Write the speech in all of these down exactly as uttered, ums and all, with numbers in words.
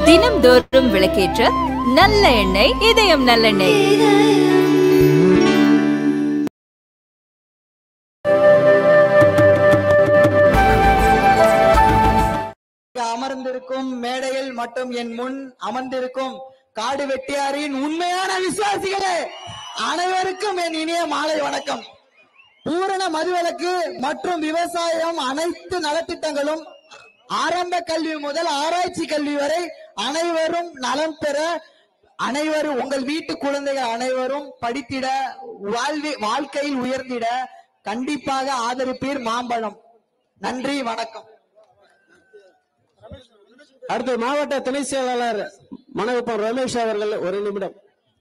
தினம்தோறும் விளக்கேற்ற நல்ல எண்ணெய் இதயம் நல்லெண்ணெய். அமர்ந்திருக்கும் மேடையில் மற்றும் என் முன் அமர்ந்திருக்கும் காடு வெட்டியாரின் உண்மையான விசுவாசிகளே அனைவருக்கும் என் இனிய மாலை வணக்கம். பூரண மதுவிலக்கு மற்றும் விவசாயம் அனைத்து நலத்திட்டங்களும் ஆரம்ப கல்வி முதல் ஆராய்ச்சி கல்வி வரை அனைவரும் நலம் பெற, அனைவரும் உங்கள் வீட்டு குழந்தைகள் அனைவரும் படித்திட, வாழ்வி வாழ்க்கையில் உயர்ந்திட கண்டிப்பாக ஆதரிப்பீர் மாம்பழம். நன்றி, வணக்கம். அடுத்து மாவட்ட துணை செயலாளர் மணவிப்பம் ரமேஷ் அவர்கள் ஒரு நிமிடம்.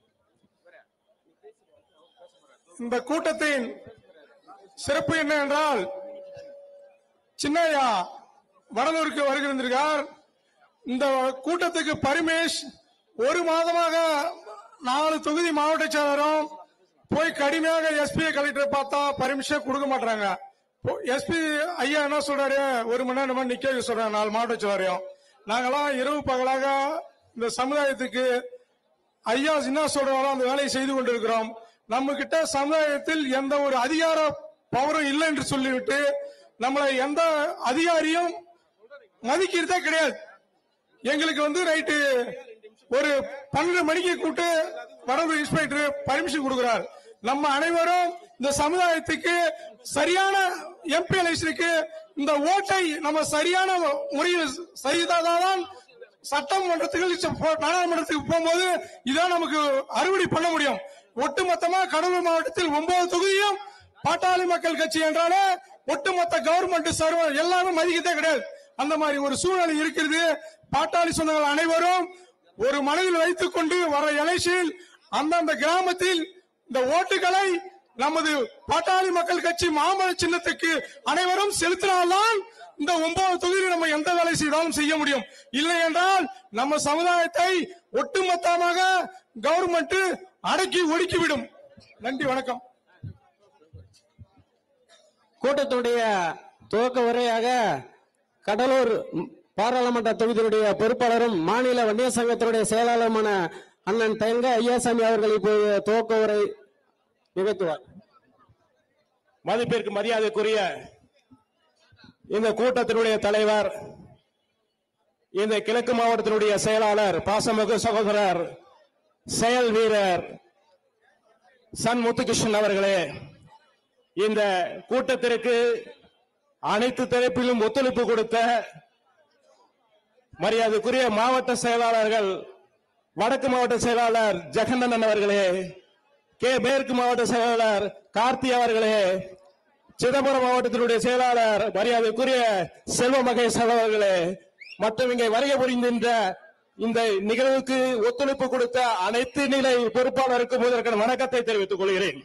இந்த கூட்டத்தின் சிறப்பு என்ன என்றால், சின்னையா வடலூருக்கு வருகிறார். இந்த கூட்டத்துக்கு பரிமேஷ் ஒரு மாதமாக நாலு தொகுதி மாவட்ட செயலரும் போய் கடுமையாக எஸ்பி கலெக்டர் பார்த்தா பர்மிஷன் கொடுக்க மாட்டாங்க. எஸ்பி ஐயா என்ன சொல்றாரு, ஒரு மணி நேரம் நிக்க சொல்றாங்க நாலு மாவட்ட செயலரையும். நாங்கெல்லாம் இரவு பகலாக இந்த சமுதாயத்துக்கு ஐயா என்ன சொல்றாங்களோ அந்த வேலையை செய்து கொண்டிருக்கிறோம். நம்ம கிட்ட சமுதாயத்தில் எந்த ஒரு அதிகார பவரும் இல்லை என்று சொல்லிவிட்டு நம்மளை எந்த அதிகாரியும் மதிக்கிறதே கிடையாது. எங்களுக்கு வந்து நைட்டு ஒரு பன்னெண்டு மணிக்கு கூட்டு வடலூர் இன்ஸ்பெக்டர் பர்மிஷன் கொடுக்கிறார். நம்ம அனைவரும் இந்த சமுதாயத்துக்கு சரியான எம்பி எலெக்ஷனுக்கு இந்த ஓட்டை நம்ம சரியான முறையில் செய்தால்தான் சட்டமன்றத்துக்கு நாடாளுமன்றத்துக்கு போகும்போது இதான் நமக்கு அறுவடை பண்ண முடியும். ஒட்டுமொத்தமா கடலூர் மாவட்டத்தில் ஒன்பது தொகுதியும் பாட்டாளி மக்கள் கட்சி என்றாலே ஒட்டுமொத்த கவர்மெண்ட் சர்வர் எல்லாரும் மதிக்கத்தே கிடையாது. அந்த மாதிரி ஒரு சூழ்நிலை இருக்கிறது. பாட்டாளி சொந்தங்கள் அனைவரும் ஒரு மனதில் வைத்துக் கொண்டு வர எலெக்ஷனில் அந்தந்த கிராமத்தில் இந்த ஓட்டுகளை நமது பாட்டாளி மக்கள் கட்சி மாம்பழ சின்னத்துக்கு அனைவரும் செலுத்தினால்தான் இந்த ஒன்பது தொகுதியில் நம்ம எந்த வேலை செய்தாலும் செய்ய முடியும். இல்லை என்றால் நம்ம சமுதாயத்தை ஒட்டுமொத்தமாக கவர்மெண்ட் அடக்கி ஒடுக்கிவிடும். நன்றி, வணக்கம். கூட்டத்துடைய துவக்க உரையாக கடலூர் பாராளுமன்ற தொகுதியுடைய பொறுப்பாளரும் மாநில வன்னியர் சங்கத்தினுடைய செயலாளருமான அண்ணன் தங்க ஐயாசாமி அவர்கள் இப்போது துவக்க உரை நிகழ்த்துவார். மதிப்பிற்கு மரியாதைக்குரிய இந்த கூட்டத்தினுடைய தலைவர், இந்த கிழக்கு மாவட்டத்தினுடைய செயலாளர், பாசமிகு சகோதரர், செயல் வீரர் சன் முத்துகிருஷ்ணன் அவர்களே, இந்த கூட்டத்திற்கு அனைத்து தரப்பிலும் ஒத்துழைப்பு கொடுத்த மரியாதைக்குரிய மாவட்ட செயலாளர்கள், வடக்கு மாவட்ட செயலாளர் ஜெகண்ணன் அவர்களே, கே மேற்கு மாவட்ட செயலாளர் கார்த்தி அவர்களே, சிதம்பரம் மாவட்டத்தினுடைய செயலாளர் மரியாதைக்குரிய செல்வ மகேஷ் அவர்களே, மற்றும் இங்கே வருகை புரிந்தின்ற இந்த நிகழ்வுக்கு ஒத்துழைப்பு கொடுத்த அனைத்து நிலை பொறுப்பாளருக்கும் முதற்கான வணக்கத்தை தெரிவித்துக் கொள்கிறேன்.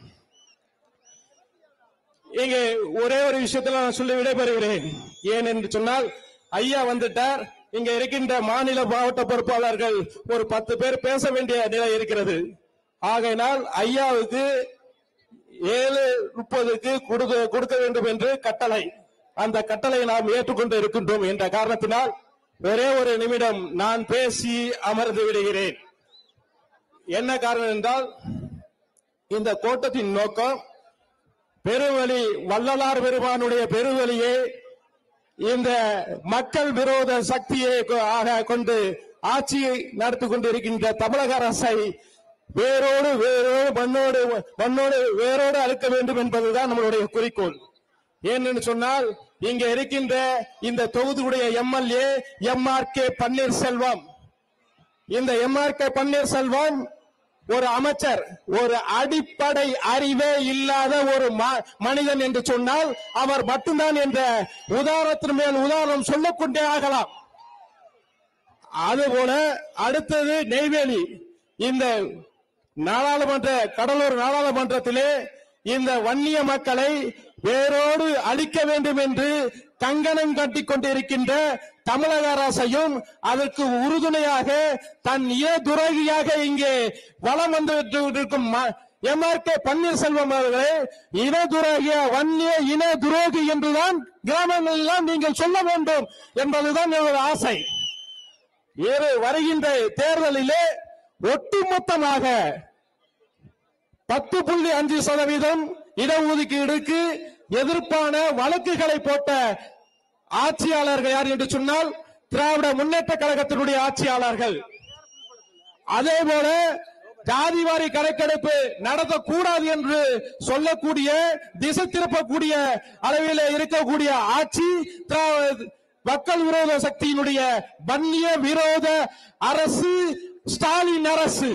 இங்கே ஒரே ஒரு விஷயத்துல நான் சொல்லி விடைபெறுகிறேன். ஏன் என்று சொன்னால், ஐயா வந்துட்டார். இங்க இருக்கின்ற மாநில மாவட்ட பொறுப்பாளர்கள் ஒரு பத்து பேர் பேச வேண்டிய நிலை இருக்கிறது. ஆகையினால் ஐயாவுக்கு ஏழு முப்பதுக்கு கொடுக்க வேண்டும் என்று கட்டளை, அந்த கட்டளை நாம் ஏற்றுக்கொண்டு இருக்கின்றோம் என்ற காரணத்தினால் ஒரே ஒரு நிமிடம் நான் பேசி அமர்ந்து விடுகிறேன். என்ன காரணம் என்றால், இந்த கூட்டத்தின் நோக்கம் பெருவழி வள்ளலார் பெருமானுடைய பெருவழியே இந்த மக்கள் விரோத சக்தியை கொண்டு ஆட்சியை நடத்தி கொண்டிருக்கின்ற தமிழக அரசை வேரோடு வேரோடு மண்ணோடு மண்ணோடு வேரோடு அழுக்க வேண்டும் என்பதுதான் நம்மளுடைய குறிக்கோள். ஏன்னு சொன்னால், இங்க இருக்கின்ற இந்த தொகுதியுடைய MLA M R K Panneerselvam, இந்த எம் ஆர் கே பன்னீர்செல்வம் ஒரு அமைச்சர், ஒரு அடிப்படை அறிவே இல்லாத ஒரு மனிதன் என்று சொன்னால் அவர் மட்டும்தான் என்ற உதாரணத்தின் மேல் உதாரணம் சொல்லக்கொண்டே ஆகலாம். அதுபோல அடுத்தது நெய்வேலி, இந்த நாடாளுமன்ற கடலூர் நாடாளுமன்றத்திலே இந்த வன்னிய மக்களை வேரோடு அழிக்க வேண்டும் என்று கங்கணம் கட்டிக் கொண்டிருக்கின்ற தமிழக அரசையும் அதற்கு உறுதுணையாக தன் இன துரோகியாக இங்கே வலம் வந்து இருக்கும் எம் ஆர் கே பன்னீர்செல்வம் அவர்களே, இன துரோகிய வன்னிய இன துரோகி என்றுதான் கிராமங்கள் எல்லாம் நீங்கள் சொல்ல வேண்டும் என்பதுதான் என்னோட ஆசை. இரு வருகின்ற தேர்தலிலே ஒட்டுமொத்தமாக பத்து புள்ளி அஞ்சு சதவீதம் இடஒதுக்கீடுக்கு எதிர்ப்பான வழக்குகளை போட்ட ஆட்சியாளர்கள் யார் என்று சொன்னால் திராவிட முன்னேற்ற கழகத்தினுடைய ஆட்சியாளர்கள். அதே போல ஜாதிவாரி கணக்கெடுப்பு நடத்தக்கூடாது என்று சொல்லக்கூடிய திசை திருப்பக்கூடிய அளவில் இருக்கக்கூடிய ஆட்சி மக்கள் விரோத சக்தியினுடைய வன்னிய விரோத அரசு ஸ்டாலின் அரசு.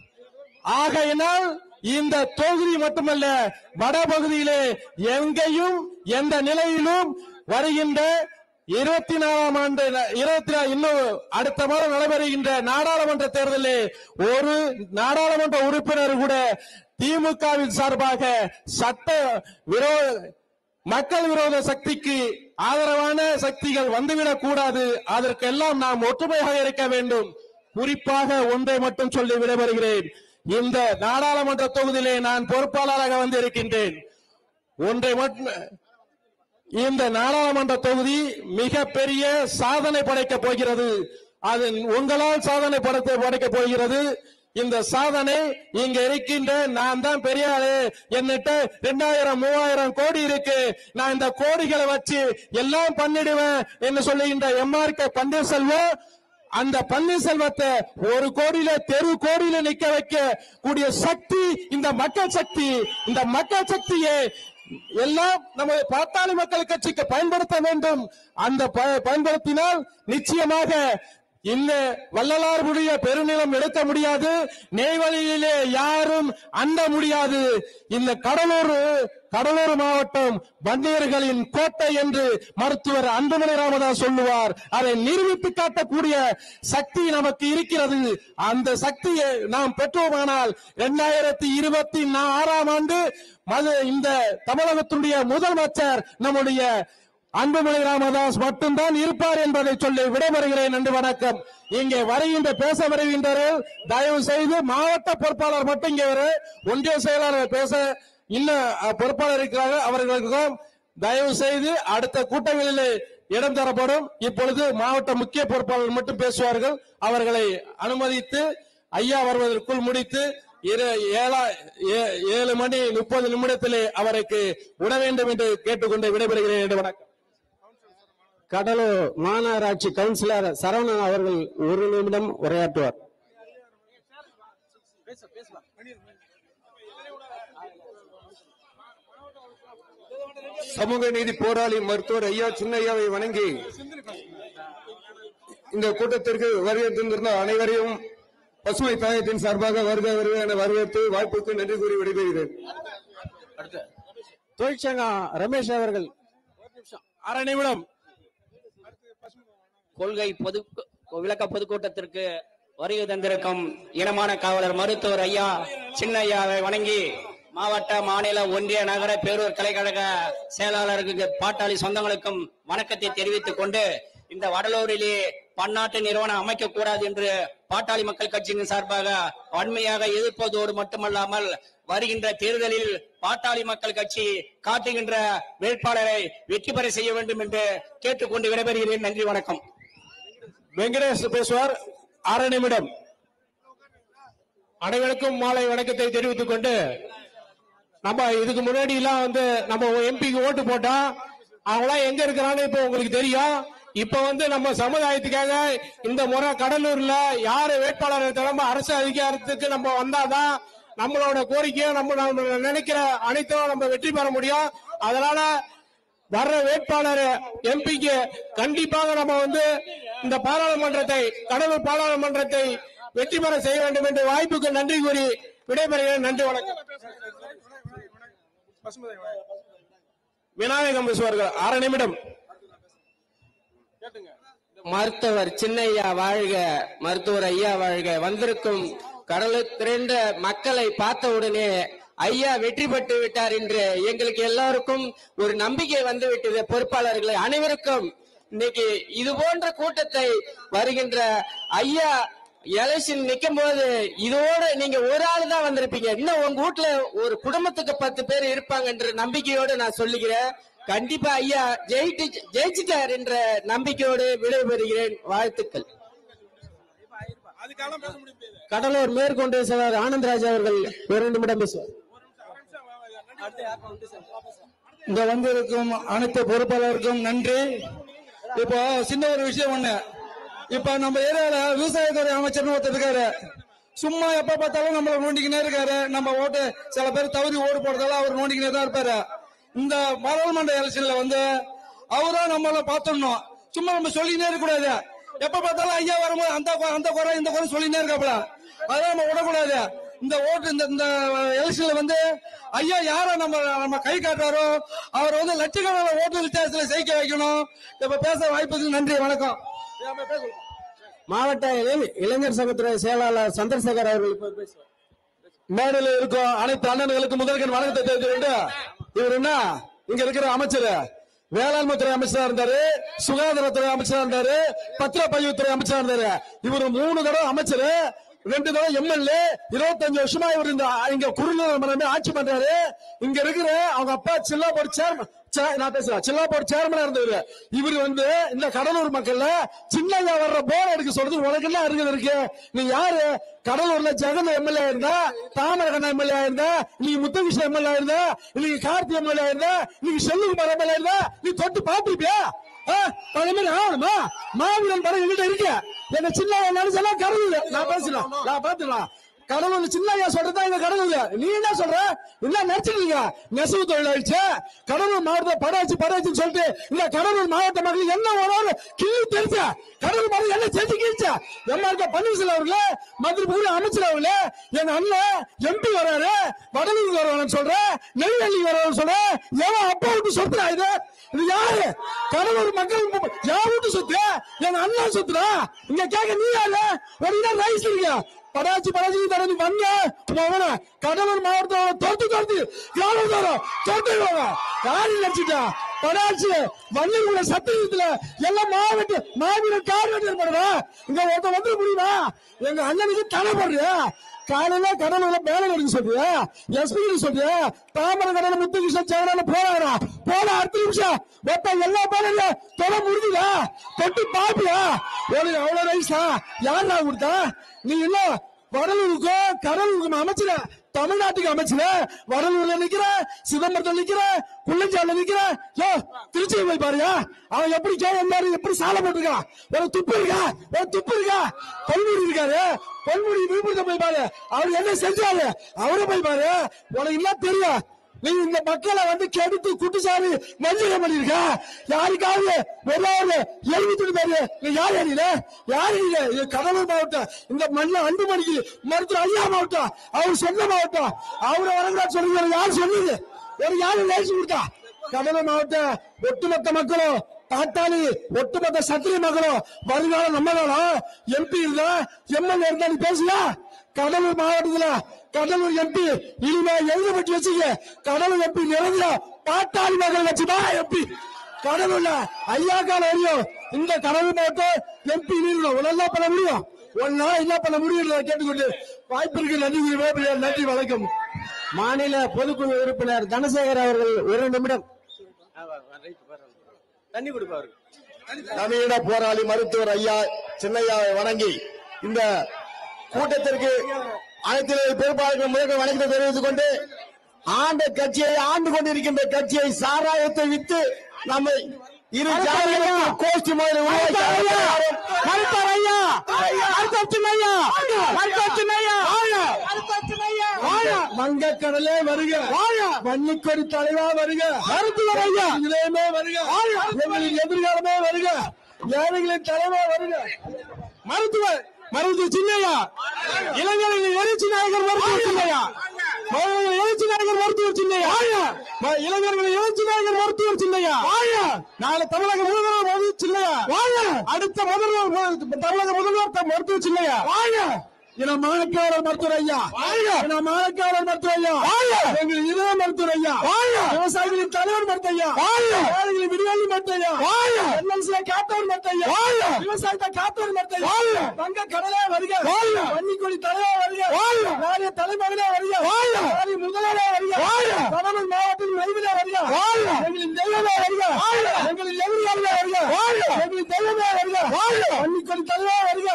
ஆகையினால் இந்த தொகுதி மட்டுமல்ல, வடபகுதியிலே எங்கேயும் எந்த நிலையிலும் வருகின்ற இருபத்தி நாலாம் ஆண்டு இருபத்தி இன்னும் அடுத்த மாதம் நடைபெறுகின்ற நாடாளுமன்ற தேர்தலில் ஒரு நாடாளுமன்ற உறுப்பினர் கூட திமுகவின் சார்பாக சட்ட விரோத மக்கள் விரோத சக்திக்கு ஆதரவான சக்திகள் வந்துவிடக் கூடாது. அதற்கெல்லாம் நாம் ஒற்றுமையாக இருக்க வேண்டும். குறிப்பாக ஒன்றை மட்டும் சொல்லி விடைபெறுகிறேன். இந்த நாடாளுமன்ற தொகுதியிலே நான் பொறுப்பாளராக வந்திருக்கின்றேன். ஒன்றை மட்டும், இந்த நாடாளுமன்ற தொகுதி மிக பெரிய சாதனை படைக்கப் போகிறது. அது உங்களால் சாதனை படைக்க படைக்கப் போகிறது. இந்த சாதனை இங்க இருக்கின்ற நான் தான் பெரிய ஆளு, என்னிட்ட ரெண்டாயிரம் மூவாயிரம் கோடி இருக்கு, நான் இந்த கோடிகளை வச்சு எல்லாம் பண்ணிடுவேன் என்று சொல்லுகின்ற எம் ஆர் கே பன்னீர்செல்வம், அந்த பன்னீர்செல்வத்தை ஒரு கோடியில தெரு கோடியில நிக்க வைக்க கூடிய சக்தி இந்த மக்கள் சக்தி. இந்த மக்கள் சக்தியை எல்லாம் நமது பாட்டாளி மக்கள் கட்சிக்கு பயன்படுத்த வேண்டும். அந்த பயன்படுத்தினால் நிச்சயமாக இந்த வள்ளலாருடைய பெருநிலம் எடுக்க முடியாது, நெய்வேலியிலே யாரும் அண்ட முடியாது. இந்த கடலூர் கடலூர் மாவட்டம் வன்னியர்களின் கோட்டை என்று மருத்துவர் அன்புமணி ராமதாஸ் சொல்லுவார். அதை நிரூபித்து காட்டக்கூடிய சக்தி நமக்கு இருக்கிறது. அந்த சக்தியை நாம் பெற்றோமானால் இரண்டாயிரத்தி இருபத்தி ஆறாம் ஆண்டு இந்த தமிழகத்துடைய முதலமைச்சர் நம்முடைய அன்புமணி ராமதாஸ் மட்டும்தான் இருப்பார் என்பதை சொல்லி விடைபெறுகிறேன். நன்றி, வணக்கம். இங்கே வருகின்ற பேச வருகின்றார்கள். தயவு செய்து மாவட்ட பொறுப்பாளர் மட்டும் இங்கே வர, ஒன்றிய செயலாளர் பேச இன்னும் பொறுப்பாளர் இருக்கிறார்கள், அவர்களுக்கும் தயவு செய்து அடுத்த கூட்டங்களில் இடம் தரப்படும். இப்பொழுது மாவட்ட முக்கிய பொறுப்பாளர் மட்டும் பேசுவார்கள். அவர்களை அனுமதித்து ஐயா வருவதற்குள் முடித்து ஏழு மணி முப்பது நிமிடத்திலே அவருக்கு விட வேண்டும் என்று கேட்டுக்கொண்டு விடைபெறுகிறேன். என்று வணக்கம். கடலூர் மாநகராட்சி கவுன்சிலர் சரவணன் அவர்கள் ஒரு நிமிடம் உரையாற்றுவார். சமூக நீதி போராளி மருத்துவர் ஐயா சின்னையாவை வணங்கி இந்த கூட்டத்திற்கு வருகை தந்திருந்த அனைவரையும் பசுமை தாயத்தின் சார்பாக வருக வருக என வரவேற்று வாய்ப்புக்கு நன்றி கூறி விடைபெறுகிறேன். தொழிற்சங்கம் ரமேஷ் அவர்கள் அரை நிமிடம். கொள்கை பொது விளக்க பொதுக்கூட்டத்திற்கு வருகை தந்திருக்கும் இனமான காவலர் மருத்துவர் ஐயா சின்னையாவை வணங்கி மாவட்ட மாநில ஒன்றிய நகர பேரூர் கலைக்கழக செயலாளருக்கு பாட்டாளி சொந்தங்களுக்கும் வணக்கத்தை தெரிவித்துக் கொண்டு இந்த வடலூரிலே பன்னாட்டு நிறுவனம் அமைக்க கூடாது என்று பாட்டாளி மக்கள் கட்சியின் சார்பாக வன்மையாக எதிர்ப்பதோடு மட்டுமல்லாமல் வருகின்ற தேர்தலில் பாட்டாளி மக்கள் கட்சி காட்டுகின்ற வேட்பாளரை வெற்றி பெற செய்ய வேண்டும் என்று கேட்டுக்கொண்டு விடைபெறுகிறேன். நன்றி, வணக்கம். வெங்கடேஷ் பேசுவார். அரை நிமிடம். அனைவருக்கும் மாலை வணக்கத்தை தெரிவித்துக் கொண்டு, நம்ம இதுக்கு முன்னாடி எல்லாம் வந்து நம்ம எம்பிக்கு ஓட்டு போட்டோம், அவங்களாம் எங்க இருக்கிறான்னு இப்ப உங்களுக்கு தெரியும். இப்ப வந்து நம்ம சமுதாயத்துக்காக இந்த முறை கடலூர்ல யாரு வேட்பாளர் தலைமை அரசு அதிகாரத்துக்கு நம்ம வந்தாதான் நம்மளோட கோரிக்கையை நம்ம நினைக்கிற அனைத்தும் நம்ம வெற்றி பெற முடியும். அதனால வர்ற வேட்பாளர் எம்பிக்கு கண்டிப்பாக நம்ம வந்து இந்த பாராளுமன்றத்தை கடலூர் பாராளுமன்றத்தை வெற்றி பெற செய்ய வேண்டும் என்று வாய்ப்புக்கு நன்றி கூறி விடைபெறுகிறேன். நன்றி, வணக்கம். விநாயகம் பேசுவார்கள். அரை நிமிடம். மருத்துவர் சின்னையா வாழ்க, மருத்துவர் ஐயா வாழ்க. வந்திருக்கும் கடலூர் திரண்ட மக்களை பார்த்த உடனே ஐயா வெற்றி பெற்று விட்டார் என்று எங்களுக்கு எல்லாருக்கும் ஒரு நம்பிக்கை வந்து விட்டது. பொறுப்பாளர்களை அனைவருக்கும் இன்னைக்கு இது போன்ற கூட்டத்தை வருகின்ற ஐயா எலெக்ஷன் நிக்கும் போது இதோட நீங்க ஒரு ஆள் தான் வந்திருப்பீங்க, இன்னும் உங்க வீட்டுல ஒரு குடும்பத்துக்கு பத்து பேர் இருப்பாங்க என்ற நம்பிக்கையோடு நான் சொல்லுகிறேன். கண்டிப்பா ஐயா ஜெயிட்டு ஜெயிச்சுட்டார் என்ற நம்பிக்கையோடு விடைபெறுகிறேன். வாழ்த்துக்கள். கடலூர் மேற்கொண்டு செயலாளர் ஆனந்தராஜ் அவர்கள் ஒரு நிமிடம் பேசுவார். இங்க வந்திருக்கும் அனைத்து பொறுப்பாளருக்கும் நன்றி. இப்போ சின்ன ஒரு விஷயம் ஒண்ணு, இப்ப நம்ம ஏரியால விவசாயத்துறை அமைச்சர்னு ஒருத்தர் இருக்காரு. சும்மா எப்ப பார்த்தாலும் நம்மள நோண்டிக்கினே இருக்காரு. நம்ம ஓட்டு சில பேர் தவறி ஓடு போடுறதால அவர் நோண்டிக்கினே தான் இருப்பாரு. இந்த பாராளுமன்ற எலெக்ஷன்ல வந்து அவரா நம்மள பாத்துடணும். சும்மா நம்ம சொல்லிக்கினே இருக்க கூடாது. எப்ப பார்த்தாலும் ஐயா வரும்போது அந்த அந்த குறை இந்த குறை சொல்லினே இருக்காப்ல, அதெல்லாம் நம்ம விடக்கூடாது. இந்த ஓட்டு இந்த எலெக்ஷன்ல வந்து ஐயா யார நம்ம நம்ம கை காட்டுறாரோ அவர் வந்து லட்சக்கணக்கான ஓட்டு வித்தியாசத்துல ஜெயிக்க வைக்கணும். இப்ப பேச வாய்ப்புக்கு நன்றி, வணக்கம். மாவட்ட இளைஞர் சங்கத்துறை செயலாளர் சந்திரசேகர் அவர்கள் பேசுவார். மேடையில் இருக்கும் அனைத்து அண்ணன்களுக்கு முதல்கன் வணக்கத்தை தெரிவித்து, இவர் என்ன இங்க இருக்கிற அமைச்சர், வேளாண்மை துறை அமைச்சரா இருந்தாரு, சுகாதாரத்துறை அமைச்சரா இருந்தாரு, பத்திரப்பதிவுத்துறை அமைச்சரா இருந்தாரு. இவர் மூணு தடவை அமைச்சர், ரெண்டு தடவை எம்எல்ஏ, இருபத்தஞ்சு வருஷமா இவர் இந்த இங்க குறுநில ஆட்சி பண்றாரு. இங்க இருக்கிற அவங்க அப்பா சில்லா போர்டு சேர்மன், நான் பேசுறேன், சில்லா போர்டு சேர்மனா இருந்தவர். இவர் வந்து இந்த கடலூர் மக்கள்ல சின்னங்க வர்ற போர் எடுக்க சொல்றது உனக்கு எல்லாம் இருக்குது இருக்கு. நீ யாரு? கடலூர்ல ஜெகன் எம்எல்ஏ இருந்தா, தாமரகண்ண எம்எல்ஏ இருந்தா, நீ முத்தகிருஷ்ண எம்எல்ஏ இருந்தா, இன்னைக்கு கார்த்தி எம்எல்ஏ இருந்தா, இன்னைக்கு செல்லுகுமார் எம்எல்ஏ இருந்தா, நீ தொட்டு பாத்துருப்பியா? ஆகணுமா? மாவீரன் படம் எங்கிட்ட இருக்கு. எங்க சின்ன நினைச்சா கடவுள் நான் பேசலாம், நான் பாத்துக்கலாம். கடவுள் சின்ன சொல்றதா எங்க கடவுள். நீ என்ன சொல்ற? என்ன நினைச்சிருக்கீங்க? நெசவு தொழில் ஆயிடுச்சு. கடலூர் மாவட்ட படாச்சு படாச்சுன்னு சொல்லிட்டு இந்த கடலூர் மாவட்ட மக்கள் என்ன வராது கிள்ளி தெரிஞ்ச கடலூர் மாவட்டம் என்ன செஞ்சு கிழிச்சா? எம்ஆர்கே பன்னீர்செல்வம் அவர்களே, மந்திரி பூரி அமைச்சர் அவர்களே, எங்க அண்ணன் எம்பி வராரு, வடலூர் வருவான்னு சொல்ற, நெய்வேலி வருவான்னு சொல்ற, எவன் அப்பா விட்டு சொத்துறா இது? இது யாரு? கடலூர் மக்கள் யார் விட்டு சொத்து? எங்க அண்ணன் சொத்துறா. இங்க கேட்க நீ யாரு? ஒரு ரைஸ் இருக்கா? படாச்சி படாச்சி தரது வந்த கடலூர் மாவட்டத்தோட தோத்து தோத்து கிராமத்தோரம் தோத்துருவாங்க. யாரு நினைச்சிட்டா? படாச்சி வள்ளிக்குள்ள சத்தியத்துல எல்லாம் மாவட்ட மாவீரன் கார் வெட்டி ஏற்படுறா. இங்க ஒருத்த வந்து முடியுமா? எங்க அண்ணனுக்கு தடை போடுறியா? காலையில கடலூர்ல மேல எடுக்க சொல்றியா? எஸ்பி சொல்றியா? தாமரை கடல முத்துகிருஷ்ணன் சேவனால போறாரா? போல அடுத்த நிமிஷம் மொத்த எல்லா பேரும் தொலை முடிஞ்சுதா? தொட்டு பாப்பியா? உனக்கு அவ்வளவு ரைஸா? யாரா கொடுத்தா? நீ இல்ல வடலூருக்கு கடலூருக்கு அமைச்சர, தமிழ்நாட்டுக்கு அமைச்சர, வடலூர்ல நிக்கிற, சிதம்பரத்தில் நிக்கிற, குள்ளஞ்சால நிக்கிற, திருச்சி போய் பாருயா அவன் எப்படி கேள்வி எப்படி சாலை போட்டிருக்கான். ஒரு துப்பு இருக்கா? ஒரு துப்பு இருக்கா? பொன்முடி இருக்காரு, பொன்முடி விழுப்புரத்தை போய் பாரு, அவர் என்ன செஞ்சாரு அவரை போய் பாரு. உனக்கு என்ன தெரியும்? நீ இந்த மக்களை வந்து கெடுத்து குட்டுசாமி மஞ்சள் பண்ணிருக்க. யாருக்காவது ஒரு எழுபத்தி பேரு நீ யார் அணியில யார் அணியில? இது கடலூர் மாவட்டம், இந்த மண்ண அன்பு மணிக்கு மருத்துவர் ஐயா மாவட்டம், அவர் சொந்த மாவட்டம். அவரை வரக்கூடாது சொல்லுங்க. யார் சொன்னது? ஒரு யாரு லைசன்ஸ் கொடுத்தா? கடலூர் மாவட்டம் ஒட்டுமொத்த மக்களும் பாட்டாளி, ஒட்டுமொத்த சத்திரிய மக்களும் வருங்காலம் நம்ம காலம். எம்பி இருந்தா எம்எல்ஏ இருந்தா நீ பேசல. கடலூர் மாவட்டத்துல கடலூர் எம்பி இனிமே எழுதப்பட்டு வச்சுக்க. கடலூர் எம்பி நிறைஞ்ச பாட்டாளி மக்கள் வச்சுமா எம்பி கடலூர்ல ஐயா கால அறியும். இந்த கடலூர் மாவட்டம் எம்பி என்ன பண்ண முடியும்? ஒன்னா என்ன பண்ண முடியும் கேட்டுக்கொண்டு வாய்ப்பிற்கு நன்றி. நன்றி, வணக்கம். மாநில பொதுக்குழு உறுப்பினர் தனசேகர் அவர்கள் ஒரு நிமிடம். தண்ணி கொடுப்பாரு. நவீன போராளி மருத்துவர் ஐயா சின்னையாவை வணங்கி இந்த கூட்டத்திற்கு அனைத்து பொறுப்பாளர்கள் முதல் வணக்கத்தை தெரிவித்துக் கொண்டு, ஆண்ட கட்சியை ஆண்டு கொண்டிருக்கின்ற கட்சியை சாராயத்தை வித்து நம்மை இரு ஜாதிகளுக்கு கோஷ்டி முறையில் வங்கக்கடலே வருக, வன்னிக்கொடி தலைவா வருக, மருத்துவர் ஐயா இளையமே வருக, எங்களின் எதிர்காலமே வருக, ஏழைகளின் தலைவா வருக. மருத்துவர் மருத்துவர் சின்னையா, இளைஞர்களின் எழுச்சி நாயகர் மருத்துவர் சின்னையா, எழுச்சி நாயகர் மருத்துவர் சின்னையா, இளைஞர்களின் எழுச்சி நாயகர் மருத்துவர் சின்னையா, நாளை தமிழக முதல்வர் சின்னையா, அடுத்த முதல்வர் தமிழக முதல்வர் மருத்துவர் சின்னையா, என மாணக்காரர் மருத்துவர் ஐயா, என மாணக்காரர் மருத்துவர் ஐயா, எங்கள் இதய மருத்துவர் ஐயா, விவசாயிகளின் தலைவர் மருத்துவ ஐயா, ஏழைகளின் விடிவெள்ளி மருத்துவ ஐயா, என்எல்சியை காத்தவர் மருத்துவ ஐயா, விவசாயத்தை காத்தவர் மருத்துவ ஐயா, வங்க கடலே வருக, வன்னிக்கொடி தலைவர் வருக, நாளைய தலைமகனே வருக, நாளைய முதலே வருக, கடலூர் மாவட்டத்தில் நெய்விலே வருக, எங்களின் தெய்வமே வருக, எங்களின் எதிர்காலமே வருக, எங்களின் தெய்வமே வருக, வன்னிக்கொடி தலைவர் வருக,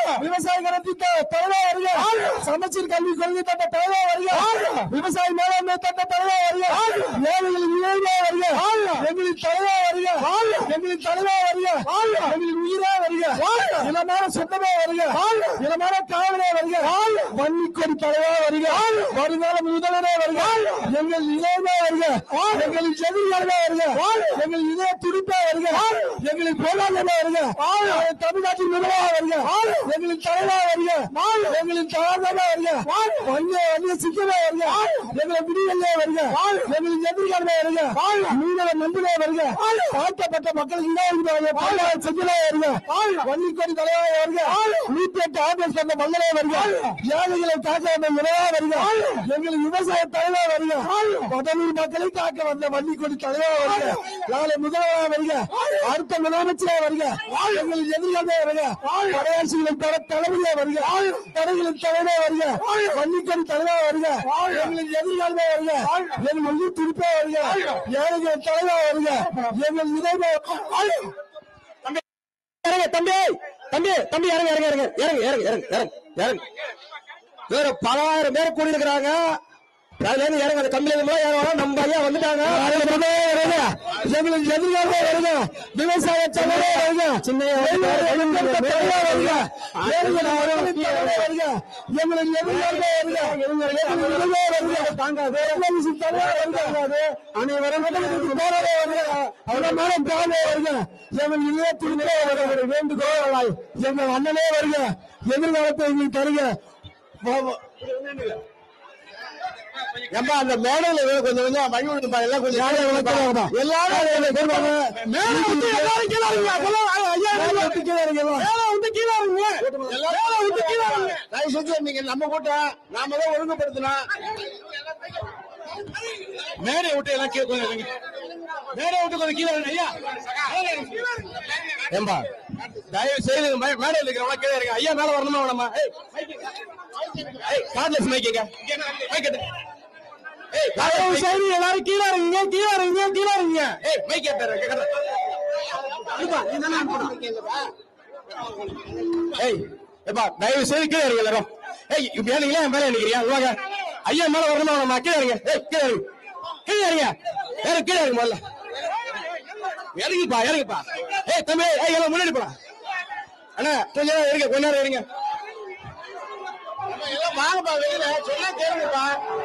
விவசாய திட்ட தலைவர் வருக, சமச்சீர் கல்வி கொள்கை திட்ட தலைவர் வருக, விவசாய மேலாண்மை திட்ட தலைவர் வருக, ஏழைகளின் உயர்வே வருக, எங்களின் தலைவர் வருக, எங்களின் தலைவர் வருக, எங்களின் உயிரே வருக, இளமான சொந்தமே வருக, இளமான காவலே வருக, வன்னிக்கொடி தலைவர் வருக, வருங்கால முதல்வரே வருக, எங்கள் இளையமே வருக, எங்களின் எதிரிகளே வருக, எங்கள் இதய துடிப்பே வருக, எங்களின் பொருளாதாரமே வருக, தமிழ்நாட்டின் முதல்வர் வருக, எங்களின் தலைவர் வருக, எங்களின் தாழ்ந்தமே வருக, வன்னிய வன்னிய சித்தமே வருக, எங்களை விடிவெல்லே வருக, எங்களின் எதிரிகளே வருக, மீனவ நம்பிலே வருக, தாழ்த்தப்பட்ட மக்களுக்கு இடம் செஞ்சிலே வருக, வன்னிக்கொடி தலைவர் வருக, நூத்தி எட்டு ஆம்புலன்ஸ் கொண்ட மங்களே வருக, ஏழைகளை காக்க வந்த நிலையா வருக, எங்களின் விவசாய தலைவர் வருக, பதனூர் மக்களை காக்க வந்த வன்னிக்கொடி தலைவர் வருக, நாளை முதல்வராக வருக, அடுத்த முதலமைச்சரே வருக, எங்களின் எதிரிகளே வருக, படையாட்சிகளின் தளபதியே வருக, தடைகளின் தலைவரே வருக, வன்னிக்கொடி தலைவர் வருக, எங்களின் எதிரிகளே வருக, எங்கள் உயிர் துடிப்பே வருக, ஏழைகளின் தலைவர் வருக, எங்கள் நிலைமை தம்பி தம்பி தம்பி இறங்க இறங்க இறங்க இறங்க இறங்க இறங்க இறங்க இறங்க வேற பலாயிரம் பேர் கூடி இருக்கிறாங்க. அதுல இருந்து இறங்க அந்த கம்பில இருந்து நம்ம ஐயா வந்துட்டாங்க. எங்களுக்கு எதிர்காலமே வருங்க, விவசாய தலைவரே வருங்க, சின்ன வருங்க, எங்களுக்கு எதிர்காலமே வருங்க, வருங்க தாங்காது அனைவரும் போராடே வருங்க, அவனமான பாலே வருங்க, எங்கள் இளையத்திலே வருகிற வேண்டுகோள் எங்கள் அண்ணனே வருங்க, எதிர்காலத்தை எங்களுக்கு தருங்க. ஏம்பா அந்த மேடையில கொஞ்சம் கொஞ்சம் மணி விடுப்பா, எல்லாம் கொஞ்சம் எல்லாரும் தயவு செஞ்சு நீங்க நம்ம கூட்டம் நாம தான் ஒழுங்குபடுத்தினா மேடை விட்டு எல்லாம் கொஞ்சம் மேடை விட்டு கொஞ்சம் கீழே ஐயா ஏம்பா தயவு செய்து மேடையில் இருக்கிறவங்க கீழே இருக்க ஐயா மேல வரணுமா வேணாமா? கார்ட்லெஸ் மைக்கேங்க எல்லாரும் கீழே இருங்க கீழே இருங்க கீழே இருங்க மைக்கே பேர் தயவு செய்து கீழே இருங்க எல்லாரும். ஏய் இப்ப ஏனீங்களா என் மேல நினைக்கிறியா? வாங்க ஐயா மேல வரணுமா நம்ம கீழே இருங்க. ஏய் கீழே இருங்க கீழே இருங்க வேற கீழே இருங்க முதல்ல இறங்கிப்பா இறங்கிப்பா. ஏய் தம்பி ஏய் எல்லாம் முன்னாடி போலாம் அண்ணா கொஞ்ச நேரம் இருங்க கொஞ்ச நேரம் இருங்க எல்லாம் வாங்கப்பா வெளியில சொன்னா கேளுங்கப்பா.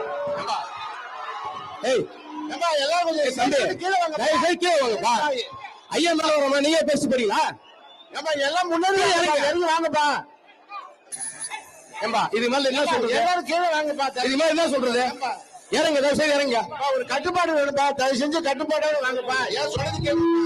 ஏய் ஏம்பா எல்லாரும் கொஞ்சம் கீழே வாங்க தயவு செய்து கீழே வாங்கப்பா. ஐயா மேல வரமா நீங்க பேசி போறீங்களா? ஏம்பா எல்லாம் முன்னாடி இறங்கி வாங்கப்பா. ஏம்பா இது மேல என்ன சொல்றது? எல்லாரும் கீழே வாங்கப்பா. இது மேல என்ன சொல்றது? இறங்க தயவு செய்து இறங்க. ஒரு கட்டுப்பாடு வேணும்பா, தயவு செஞ்சு கட்டுப்பாடோட வாங்கப்பா. ஏன் சொல்றது கேளுங்க.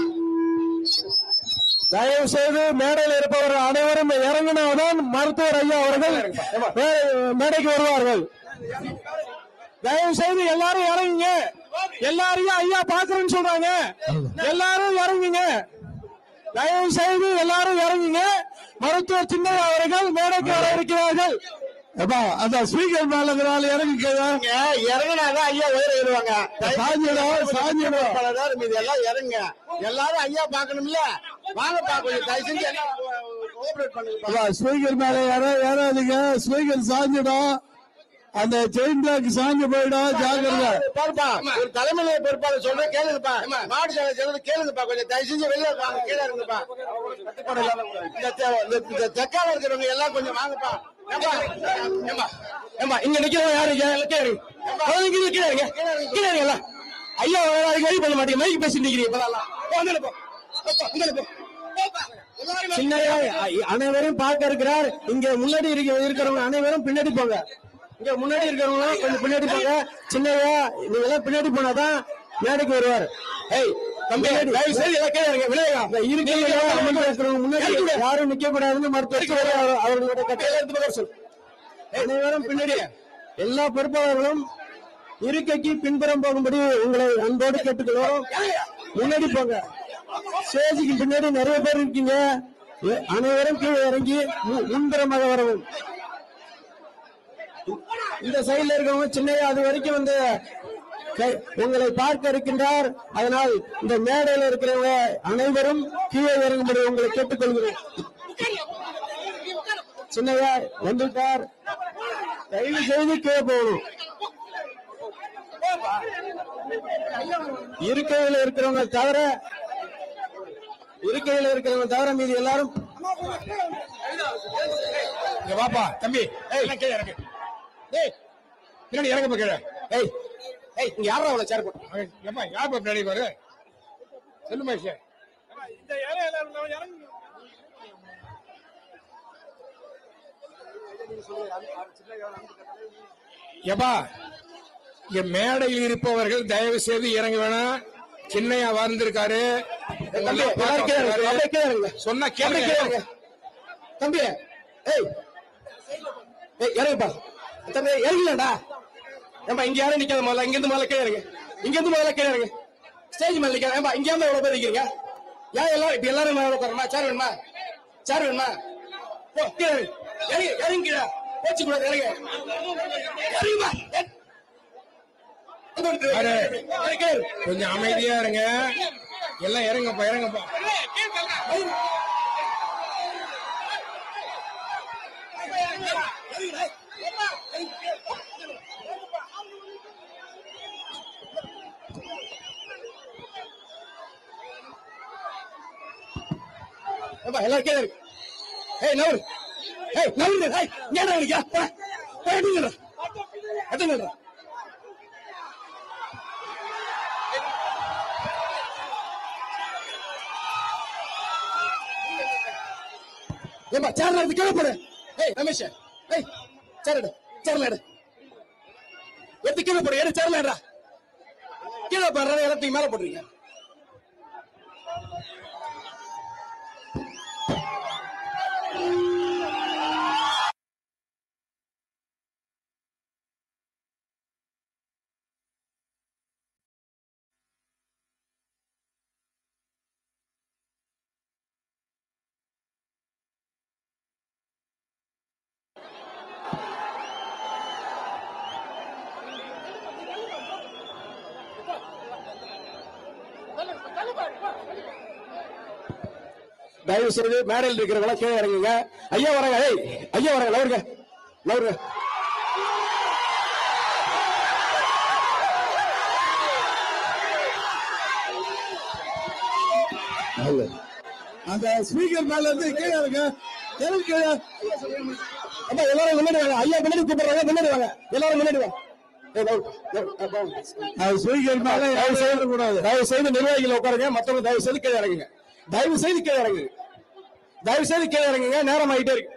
தயவு செய்து மேடையில் இருப்பவர் அனைவரும் இறங்கினால்தான் மருத்துவர் ஐயா அவர்கள் மேடைக்கு வருவார்கள். தயவு செய்து எல்லாரும் இறங்குங்க. எல்லாரையும் ஐயா பாக்குறேன்னு சொல்றாங்க. எல்லாரும் இறங்குங்க. தயவு செய்து எல்லாரும் இறங்குங்க. மருத்துவர் சின்னையா அவர்கள் மேடைக்கு வர இருக்கிறார்கள். அந்த ஸ்பீக்கர் மேல இறங்கிக்க இறங்கினாதான் ஐயா உயர ஏறுவாங்க. சாஞ்சிடும் சாஞ்சிடும் இது எல்லாம் இறங்க. எல்லாரும் ஐயா பாக்கணும்ல வாங்கப்பா. கொஞ்சம் தயவு செஞ்சு ஸ்பீக்கர் மேல ஏறாதீங்க. ஸ்பீக்கர் சாஞ்சிடும், அந்த செயின் பிளாக் சாஞ்சு போயிடும். ஜாக்கிரதை பாருப்பா. ஒரு தலைமையில பொறுப்பாளர் சொல்ற கேளுங்கப்பா. மாடு சேவை சொல்றது கேளுங்கப்பா. கொஞ்சம் தயவு செஞ்சு வெளியே வாங்க, கீழே இருங்கப்பா. இந்த தெக்கால இருக்கிறவங்க எல்லாம் கொஞ்சம் வாங்கப்பா. இங்க நிக்கிறவங்க யாரு? கீழே இருங்க கீழே இருங்க. ஐயா வழி பண்ண மாட்டீங்க. மைக்கு பேசி நிக்கிறீங்க. சின்னையா அனைவரும் பார்க்க இருக்கிறார். இங்க முன்னாடி இருக்கிறவங்க அனைவரும் பின்னாடி போங்க. இங்க முன்னாடி இருக்கிறவங்க கொஞ்சம் பின்னாடி போங்க. சின்னையா நீங்க எல்லாம் பின்னாடி போனாதான் மேடைக்கு வருவார். ஏய் தம்பி தயவு செய்து எல்லாம் கீழே இருங்க. விளையாங்க முன்னாடி யாரும் நிக்க கூடாதுன்னு மருத்துவ அவர்களுடைய கட்டையில இருந்து சொல். அனைவரும் பின்னாடி எல்லா பொறுப்பாளர்களும் இருக்கைக்கு பின்புறம் போகும்படி உங்களை அன்போடு கேட்டுக்கிறோம். முன்னாடி போங்க. ஸ்டேஜுக்கு பின்னாடி நிறைய பேர் இருக்கீங்க. அனைவரும் கீழே இறங்கி முன்புறமாக வரவும். இந்த சைட்ல இருக்கவங்க சின்னையா அது வரைக்கும் வந்து உங்களை பார்க்க இருக்கின்றார். அதனால் இந்த மேடையில் இருக்கிறவங்க அனைவரும் கீழே இறங்கும்படி உங்களை கேட்டுக்கொள்கிறேன். சின்னையா வந்துட்டார். தயவு செய்து கீழே போகணும். இருக்கையில் இருக்கிறவங்க தவிர இருக்கையில் இருக்கிறவங்க தவிர மீதி எல்லாரும் வாப்பா தம்பி. இறங்கு பின்னாடி இறங்க கீழே. ஏய் ஏய் இங்க யாரா அவ்வளவு சேர் போட்டு ஏப்பா யார் பின்னாடி பாரு சொல்லு மகேஷ். ஏப்பா இங்க மேடையில் இருப்பவர்கள் தயவு செய்து இறங்க வேணாம். சின்னையா வந்திருக்காரு. சொன்னா கேளுங்க தம்பி. ஏய் ஏய் இறங்குப்பா தம்பி. இறங்கலடா. ஏம்பா இங்க யாரும் நிக்காத. முதல்ல இங்க இருந்து முதல்ல கீழே இறங்க. இங்க இருந்து முதல்ல கீழே இறங்க. ஸ்டேஜ் மேல நிக்காத. ஏம்பா இங்க இருந்து எவ்வளவு பேர் நிக்கிறீங்க? ஏன் எல்லாரும் இப்ப எல்லாரும் மேல உட்காரமா? சேர் வேணுமா? சேர் வேணுமா? போ கீழே இறங்கி இறங்கி கீழே போச்சு கூட இறங்க. இறங்குமா கொஞ்சம் அமைதியா இருங்க. எல்லாம் இறங்கப்பா இறங்கப்பா. எல்லாரும் கீழே இருக்கு. ஏய் நவரு. ஏய் நவரு. ஏய் இங்க நிக்க. போய் நில்லுடா. அட நில்லுடா. ஏம்பா சேர்ல இருந்து கீழே போடு. ஏய் ரமேஷ். ஏய் சேர் எடு. சேர்ல எடு. எடுத்து கீழே போடு. எடு சேர்ல எடுடா. கீழே போடுற எல்லாத்தையும் மேல போடுறீங்க. தயவு செய்து மேடையில் இருக்கிறவங்க கீழே இறங்குங்க. ஐயா வராங்க. ஏய் ஐயா வராங்க. நவருங்க நவருங்க. அந்த ஸ்பீக்கர் மேல இருந்து கீழே இறங்க. கீழே அப்ப எல்லாரும் முன்னாடி வாங்க. ஐயா முன்னாடி கூப்பிடுறாங்க. முன்னாடி வாங்க. எல்லாரும் முன்னாடி வாங்க. தயவு செய்து நிர்வாகிகள் உட்காருங்க. மற்றவங்க தயவு செய்து கீழே இறங்குங்க. தயவு செய்து கீழே இறங்குங்க. தயவு செய்து கீழே இறங்குங்க. நேரம் ஆகிட்டே இருக்கு.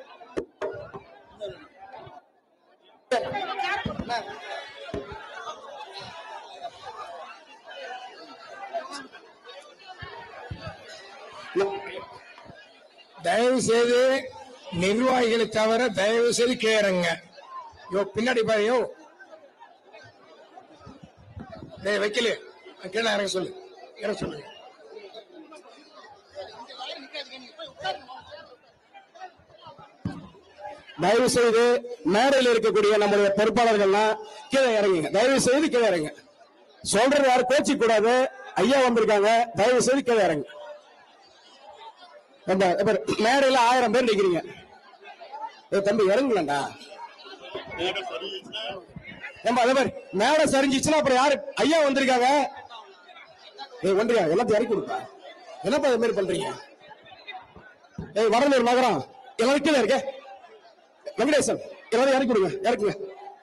தயவு செய்து நிர்வாகிகளை தவிர தயவு செய்து கீழே இறங்குங்க. யோ பின்னாடி பாரு. வைக்கல கீழே இறங்க சொல்லு. இறங்க சொல்லு. தயவு செய்து மேடையில் இருக்கக்கூடிய நம்முடைய பொறுப்பாளர்கள்லாம் கீழே இறங்குங்க. தயவு செய்து கீழே இறங்க. சொல்றது யாரும் கோச்சி கூடாது. ஐயா வந்திருக்காங்க. தயவு செய்து கீழே இறங்க. மேடையில ஆயிரம் பேர் நிக்கிறீங்க. தம்பி இறங்குலண்டா. அதே மாதிரி மேடை சரிஞ்சிச்சுன்னா அப்புறம் யாரு? ஐயா வந்திருக்காங்க. ஏய் ஒன்றியா எல்லாத்தையும் இறக்கி கொடுப்பா. என்னப்பா இது மாதிரி பண்றீங்க? ஏய் வடலூர் நகரம் எல்லாரும் கீழே இருக்க. வெங்கடேசன் எல்லாரும் இறக்கி கொடுங்க. இறக்குங்க.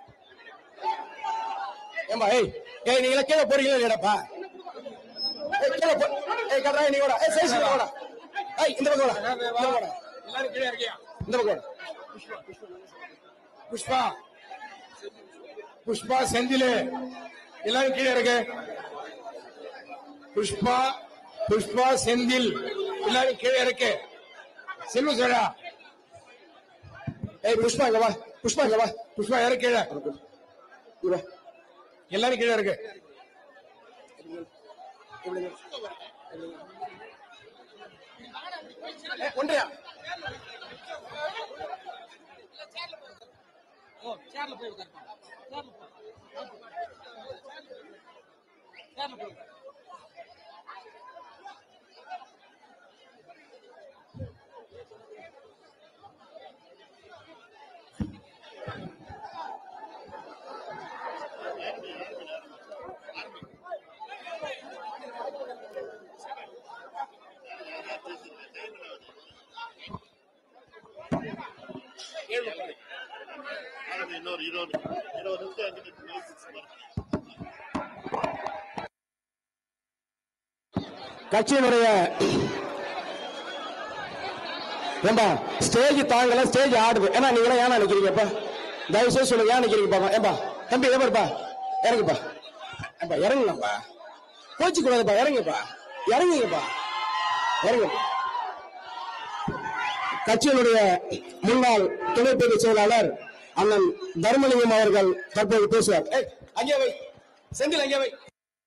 ஏம்பா ஏய் ஏய் நீங்க கீழே போறீங்களா இல்லையாப்பா? கீழே போ. ஏய் கட்ரா நீ கூட. ஏய் சைஸ் கூட. ஏய் இந்த பக்கம் வாடா. எல்லாரும் கீழே இருக்கியா? இந்த பக்கம் வாடா. புஷ்பா புஷ்பா செந்தில் எல்லாரும் கீழே இருக்கு. புஷ்பா புஷ்பா செந்தில் எல்லாரும் கீழே இருக்கு. செல்வ சோழா. ஏய் புஷ்பா இங்க வா. புஷ்பா இங்க வா. புஷ்பா யாரும் கீழே. எல்லாரும் கீழே இருக்கு. ஒன்றியா சேர்ல போய் உட்காருப்பா. சேர்ல போய் இன்னொரு இருபது இருபது நிமிஷம் கட்சியினுடைய ஏம்பா ஸ்டேஜ் தாங்கல, ஸ்டேஜ் ஆடுது. ஏன்னா நீங்க ஏன்னா நிக்கிறீங்கப்பா, தயவு செய்து சொல்லுங்க, ஏன் நிக்கிறீங்க பாப்பா. ஏம்பா தம்பி ஏப்பா இறங்குப்பா, ஏப்பா இறங்குங்கப்பா, கோச்சு கூடாதுப்பா, இறங்குப்பா இறங்குங்கப்பா இறங்கு. கட்சியினுடைய முன்னாள் துணை பொதுச் செயலாளர் அண்ணன் தர்மலிங்கம் அவர்கள் தற்போது பேசுவார். அங்கே வை செந்தில், அங்கே வை.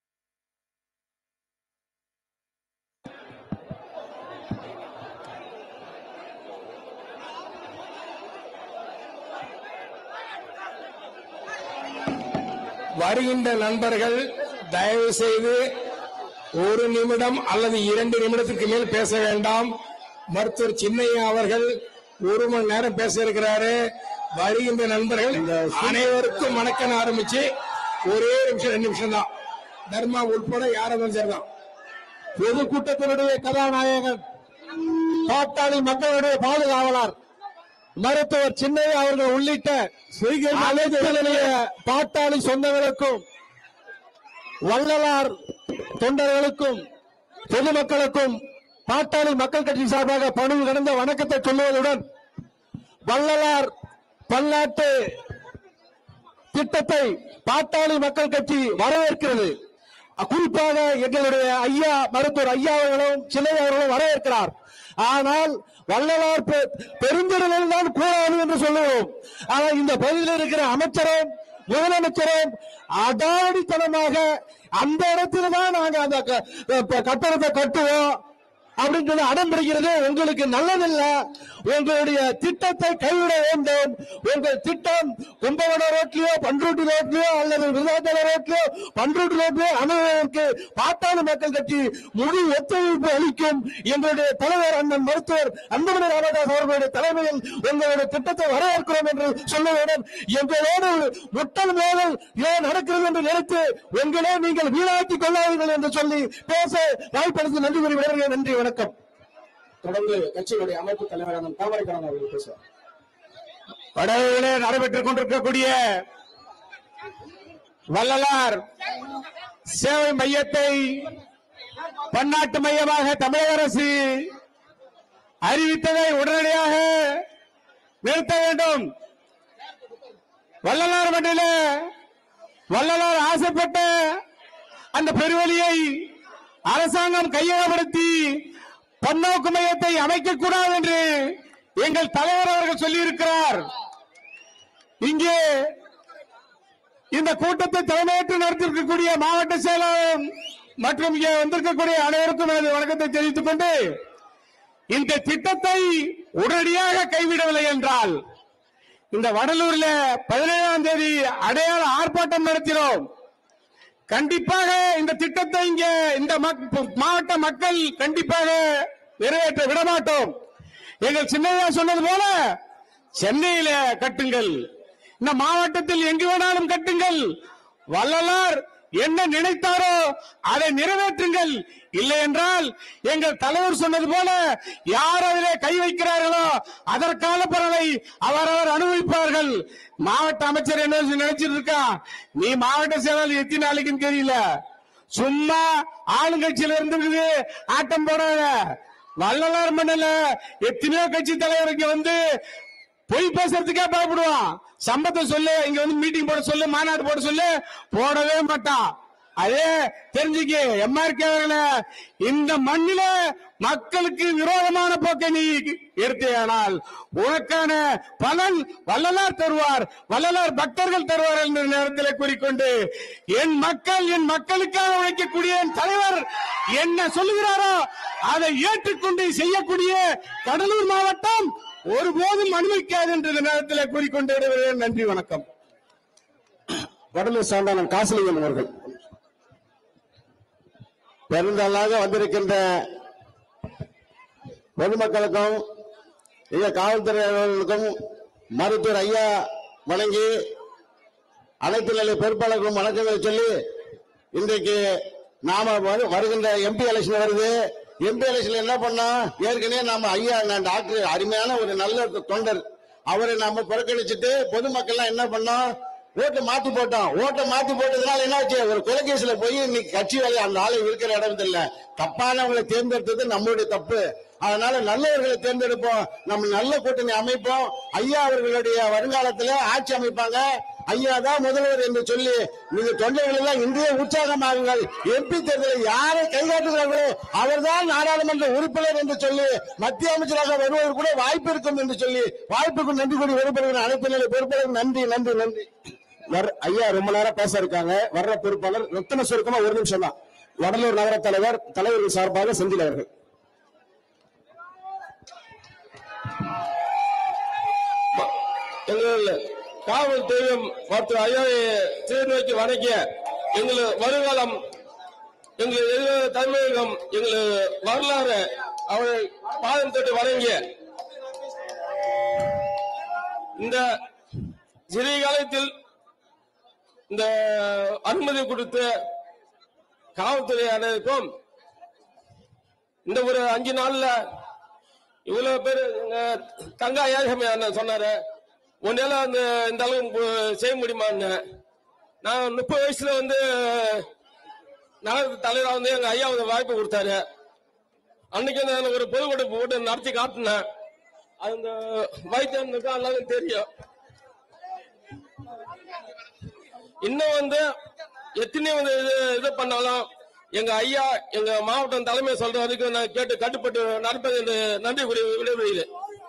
வருகின்ற நண்பர்கள் தயவு செய்து ஒரு நிமிடம் அல்லது இரண்டு நிமிடத்துக்கு மேல் பேச வேண்டாம். மருத்துவர் சின்னையா அவர்கள் ஒரு மணி நேரம் பேச இருக்கிறாரு. வருகின்ற நண்பர்கள் அனைவருக்கும் வணக்கம் ஆரம்பிச்சு ஒரே நிமிஷம் ரெண்டு நிமிஷம் தான், தர்மா உட்பட யாரும் சரிதான். பொதுக்கூட்டத்தினுடைய கதாநாயகன், பாட்டாளி மக்களுடைய பாதுகாவலர் மருத்துவர் சின்னையா அவர்கள் உள்ளிட்ட அனைத்து பாட்டாளி சொந்தங்களுக்கும், வள்ளலார் தொண்டர்களுக்கும், பொதுமக்களுக்கும் பாட்டாளி மக்கள் கட்சி சார்பாக பணிவு கடந்த வணக்கத்தை சொல்லுவதுடன், வள்ளலார் பன்னாட்டு திட்டத்தை பாட்டாளி மக்கள் கட்சி வரவேற்கிறது. குறிப்பாக எங்களுடைய ஐயா மருத்துவர் ஐயா அவர்களும் சின்னையா அவர்களும் வரவேற்கிறார். ஆனால் வள்ளலார் பெருந்திரவில் தான் கூடாது என்று சொல்லுவோம். ஆனால் இந்த பகுதியில் இருக்கிற அமைச்சரும் முதலமைச்சரும் அடாவடித்தனமாக அந்த இடத்துல தான் நாங்க அந்த கட்டடத்தை கட்டுவோம் அப்படின்னு சொல்லி அடம் பிடிக்கிறது உங்களுக்கு நல்லதில்லை. உங்களுடைய திட்டத்தை கைவிட வேண்டும். உங்கள் திட்டம் கும்பகோணம் ரோட்லயோ பண்ருட்டி ரோட்லயோ அல்லது விருதாச்சல ரோட்லயோ பண்ருட்டி ரோட்லயோ அமைவதற்கு பாட்டாளி மக்கள் கட்சி முழு ஒத்துழைப்பு அளிக்கும். எங்களுடைய தலைவர் அண்ணன் மருத்துவர் அன்புமணி ராமதாஸ் அவர்களுடைய தலைமையில் உங்களுடைய திட்டத்தை வரவேற்கிறோம் என்று சொல்ல வேண்டும். எங்களோடு முட்டல் மோதல் ஏன் நடக்கிறது என்று நினைத்து உங்களே நீங்கள் வீணாக்கிக் கொள்ளாதீர்கள் என்று சொல்லி பேச வாய்ப்பளித்து நன்றி கூறி விடுகிறேன். நன்றி, வணக்கம். தொடர்ந்து கட்சியினுடைய அமைப்பு தலைவர் அண்ணன் தாமரைக்கண்ணன் அவர்கள் பேசுவார். வடவிலே நடைபெற்றுக் கொண்டிருக்கக்கூடிய வள்ளலார் சேவை மையத்தை பன்னாட்டு மையமாக தமிழக அரசு அறிவித்ததை உடனடியாக நிறுத்த வேண்டும். வள்ளலார் மண்ணில வள்ளலார் ஆசைப்பட்ட அந்த பெருவழியை அரசாங்கம் கையகப்படுத்தி பன்னோக்கு மையத்தை அமைக்கக்கூடாது என்று எங்கள் தலைவர் அவர்கள் சொல்லியிருக்கிறார். இங்கே இந்த கூட்டத்தை தலைமையேற்று நடத்திருக்கக்கூடிய மாவட்ட செயலாளர் மற்றும் இங்கே வந்திருக்கக்கூடிய அனைவருக்கும் எனது வணக்கத்தை தெரிவித்துக் கொண்டு, இந்த திட்டத்தை உடனடியாக கைவிடவில்லை என்றால் இந்த வடலூர்ல பதினேழாம் தேதி அடையாள ஆர்ப்பாட்டம் நடத்தினோம். கண்டிப்பாக இந்த திட்டத்தை இங்கே இந்த மாவட்ட மக்கள் கண்டிப்பாக நிறைவேற்ற விடமாட்டோம். எங்கள் சின்னையா சொன்னது போல சென்னையில கட்டுங்கள், இந்த மாவட்டத்தில் எங்கு வேணாலும் கட்டுங்கள். வள்ளலார் என்ன நினைத்தாரோ அதை நிறைவேற்றுங்கள். இல்லை என்றால் எங்கள் தலைவர் சொன்னது போல யார் அதிலே கை வைக்கிறார்களோ அதற்கான பலனை அவரவர் அனுபவிப்பார்கள். மாவட்ட அமைச்சர் என்ன நினைச்சிட்டு இருக்கா, நீ மாவட்ட செயலாளர் எத்தனை நாளைக்குன்னு தெரியல, சும்மா ஆளுங்கட்சியில இருந்து ஆட்டம் போடாத. வள்ளலார் மண்ணில எத்தனையோ கட்சி தலைவருக்கு வந்து பொய் பேசுறதுக்கே பயப்படுவான். சம்பத்தை சொல்லு, இங்க வந்து மீட்டிங் போட சொல்லு, மாநாடு போட சொல்லு, போடவே மாட்டான். அதே தெரிஞ்சுக்க எம்ஆர்கே இந்த மண்ணில மக்களுக்கு விரோதமான போக்கை நீ எடுத்தேனால் உனக்கான பலன் வள்ளலார் தருவார், வள்ளலார் பக்தர்கள் தருவார் என்ற நேரத்தில் கூறிக்கொண்டு, என் மக்கள் என் மக்களுக்காக உழைக்கக்கூடிய என் தலைவர் என்ன சொல்லுகிறாரோ அதை ஏற்றுக்கொண்டு செய்யக்கூடிய கடலூர் மாவட்டம் ஒருபோதும் அனுமதிக்காது என்ற நேரத்தில் கூறிக்கொண்டு விடுகிறேன். நன்றி, வணக்கம். வடலூர் சார்ந்த காசிலிங்கம் அவர்கள். பெருந்தலாக வந்திருக்கின்ற பொதுமக்களுக்கும் இங்க காவல்துறையினருக்கும் மருத்துவர் ஐயா வணங்கி அனைத்து நிலை பொறுப்பாளர்களும் வணக்கங்களை சொல்லி, இன்றைக்கு நாம வருகின்ற எம்பி எலெக்ஷன் வருது. எம்பி எலெக்ஷன் என்ன பண்ணா, ஏற்கனவே நாம ஐயா டாக்டர் அருமையான ஒரு நல்ல தொண்டர், அவரை நாம புறக்கணிச்சுட்டு பொதுமக்கள்லாம் என்ன பண்ணோம், ஓட்டை மாத்தி போட்டோம். ஓட்டை மாத்தி போட்டதுனால என்னாச்சு, ஒரு கொலைகேசில போய் இன்னைக்கு கட்சி வேலை அந்த ஆளு இருக்கிற இடம் இல்ல. தப்பானவங்களை தேர்ந்தெடுத்தது நம்மளுடைய தப்பு. அதனால நல்லவர்களை தேர்ந்தெடுப்போம், நம்ம நல்ல கூட்டணி அமைப்போம். ஐயா அவர்களுடைய வருங்காலத்துல ஆட்சி அமைப்பாங்க. ஐயா தான் முதல்வர் என்று சொல்லி நீங்க தொண்டர்கள் எல்லாம் இன்றைய உற்சாகமாகுங்கள். எம்பி தேர்தலில் யாரை கைகாட்டுகிறார்களோ அவர்தான் நாடாளுமன்ற உறுப்பினர் என்று சொல்லி மத்திய அமைச்சராக வருவது கூட வாய்ப்பு இருக்கும் என்று சொல்லி வாய்ப்புக்கு நன்றி கூறி விடைபெறுகிற அனைத்து நிலை பொறுப்பாளர் நன்றி நன்றி நன்றி. ஐயா ரொம்ப நேரம் பேச இருக்காங்க. வர்ற பொறுப்பாளர் ரத்தன சுருக்கமா ஒரு நிமிஷம் தான். வடலூர் நகர தலைவர் தலைவர்கள் சார்பாக செந்தில் அவர்கள். காவல் தெய்வம் மருத்துவ ஐயாவை சீர்நோக்கி வணங்கிய எங்களுக்கு வருங்காலம், எங்களுக்கு தமிழகம், எங்களுக்கு வரலாறு அவரை பாதம் தொட்டு வணங்கிய இந்த சிறிய காலத்தில் இந்த அனுமதி கொடுத்து காவல்துறை அனைவருக்கும் இந்த ஒரு அஞ்சு நாள்ல இவ்வளவு பேர் தங்க ஐயா சொன்னாரு, ஒன்னால அந்த இந்த அளவுக்கு செய்ய முடியுமான்னு. நான் முப்பது வயசுல வந்து நகர தலைவராக வந்து எங்க ஐயா வந்து வாய்ப்பு கொடுத்தாரு. அன்னைக்கு நான் ஒரு பொதுக்கூட்டம் போட்டு நடத்தி காட்டினேன். அந்த வைத்தியனுக்கு எல்லாரும் தெரியும். இன்னும் வந்து எத்தனையோ வந்து இது இது பண்ணாலும் எங்க ஐயா எங்க மாவட்டம் தலைமை சொல்ற வரைக்கும் நான் கேட்டு கட்டுப்பட்டு நடப்பது என்று நன்றி கூறி விடைபெறுகிறேன்.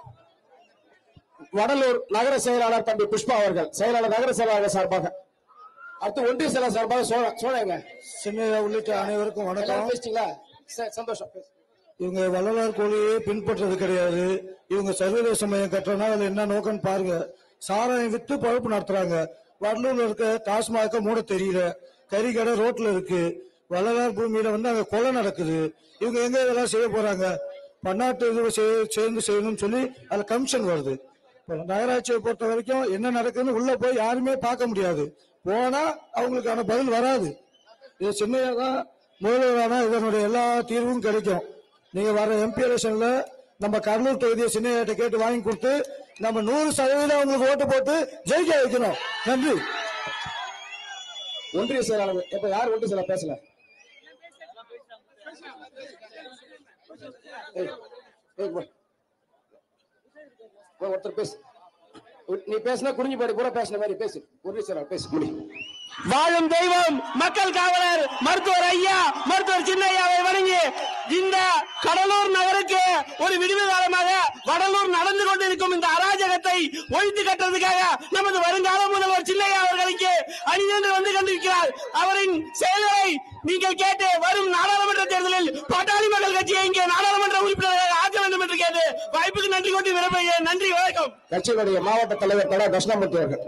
வடலூர் நகர செயலாளர் தம்பி புஷ்பா அவர்கள் செயலாளர் நகர செயலாளர் சார்பாக. அடுத்து ஒன்றிய செயலாளர் சார்பாக சோழங்க சின்ன உள்ளிட்ட அனைவருக்கும் வணக்கம். பேசிட்டீங்களா? சந்தோஷம். இவங்க வள்ளலார் கொள்கையை பின்பற்றது கிடையாது. இவங்க சர்வதேச மையம் கட்டுறதுனா அதுல என்ன நோக்கம்னு பாருங்க. சாராயம் வித்து பழப்பு நடத்துறாங்க. வடலூர்ல இருக்க டாஸ்மாக மூட தெரியல. கறிக்கடை ரோட்ல இருக்கு. வள்ளலார் பூமியில வந்து அங்க கொலை நடக்குது. இவங்க எங்க இதெல்லாம் செய்ய போறாங்க? பன்னாட்டு இது சேர்ந்து செய்யணும்னு சொல்லி அதுல கமிஷன் வருது. நகராட்சியை பொறுத்த வரைக்கும் என்ன நடக்குதுன்னு உள்ள போய் யாருமே பார்க்க முடியாது. போனா அவங்களுக்கான பதில் வராது. இது சின்னையாதான் முதல்வரான இதனுடைய எல்லா தீர்வும் கிடைக்கும். நீங்க வர எம்பி எலெக்ஷன்ல நம்ம கடலூர் தொகுதியை சின்னையாட்ட கேட்டு வாங்கி கொடுத்து நம்ம நூறு சதவீதம் அவங்களுக்கு ஓட்டு போட்டு ஜெயிக்க வைக்கணும். நன்றி. ஒன்றிய செயலாளர் இப்ப யார் ஒன்றிய செயலாளர் பேசல? ஒருத்தர் பேசு. நீ பேசினா குறிஞ்சி பாடி பூரா பேசின மாதிரி பேசு. ஒன்றிய செயலாளர் பேசு. முடியும். வாழும் தெய்வம் மக்கள் காவலர் மருத்துவர் ஐயா மருத்துவர் சின்னையாவை வணங்கி இந்த கடலூர் நகருக்கு ஒரு விடுவி காலமாக வடலூர் நடந்து கொண்டிருக்கும் இந்த அராஜகத்தை ஒழித்து கட்டுறதுக்காக நமது வருங்கால முதல்வர் சின்னையா அவர்களுக்கு அணிந்து வந்து கொண்டிருக்கிறார். அவரின் செயல்களை நீங்கள் கேட்டு வரும் நாடாளுமன்ற தேர்தலில் பாட்டாளி மக்கள் கட்சியை இங்கே நாடாளுமன்ற உறுப்பினராக ஆக்க வேண்டும் என்று கேட்டு வாய்ப்புக்கு நன்றி கொண்டு விரும்புகிறேன். நன்றி, வணக்கம். கட்சியினுடைய மாவட்ட தலைவர் தடா தட்சிணாமூர்த்தி அவர்கள்.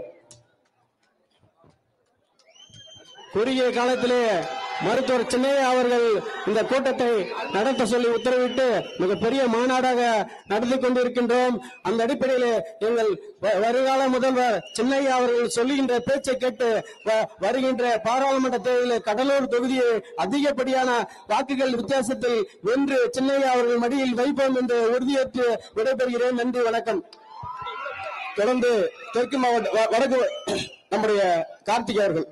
குறுகிய காலத்திலே மருத்துவர் சின்னையா அவர்கள் இந்த கூட்டத்தை நடத்த சொல்லி உத்தரவிட்டு மிகப்பெரிய மாநாடாக நடத்தி கொண்டிருக்கின்றோம். அந்த அடிப்படையில் எங்கள் வருங்கால முதல்வர் சின்னையா அவர்கள் சொல்லுகின்ற பேச்சை கேட்டு வருகின்ற பாராளுமன்ற தேர்தலில் கடலூர் தொகுதியை அதிகப்படியான வாக்குகள் வித்தியாசத்தில் வென்று சின்னையா அவர்கள் மடியில் வைப்போம் என்று உறுதியேற்று விடைபெறுகிறேன். நன்றி, வணக்கம். தொடர்ந்து தெற்கு மாவட்ட வடக்கு நம்முடைய கார்த்திகை அவர்கள்.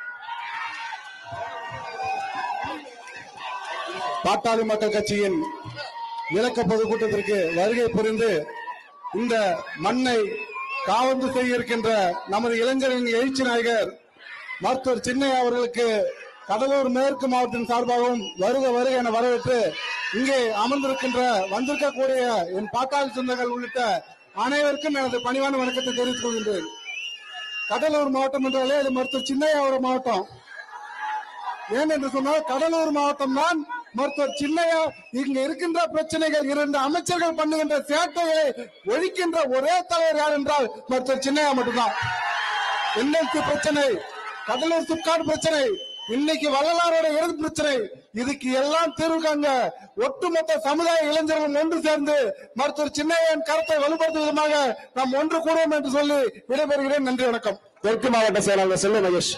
பாட்டாளி மக்கள் கட்சியின் விளக்க பொதுக்கூட்டத்திற்கு வருகை புரிந்து இந்த மண்ணை காவந்து செய்ய இருக்கின்ற நமது இளைஞரின் எழுச்சி நாயகர் மருத்துவர் சின்னையா அவர்களுக்கு கடலூர் மேற்கு மாவட்டத்தின் சார்பாகவும் வருக வருக என வரவேற்று இங்கே அமர்ந்திருக்கின்ற வந்திருக்கக்கூடிய என் பாட்டாளி சொந்தங்கள் உள்ளிட்ட அனைவருக்கும் எனது பணிவான வணக்கத்தை தெரிவித்துக் கொள்கின்றேன். கடலூர் மாவட்டம் என்றாலே அது மருத்துவர் சின்னையா மாவட்டம். ஏன் என்று சொன்னால் கடலூர் மாவட்டம் தான் மருத்துவர் சின்னையா இங்க இருக்கின்ற பிரச்சனைகள் இரண்டு அமைச்சர்கள் பண்ணுகின்ற சேட்டையை ஒழிக்கின்ற ஒரே தலைவர் யார் என்றால் மருத்துவர் சின்னையா மட்டும்தான். என்எல்சி பிரச்சனை, கடலூர் சிப்காட் பிரச்சனை, இன்னைக்கு வள்ளலாரோட இறுதி பிரச்சனை, இதுக்கு எல்லாம் தீர்வு காண்க ஒட்டுமொத்த சமுதாய இளைஞர்கள் ஒன்று சேர்ந்து மருத்துவர் சின்னையாவின் கருத்தை வலுப்படுத்தும் விதமாக நாம் ஒன்று கூடுவோம் என்று சொல்லி விடைபெறுகிறேன். நன்றி, வணக்கம். தெற்கு மாவட்ட செயலாளர் செல்வ மகேஷ்.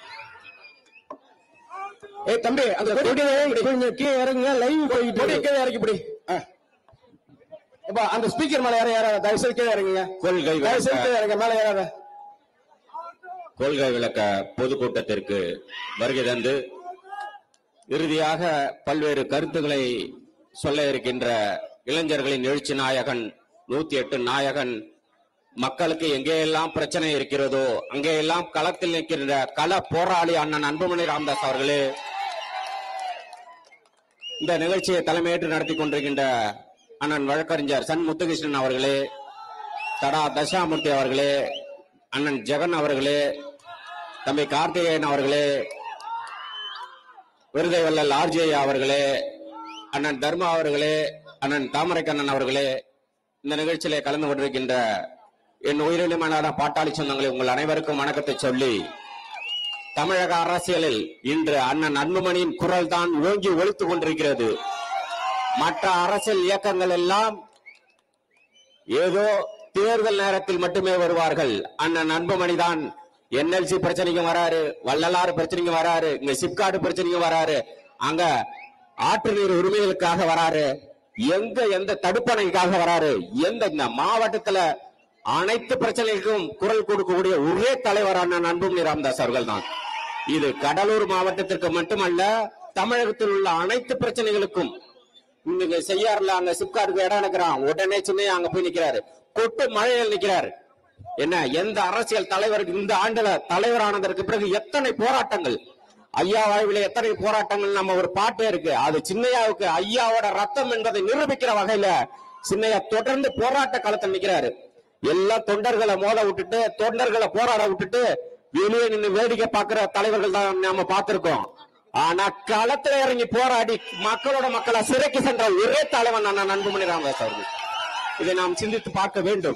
ஏ தம்பி, அந்த கொஞ்சம் கீழே இறங்குங்க, லைவ் போயிட்டு கீழே இறக்கி பிடி. இப்ப அந்த ஸ்பீக்கர் மேல யார யார தயவுசெய்து கீழே இறங்குங்க. கொள்கை தயவுசெய்து கீழே இறங்க, மேல ஏறாத. கொள்கை விளக்க பொதுக்கூட்டத்திற்கு வருகை தந்து இறுதியாக பல்வேறு கருத்துக்களை சொல்ல இருக்கின்ற இளைஞர்களின் எழுச்சி நாயகன், நூத்தி எட்டு நாயகன், மக்களுக்கு எங்கேயெல்லாம் பிரச்சனை இருக்கிறதோ அங்கேயெல்லாம் களத்தில் நிற்கின்ற கள போராளி அண்ணன் அன்புமணி ராமதாஸ் அவர்களே, இந்த நிகழ்ச்சியை தலைமையேற்று நடத்தி கொண்டிருக்கின்ற அண்ணன் வழக்கறிஞர் சன் முத்துகிருஷ்ணன் அவர்களே, தடா தசாமூர்த்தி அவர்களே, அண்ணன் ஜெகன் அவர்களே, தம்பி கார்த்திகேயன் அவர்களே, விருதை வள்ளல் ஆர்ஜே அவர்களே, அண்ணன் தர்மா அவர்களே, அண்ணன் தாமரைக்கண்ணன் அவர்களே, இந்த நிகழ்ச்சியிலே கலந்து கொண்டிருக்கின்ற என் உயிரிழமையான பாட்டாளி சொந்தங்களை உங்கள் அனைவருக்கும் வணக்கத்தை சொல்லி, தமிழக அரசியலில் இன்று அண்ணன் அன்புமணியின் குரல் தான் ஓங்கி ஒலித்துக் கொண்டிருக்கிறது. மற்ற அரசியல் இயக்கங்கள் எல்லாம் ஏதோ தேர்தல் நேரத்தில் மட்டுமே வருவார்கள். அண்ணன் அன்புமணி தான் என்எல்சி பிரச்சனைக்கும் வராரு, வள்ளலாறு பிரச்சனைக்கும் வராரு, இங்க சிப்காடு பிரச்சனைக்கும் வராரு, அங்க ஆற்று நீர் உரிமைகளுக்காக வராரு, எங்க எந்த தடுப்பணைக்காக வராரு, எந்த இந்த மாவட்டத்துல அனைத்து பிரச்சனைகளுக்கும் குரல் கொடுக்கக்கூடிய ஒரே தலைவர் அண்ணன் அன்புமணி ராமதாஸ் அவர்கள் தான். இது கடலூர் மாவட்டத்திற்கு மட்டுமல்ல, தமிழகத்தில் உள்ள அனைத்து பிரச்சனைகளுக்கும். இங்க செய்யாறுல அங்க சிப்காடுக்கு இடம் நிக்கிறான், உடனே சின்ன அங்க போய் நிக்கிறாரு, கொட்டு மழையில் நிக்கிறாரு. என்ன எந்த அரசியல் தலைவருக்கு இந்த ஆண்டுல தலைவரானதற்கு பிறகு எத்தனை போராட்டங்கள், ஐயா வாழ்வில எத்தனை போராட்டங்கள், நம்ம ஒரு பாட்டே இருக்கு, அது சின்னையாவுக்கு ஐயாவோட ரத்தம் என்பதை நிரூபிக்கிற வகையில சின்னையா தொடர்ந்து போராட்ட களத்தில் நிக்கிறாரு. எல்லா தொண்டர்களை மோத விட்டுட்டு, தொண்டர்களை போராட விட்டுட்டு வெளியே நின்று வேடிக்கை பார்க்கிற தலைவர்கள் தான் நாம பார்த்திருக்கோம். ஆனா களத்துல இறங்கி போராடி மக்களோட மக்களை சிறைக்கு சென்ற ஒரே தலைவன் அண்ணன் அன்புமணி ராமதாஸ் அவர்கள். இதை நாம் சிந்தித்து பார்க்க வேண்டும்.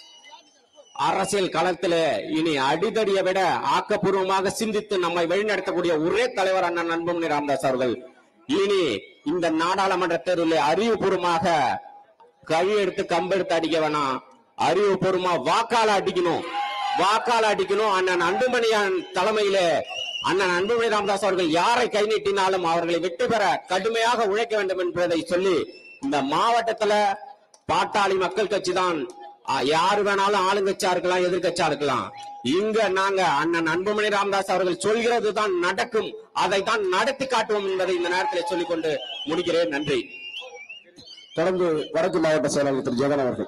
அரசியல் களத்துல இனி அடிதடியை விட ஆக்கப்பூர்வமாக சிந்தித்து நம்மை வழிநடத்தக்கூடிய ஒரே தலைவர் அண்ணன் அன்புமணி ராமதாஸ் அவர்கள். இனி இந்த நாடாளுமன்ற தேர்தலில் அறிவுபூர்வமாக கழி எடுத்து கம்பெடுத்து அடிக்க வேணாம், அறிவுபூர்வமா வாக்காள அடிக்கணும், வாக்காள அடிக்கணும். அண்ணன் அன்புமணியான் தலைமையில அண்ணன் அன்புமணி ராமதாஸ் அவர்கள் யாரை கை நீட்டினாலும் அவர்களை வெற்றி பெற கடுமையாக உழைக்க வேண்டும் என்பதை சொல்லி, இந்த மாவட்டத்துல பாட்டாளி மக்கள் கட்சி தான், யாரு வேணாலும் ஆளுங்கட்சியா இருக்கலாம், எதிர்கட்சியா இருக்கலாம். இங்க நாங்க அண்ணன் அன்புமணி ராமதாஸ் அவர்கள் சொல்கிறது தான் நடக்கும், அதை தான் நடத்தி காட்டுவோம் என்பதை இந்த நேரத்தில் சொல்லிக்கொண்டு முடிக்கிறேன். நன்றி. தொடர்ந்து வடக்கு மாவட்ட செயலாளர் திரு ஜெகன் அவர்கள்.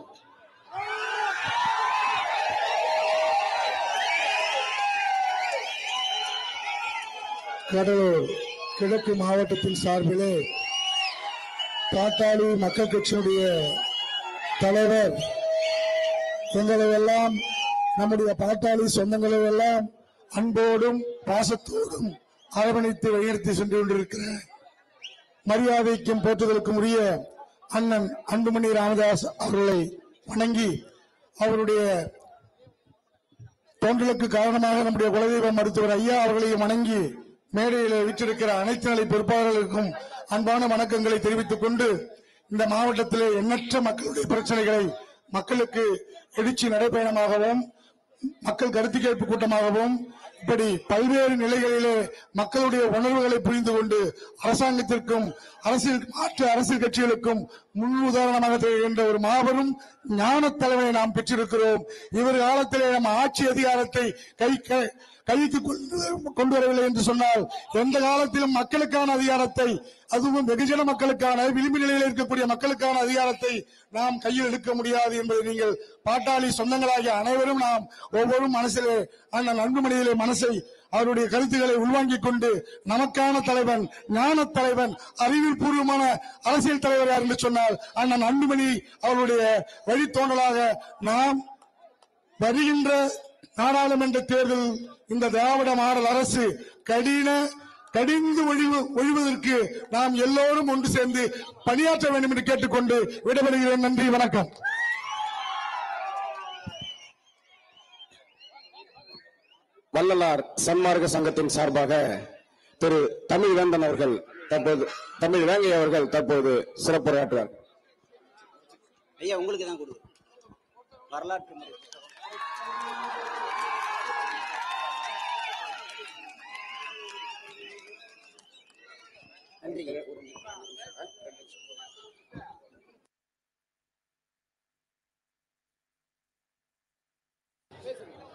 கடலூர் கிழக்கு மாவட்டத்தின் சார்பிலே பாட்டாளி மக்கள் கட்சியினுடைய தலைவர் எங்களை எல்லாம், நம்முடைய பாட்டாளி சொந்தங்களை எல்லாம் அன்போடும் பாசத்தோடும் அரவணைத்து வழிநடத்தி சென்று கொண்டிருக்கிற மரியாதைக்கும் போற்றுதலுக்கும் உரிய அண்ணன் அன்புமணி ராமதாஸ் அவர்களை வணங்கி, அவருடைய தோன்றலுக்கு காரணமாக நம்முடைய குலதெய்வ மருத்துவர் ஐயா அவர்களையும் வணங்கி, மேடையில் வீற்றிருக்கிற அனைத்து நிலை பொறுப்பாளர்களுக்கும் அன்பான வணக்கங்களை தெரிவித்துக் கொண்டு, இந்த மாவட்டத்திலே எண்ணற்ற மக்களுடைய பிரச்சனைகளை மக்களுக்கு எழுச்சி நடைபயணமாகவும் மக்கள் கருத்து கேட்பு கூட்டமாகவும் இப்படி பல்வேறு நிலைகளிலே மக்களுடைய உணர்வுகளை புரிந்து கொண்டு அரசாங்கத்திற்கும் அரசியல் மாற்று அரசியல் கட்சிகளுக்கும் முன் உதாரணமாக திகழ்கின்ற ஒரு மாபெரும் ஞான தலைவரை நாம் பெற்றிருக்கிறோம். இவர் காலத்திலே நம்ம ஆட்சி அதிகாரத்தை கை கைக்கு கொண்டு வரவில்லை என்று சொன்னால், எந்த காலத்திலும் மக்களுக்கான அதிகாரத்தை, அதுவும் வெகுஜன மக்களுக்கான விளிம்பு நிலையில் இருக்கக்கூடிய மக்களுக்கான அதிகாரத்தை நாம் கையில் எடுக்க முடியாது என்பதை நீங்கள் பாட்டாளி சொந்தங்களாகிய அனைவரும் நாம் ஒவ்வொரு மனசிலே அண்ணன் அன்புமணியிலே மனசை அவருடைய கருத்துக்களை உள்வாங்கிக் கொண்டு, நமக்கான தலைவன், ஞான தலைவன், அறிவியல் பூர்வமான அரசியல் தலைவர் என்று சொன்னால் அண்ணன் அன்புமணி அவருடைய வழித்தோன்றலாக நாம் வருகின்ற நாடாளுமன்ற தேர்தல் இந்த திராவிட மாடல் அரசு கடின கடிந்து ஒழிவு ஒழிவதற்கு நாம் எல்லோரும் ஒன்று சேர்ந்து பணியாற்ற வேண்டும் என்று கேட்டுக்கொண்டு விடைபெறுகிறேன். நன்றி, வணக்கம். வள்ளலார் சன்மார்க்க சங்கத்தின் சார்பாக திரு தமிழ் வேந்தன் அவர்கள் தற்போது தமிழ் வேங்கை அவர்கள் தற்போது சிறப்புரையாற்றுவார். ஐயா உங்களுக்கு தான் கொடு வரலாற்று நன்றி.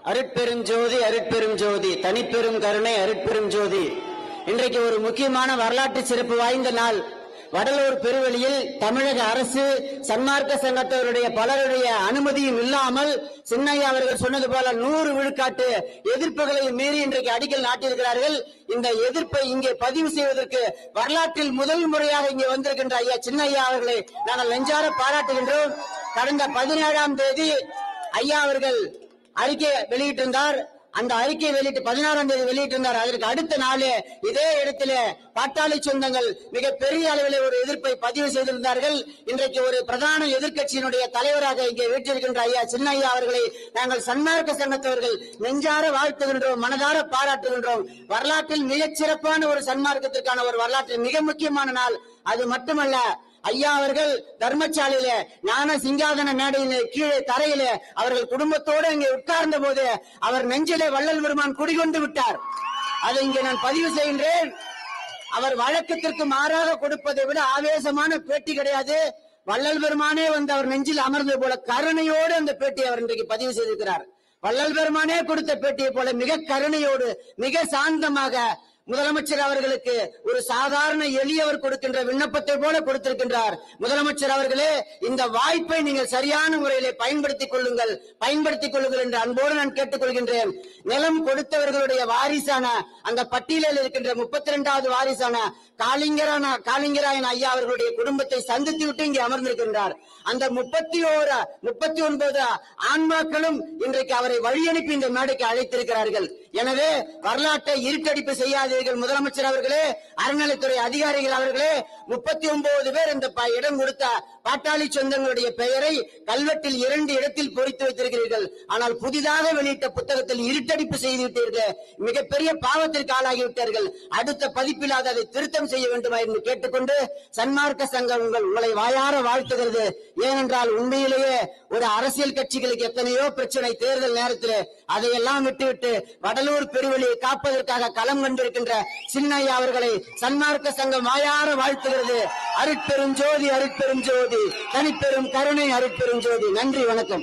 அருட்பெரும் ஜோதி அருட்பெரும் ஜோதி தனிப்பெரும் கருணை அருட்பெரும் ஜோதி. இன்றைக்கு ஒரு முக்கியமான வரலாற்று சிறப்பு வாய்ந்த நாள். வடலூர் பெருவெளியில் தமிழக அரசு சன்மார்க்க சங்கத்தவருடைய பலருடைய அனுமதியும் இல்லாமல் சின்னையா அவர்கள் சொன்னது போல நூறு விழுக்காட்டு எதிர்ப்புகளை மீறி இன்றைக்கு அடிக்கல் நாட்டியிருக்கிறார்கள். இந்த எதிர்ப்பை இங்கே பதிவு செய்வதற்கு வரலாற்றில் முதல் முறையாக இங்கே வந்திருக்கின்ற ஐயா சின்னையா அவர்களை நாங்கள் நெஞ்சார பாராட்டுகின்றோம். கடந்த பதினேழாம் தேதி ஐயா அவர்கள் அறிக்கை வெளியிட்டிருந்தார். அந்த அறிக்கை வெளியிட்டு பதினாறாம் தேதி வெளியிட்டிருந்தார். அதற்கு அடுத்த நாளே இதே இடத்துல பாட்டாளி சொந்தங்கள் மிக பெரிய அளவில் ஒரு எதிர்ப்பை பதிவு செய்திருந்தார்கள். இன்றைக்கு ஒரு பிரதான எதிர்க்கட்சியினுடைய தலைவராக இங்கே வீட்டிருக்கின்ற ஐயா சின்னையா அவர்களை நாங்கள் சன்மார்க்க சங்கத்தவர்கள் நெஞ்சார வாழ்த்துகின்றோம், மனதார பாராட்டுகின்றோம். வரலாற்றில் மிகச் சிறப்பான ஒரு சன்மார்க்கத்திற்கான ஒரு வரலாற்றில் மிக முக்கியமான நாள். அது மட்டுமல்ல, ஐயா அவர்கள் தர்மசாலையில ஞான சிங்காதன மேடையில கீழே தரையில அவர்கள் குடும்பத்தோடு இங்கே உட்கார்ந்த போது அவர் நெஞ்சிலே வள்ளல் பெருமான் குடிகொண்டு விட்டார். அதை இங்கே நான் பதிவு செய்கின்றேன். அவர் வழக்கத்திற்கு மாறாக கொடுப்பதை விட ஆவேசமான பேட்டி கிடையாது. வள்ளல் பெருமானே வந்து அவர் நெஞ்சில் அமர்ந்தது போல கருணையோடு அந்த பேட்டியை அவர் இன்றைக்கு பதிவு செய்திருக்கிறார். வள்ளல் பெருமானே கொடுத்த பேட்டியை போல மிக கருணையோடு மிக சாந்தமாக முதலமைச்சர் அவர்களுக்கு ஒரு சாதாரண எளியவர் கொடுக்கின்ற விண்ணப்பத்தை போல கொடுத்திருக்கின்றார். முதலமைச்சர் அவர்களே, இந்த வாய்ப்பை நீங்கள் சரியான முறையிலே பயன்படுத்திக் கொள்ளுங்கள் பயன்படுத்திக் கொள்ளுங்கள் என்று அன்போடு நான் கேட்டுக்கொள்கின்றேன். நிலம் கொடுத்தவர்களுடைய வாரிசான அந்த பட்டியலில் இருக்கின்ற முப்பத்தி இரண்டாவது வாரிசான காளிங்கரான காளிங்கராயன் ஐயா அவர்களுடைய குடும்பத்தை சந்தித்து விட்டு இங்கே அமர்ந்திருக்கின்றார். அந்த முப்பத்தி ஓரு முப்பத்தி ஒன்பது ஆன்மாக்களும் இன்றைக்கு அவரை வழி அனுப்பி இந்த மேடைக்கு அழைத்திருக்கிறார்கள். எனவே வரலாற்றை இருட்டடிப்பு செய்யாதீர்கள் முதலமைச்சர் அவர்களே, அறநிலைத்துறை அதிகாரிகள் அவர்களே. முப்பத்தி ஒன்பது பேர் இந்த இடம் கொடுத்த பாட்டாளி சொந்தங்களுடைய பெயரை கல்வெட்டில் இரண்டு இடத்தில் பொறித்து வைத்திருக்கிறீர்கள். ஆனால் புதிதாக வெளியிட்ட புத்தகத்தில் இருட்டடிப்பு செய்து விட்டீர்கள். மிகப்பெரிய பாவத்திற்கு ஆளாகிவிட்டார்கள். அடுத்த பதிப்பில் அதை திருத்தம் செய்ய வேண்டுமா என்று கேட்டுக்கொண்டு சன்மார்க்க சங்கம் உங்கள் உங்களை வாயார வாழ்த்துகிறது. ஏனென்றால் உண்மையிலேயே ஒரு அரசியல் கட்சிகளுக்கு எத்தனையோ பிரச்சனை தேர்தல் நேரத்தில் அதையெல்லாம் விட்டுவிட்டு வடலூர் பெருவெளியை காப்பதற்காக களம் கண்டிருக்கின்ற சின்னையா அவர்களை சன்மார்க்க சங்கம் வாயார வாழ்த்துகிறது. அருட்பெரும் ஜோதி அருட்பெரும் ஜோதி தனிப்பெரும் கருணை அருட்பெரும் ஜோதி. நன்றி, வணக்கம்.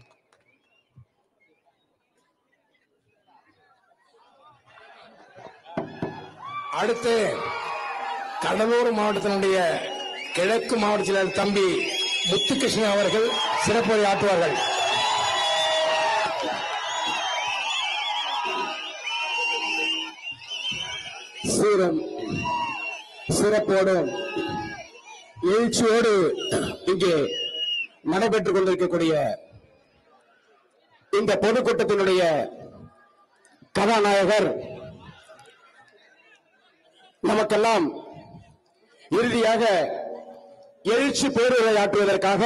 அடுத்து கடலூர் மாவட்டத்தினுடைய கிழக்கு மாவட்ட செயலர் தம்பி முத்துகிருஷ்ணன் அவர்கள் சிறப்புரை ஆற்றுவார்கள். சீரம் சிறப்போடு எழுச்சியோடு இங்கே நடைபெற்றுக் கொண்டிருக்கக்கூடிய இந்த பொதுக்கூட்டத்தினுடைய கதாநாயகர் நமக்கெல்லாம் இறுதியாக எழுச்சி பேருரை ஆற்றுவதற்காக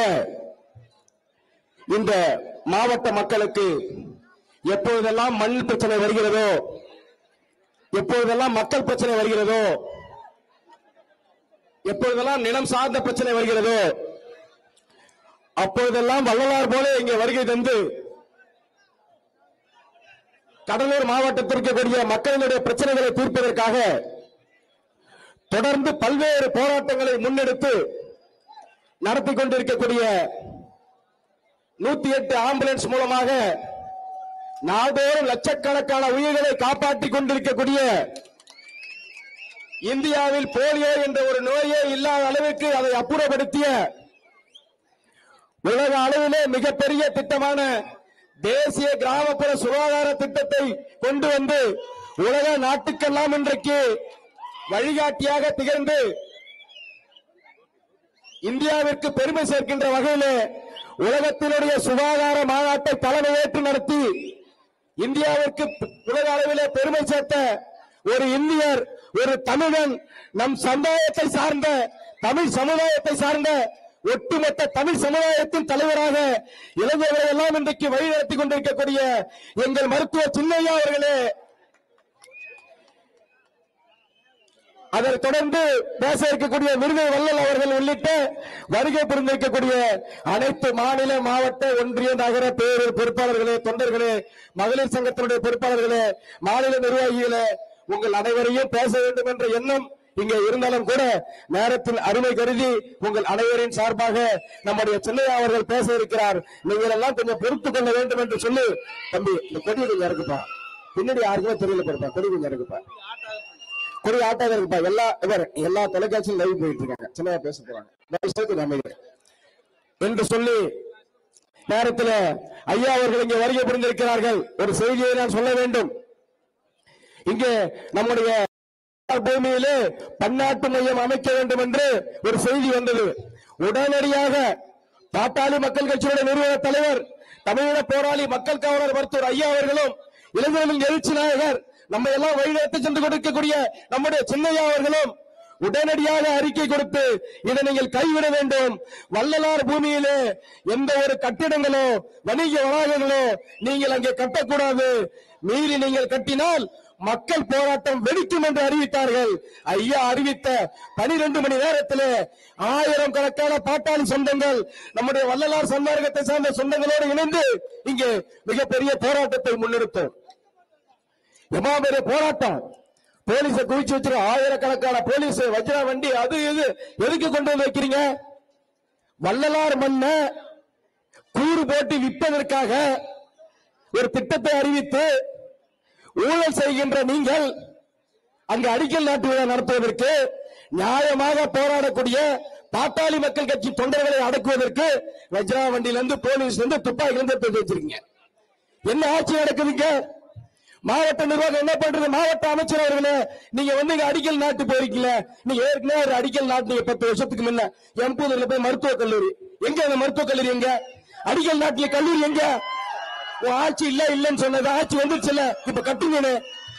இந்த மாவட்ட மக்களுக்கு எப்பொழுதெல்லாம் மண் பிரச்சனை வருகிறதோ, எப்பொழுதெல்லாம் மக்கள் பிரச்சனை வருகிறதோ, எப்பொழுதெல்லாம் நிலம் சார்ந்த பிரச்சனை வருகிறதோ, அப்பொழுதெல்லாம் வள்ளலார் போல இங்கே வருகை தந்து கடலூர் மாவட்டத்திற்கு கூடிய மக்களினுடைய பிரச்சனைகளை தீர்ப்பதற்காக தொடர்ந்து பல்வேறு போராட்டங்களை முன்னெடுத்து நடத்தி கொண்டிருக்கக்கூடிய நூத்தி எட்டு ஆம்புலன்ஸ் மூலமாக நாள்தோறும் லட்சக்கணக்கான உயிர்களை காப்பாற்றிக் கொண்டிருக்கக்கூடிய, இந்தியாவில் போலியோ என்ற ஒரு நோயே இல்லாத அளவுக்கு அதை அப்புறப்படுத்திய, உலக அளவிலே மிகப்பெரிய திட்டமான தேசிய கிராமப்புற சுகாதார திட்டத்தை கொண்டு வந்து உலக நாட்டுக்கெல்லாம் இன்றைக்கு வழிகாட்டியாக திகழ்ந்து இந்தியாவிற்கு பெருமை சேர்க்கின்ற வகையிலே உலகத்தினுடைய சுகாதார மாநாட்டை தலைமையேற்று நடத்தி இந்தியாவிற்கு உலக அளவிலே பெருமை சேர்த்த ஒரு இந்தியர், ஒரு தமிழன், நம் சமுதாயத்தை சார்ந்த தமிழ் சமுதாயத்தை சார்ந்த ஒட்டுமொத்த தமிழ் சமுதாயத்தின் தலைவராக இளைஞர்களை எல்லாம் இன்றைக்கு வழிநடத்தி கொண்டிருக்கக்கூடிய எங்கள் மருத்துவர் சின்னையா அவர்களே, அதைத் தொடர்ந்து பேச இருக்கக்கூடிய மிருகை வள்ளல் அவர்கள் உள்ளிட்ட வருகை புரிந்திருக்கக்கூடிய அனைத்து மாநில மாவட்ட ஒன்றிய நகர பேரூர் பொறுப்பாளர்களே, தொண்டர்களே, மகளிர் சங்கத்தினுடைய பொறுப்பாளர்களே, மாநில நிர்வாகிகளே, உங்கள் அனைவரையும் பேச வேண்டும் என்ற எண்ணம் இங்கே இருந்தாலும் கூட நேரத்தின் அருமை கருதி உங்கள் அனைவரின் சார்பாக நம்முடைய சின்னையா அவர்கள் பேச இருக்கிறார். நீங்கள் எல்லாம் கொஞ்சம் பொறுத்து கொள்ள வேண்டும் என்று சொல்லி, தம்பி இந்த கொடி கொஞ்சம் இருக்குப்பா, பின்னாடி யாருக்குமே தெரியல பாருப்பா, கொடி கொஞ்சம் இருக்குப்பா, கொடி ஆட்டாக இருக்குப்பா. எல்லா எல்லா தொலைக்காட்சியும் லைவ் போயிட்டு இருக்காங்க, சின்னையா பேச போறாங்க என்று சொல்லி நேரத்தில் ஐயா அவர்கள் இங்கே வருகை புரிந்திருக்கிறார்கள். ஒரு செய்தியை நான் சொல்ல வேண்டும். இங்கே நம்முடைய பூமியிலே பன்னாட்டு மையம் அமைக்க வேண்டும் என்று ஒரு செய்தி வந்தது. உடனடியாக பாட்டாளி மக்கள் கட்சியுடைய நிறுவன தலைவர், தமிழக போராளி மக்கள் காவலர் மருத்துவர் ஐயா அவர்களும், இளைஞர்களின் எழுச்சி நாயகர், நம்ம எல்லாம் வழிநடத்தி சென்று கொடுக்கக்கூடிய நம்முடைய சின்னையா அவர்களும் உடனடியாக அறிக்கை கொடுத்து இதை நீங்கள் கைவிட வேண்டும். வள்ளலார் பூமியிலே எந்த ஒரு கட்டிடங்களோ வணிக வளாகங்களோ நீங்கள் அங்கே கட்டக்கூடாது. மீறி நீங்கள் கட்டினால் மக்கள் போராட்டம் வெடிக்கும் என்று அறிவித்தார்கள். ஐயா அறிவித்த பனிரெண்டு மணி நேரத்தில் ஆயிரம் கணக்கான பாட்டாளி சொந்தங்கள், நம்முடைய வள்ளலார் சன்மார்க்கத்தை சார்ந்த சொந்தங்களோடு இணைந்து இங்கே மிகப்பெரிய போராட்டத்தை முன்னெடுத்தோம். எமாபெரிய போராட்டம். போலீஸை குவிச்சு வச்சிரு, ஆயிரக்கணக்கான போலீஸ் வஜ்ரா வண்டி, அது இது எதுக்கு கொண்டு வந்து வைக்கிறீங்க? வள்ளலார் மண்ண கூறு போட்டு விற்பதற்காக ஒரு திட்டத்தை அறிவித்து ஊழல் செய்கின்ற நீங்கள் அங்கு அடிக்கல் நாட்டு விழா நடத்துவதற்கு, நியாயமாக போராடக்கூடிய பாட்டாளி மக்கள் கட்சி தொண்டர்களை அடக்குவதற்கு வஜ்ரா வண்டியிலிருந்து போலீஸ்ல இருந்து துப்பாக்கிலிருந்து எடுத்து வச்சிருக்கீங்க. என்ன ஆட்சி நடக்குதுங்க? மாவட்ட நிர்வாகம் என்ன பண்றது? மாவட்ட அமைச்சர் அவர்களே, நீங்க வந்து அடிக்கல் நாட்டு போயிருக்கீங்க. நீங்க ஏற்கனவே ஒரு அடிக்கல் நாட்டு பத்து வருஷத்துக்கு முன்ன எம்பூதூர்ல போய் மருத்துவக் கல்லூரி, எங்க அந்த மருத்துவக் கல்லூரி எங்க? அடிக்கல் நாட்டிய கல்லூரி எங்க? ஆட்சி இல்ல இல்லன்னு சொன்னது, ஆட்சி வந்துருச்சு இல்ல, இப்ப கட்டுங்கன்னு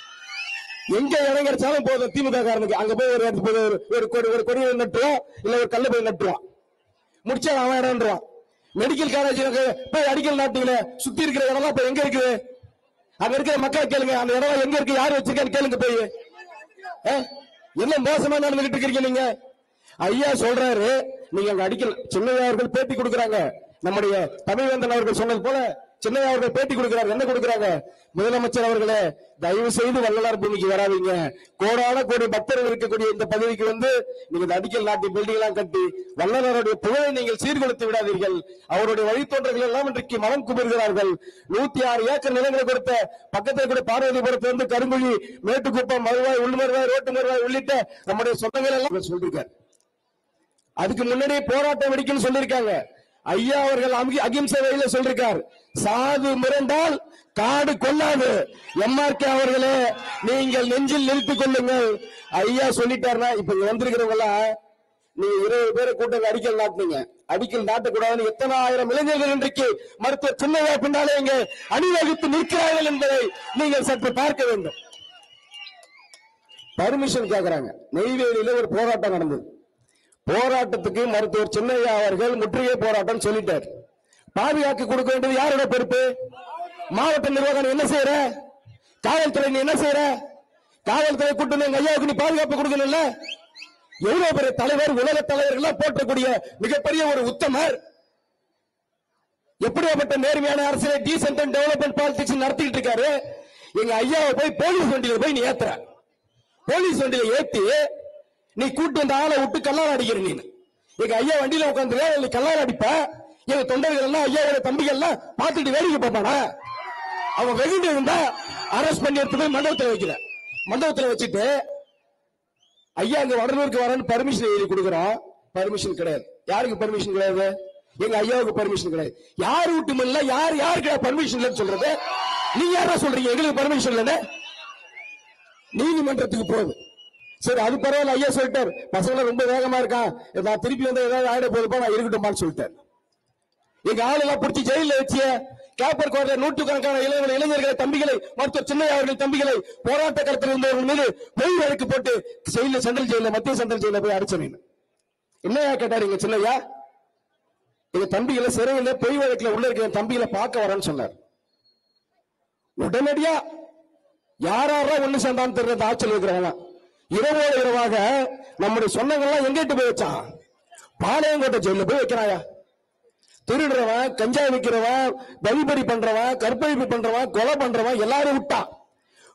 எங்க இடம் கிடைச்சாலும் போதும் திமுக காரனுக்கு. அங்க போய் ஒரு இடத்துக்கு போய் ஒரு கொடி ஒரு கொடி நட்டுருவான், இல்ல ஒரு கல்ல போய் நட்டுருவான், முடிச்சா அவன் இடம்ன்றான். மெடிக்கல் காலேஜ் போய் அடிக்கல் நாட்டுல சுத்தி இருக்கிற இடம்லாம் இப்ப எங்க இருக்குது? அங்க இருக்கிற மக்கள் கேளுங்க, அந்த இடம் எங்க இருக்கு, யாரு வச்சிருக்கான்னு கேளுங்க போய். என்ன மோசமா நடந்துகிட்டு இருக்கீங்க நீங்க? ஐயா சொல்றாரு, நீங்க அங்க அடிக்கல். சின்னையா அவர்கள் பேட்டி கொடுக்கறாங்க, நம்முடைய தமிழ்வேந்தன் அவர்கள் சொன்னது போல சின்னையா அவர்கள் பேட்டி கொடுக்கிறார். என்ன கொடுக்கறாங்க? முதலமைச்சர் அவர்களே, தயவு செய்து வள்ளலார் பூமிக்கு வராதீங்க. கோடான கோடி பக்தர்கள் இருக்கக்கூடிய இந்த பகுதிக்கு வந்து நீங்க அடிக்கல் நாட்டி பில்டிங் எல்லாம் கட்டி வள்ளலாருடைய புகழை நீங்கள் சீர்குலைத்து விடாதீர்கள். அவருடைய வழித்தோன்றர்கள் எல்லாம் இன்றைக்கு மனம் குமிர்கிறார்கள். நூத்தி ஆறு ஏக்கர் நிலங்களை கொடுத்த பக்கத்தில் கூட பார்வதிபுரத்திலிருந்து கருங்குழி, மேட்டுக்குப்பம், மறுவாய், உள்ளுமருவாய், ரோட்டு மறுவாய் உள்ளிட்ட நம்முடைய சொந்தங்கள் எல்லாம் சொல்லிருக்காரு. அதுக்கு முன்னாடியே போராட்டம் வெடிக்குன்னு சொல்லியிருக்காங்க. ஐயா அவர்கள் அகிம்சை வழியில சொல்லிருக்கார், சாது மிரண்டால் காடு கொள்ளாது. எம்ஆர்கே அவர்களே, நீங்கள் நெஞ்சில் நிறுத்திக் கொள்ளுங்கள். ஐயா சொல்லிட்டாருன்னா இப்ப வந்திருக்கிறவங்க எல்லாம் நீங்க இருபது பேரை கூட்டம் அடிக்கல் நாட்டினீங்க, அடிக்கல் நாட்டக்கூடாதுன்னு எத்தனை ஆயிரம் இளைஞர்கள் இன்றைக்கு மருத்துவ சின்னையா பின்னாலே இங்கே அணிவகுத்து நிற்கிறார்கள் என்பதை நீங்கள் சற்று பார்க்க வேண்டும். பர்மிஷன் கேட்கிறாங்க. நெய்வேலியில ஒரு போராட்டம் நடந்தது. போராட்டத்துக்கு மருத்துவர் சின்னையா அவர்கள் முற்றுகை போராட்டம் சொல்லிட்டார். பாதுகாக்க கொடுக்க வேண்டியது யாரோட பொறுப்பு? மாவட்ட நிர்வாகம் என்ன செய்யற? காவல்துறை என்ன செய்யற? காவல்துறை கூட்டம் எங்க ஐயாவுக்கு நீ பாதுகாப்பு கொடுக்கணும்ல. எவ்வளவு பெரிய தலைவர், உலக தலைவர்கள் போற்றக்கூடிய மிகப்பெரிய ஒரு உத்தமர், எப்படியாப்பட்ட நேர்மையான அரசியலை டீசென்ட் அண்ட் டெவலப்மெண்ட் பாலிடிக்ஸ் நடத்திட்டு இருக்காரு. எங்க ஐயாவை போய் போலீஸ் வண்டியில போய் நீ ஏத்துற, போலீஸ் வண்டியில ஏத்தி நீ கூட்டு அந்த ஆளை விட்டு கல்லால் அடிக்கிற. நீ எங்க ஐயா வண்டியில உட்காந்துருக்க, நீ கல்லால் அடிப்ப. எங்க தொண்டர்கள் எல்லாம் ஐயாவோட தம்பிகள் எல்லாம் பார்த்துட்டு வேடிக்கை பார்ப்பானா? அவன் வெகுண்டு இருந்தா அரெஸ்ட் பண்ணி எடுத்து போய் மண்டபத்தில் வைக்கிற. மண்டபத்தில் வச்சுட்டு ஐயா அங்க வடலூருக்கு வரன்னு பர்மிஷன் எழுதி கொடுக்குறோம். பர்மிஷன் கிடையாது. யாருக்கு பர்மிஷன் கிடையாது? எங்க ஐயாவுக்கு பர்மிஷன் கிடையாது. யார் வீட்டு இல்ல, யார் யாருக்கு பர்மிஷன் இல்லைன்னு சொல்றது? நீங்க யாரா சொல்றீங்க எங்களுக்கு பர்மிஷன் இல்லைன்னு? நீதிமன்றத்துக்கு போகுது. சரி, அது பரவாயில்ல. ஐயா சொல்லிட்டார், பசங்க ரொம்ப வேகமா இருக்கான், நான் திருப்பி வந்து ஏதாவது ஆயிட போதுப்பா, நான் இருக்கட்டும்பான்னு சொல்லிட்டார். எங்க ஆளெல்லாம் பிடிச்சி ஜெயில வச்சு கேப்பர் கோட்டை நூற்றுக்கணக்கான இளைஞர்கள் இளைஞர்களை தம்பிகளை மருத்துவர் சின்னையா அவர்கள் தம்பிகளை போராட்ட களத்தில் இருந்தவர்கள் மீது பொய் வழக்கு போட்டு ஜெயில சென்ட்ரல் ஜெயில மத்திய சென்ட்ரல் ஜெயில போய் அடைச்சேன். என்னையா கேட்டாரு எங்க சின்னையா? எங்க தம்பிகளை சிறையில் பொய் வழக்குல உள்ள இருக்க தம்பிகளை பார்க்க வரேன்னு சொன்னார். உடனடியா யாராரா ஒண்ணு சேர்ந்தான்னு தெரியல ஆட்சியில் இருக்கிறவங்க இரவோடு இரவாக நம்முடைய சொந்தங்கள்லாம் எங்கிட்டு போய் வச்சான்? பாளையங்கோட்டை ஜெயில போய் வைக்கிறாயா? திருடுறவன், கஞ்சா விற்கிறவன், வழிபறி பண்றவன், கற்பழிப்பு பண்றவன், கொலை பண்றவன் எல்லாரும் விட்டான்.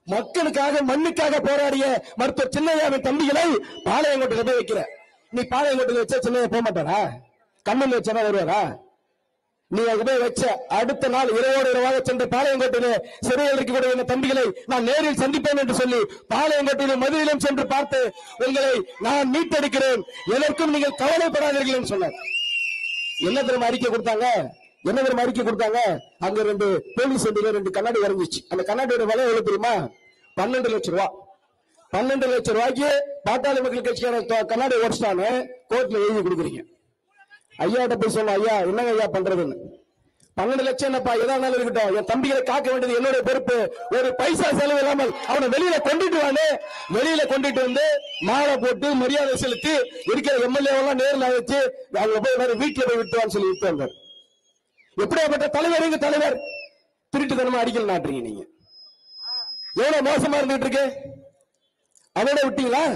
மக்களுக்காக மண்ணுக்காக போராடிய மருத்துவர் சின்னையாவின் தம்பிகளை பாளையங்கோட்டையில போய் வைக்கிற. நீ பாளையங்கோட்டையில வச்சா சின்னையா போக மாட்டாரா? கண்ணன் வச்சா வருவாரா? நீ அங்க போய் வச்ச அடுத்த நாள் இரவோடு இரவாக சென்ற பாளையங்கோட்டையில சிறையில் இருக்கக்கூடிய இந்த தம்பிகளை நான் நேரில் சந்திப்பேன் என்று சொல்லி பாளையங்கோட்டையிலும் மதுரையிலும் சென்று பார்த்து உங்களை நான் மீட்டெடுக்கிறேன், எதற்கும் நீங்கள் கவலைப்படாதீர்கள் என்று சொன்னார். என்ன தெரியுமா அறிக்கை கொடுத்தாங்க? என்ன தெரியுமா அறிக்கை கொடுத்தாங்க? அங்க ரெண்டு போலீஸ் வண்டியில ரெண்டு கண்ணாடி வரைஞ்சிச்சு. அந்த கண்ணாடியோட விலை எவ்வளவு தெரியுமா? பன்னெண்டு லட்சம் ரூபாய். பன்னெண்டு லட்சம் ரூபாய்க்கு பாட்டாளி மக்கள் கட்சியான கண்ணாடி உடச்சிட்டான்னு கோர்ட்ல எழுதி கொடுக்குறீங்க. ஐயாட்ட போய் சொன்ன, ஐயா என்னங்க ஐயா பண்றதுன்னு. பன்னெண்டு லட்சம் என்னப்பா, எதாவது இருக்கட்டும், என் தம்பிகளை காக்க வேண்டியது என்னுடைய பொறுப்பு. ஒரு பைசா செலவு இல்லாமல் அவனை வெளியில கொண்டுட்டு வானே. வெளியில கொண்டுட்டு வந்து மாலை போட்டு மரியாதை செலுத்தி இருக்கிற எம்எல்ஏ எல்லாம் நேரில் வச்சு அவங்க போய் வேற வீட்டுல போய் விட்டுவான்னு சொல்லி விட்டு வந்தார். எப்படியாப்பட்ட தலைவர் எங்க தலைவர்? திருட்டுத்தனமா அடிக்கல் நாட்டுறீங்க நீங்க. எவ்வளவு மோசமா இருந்துட்டு இருக்கு. அதோட விட்டீங்களா?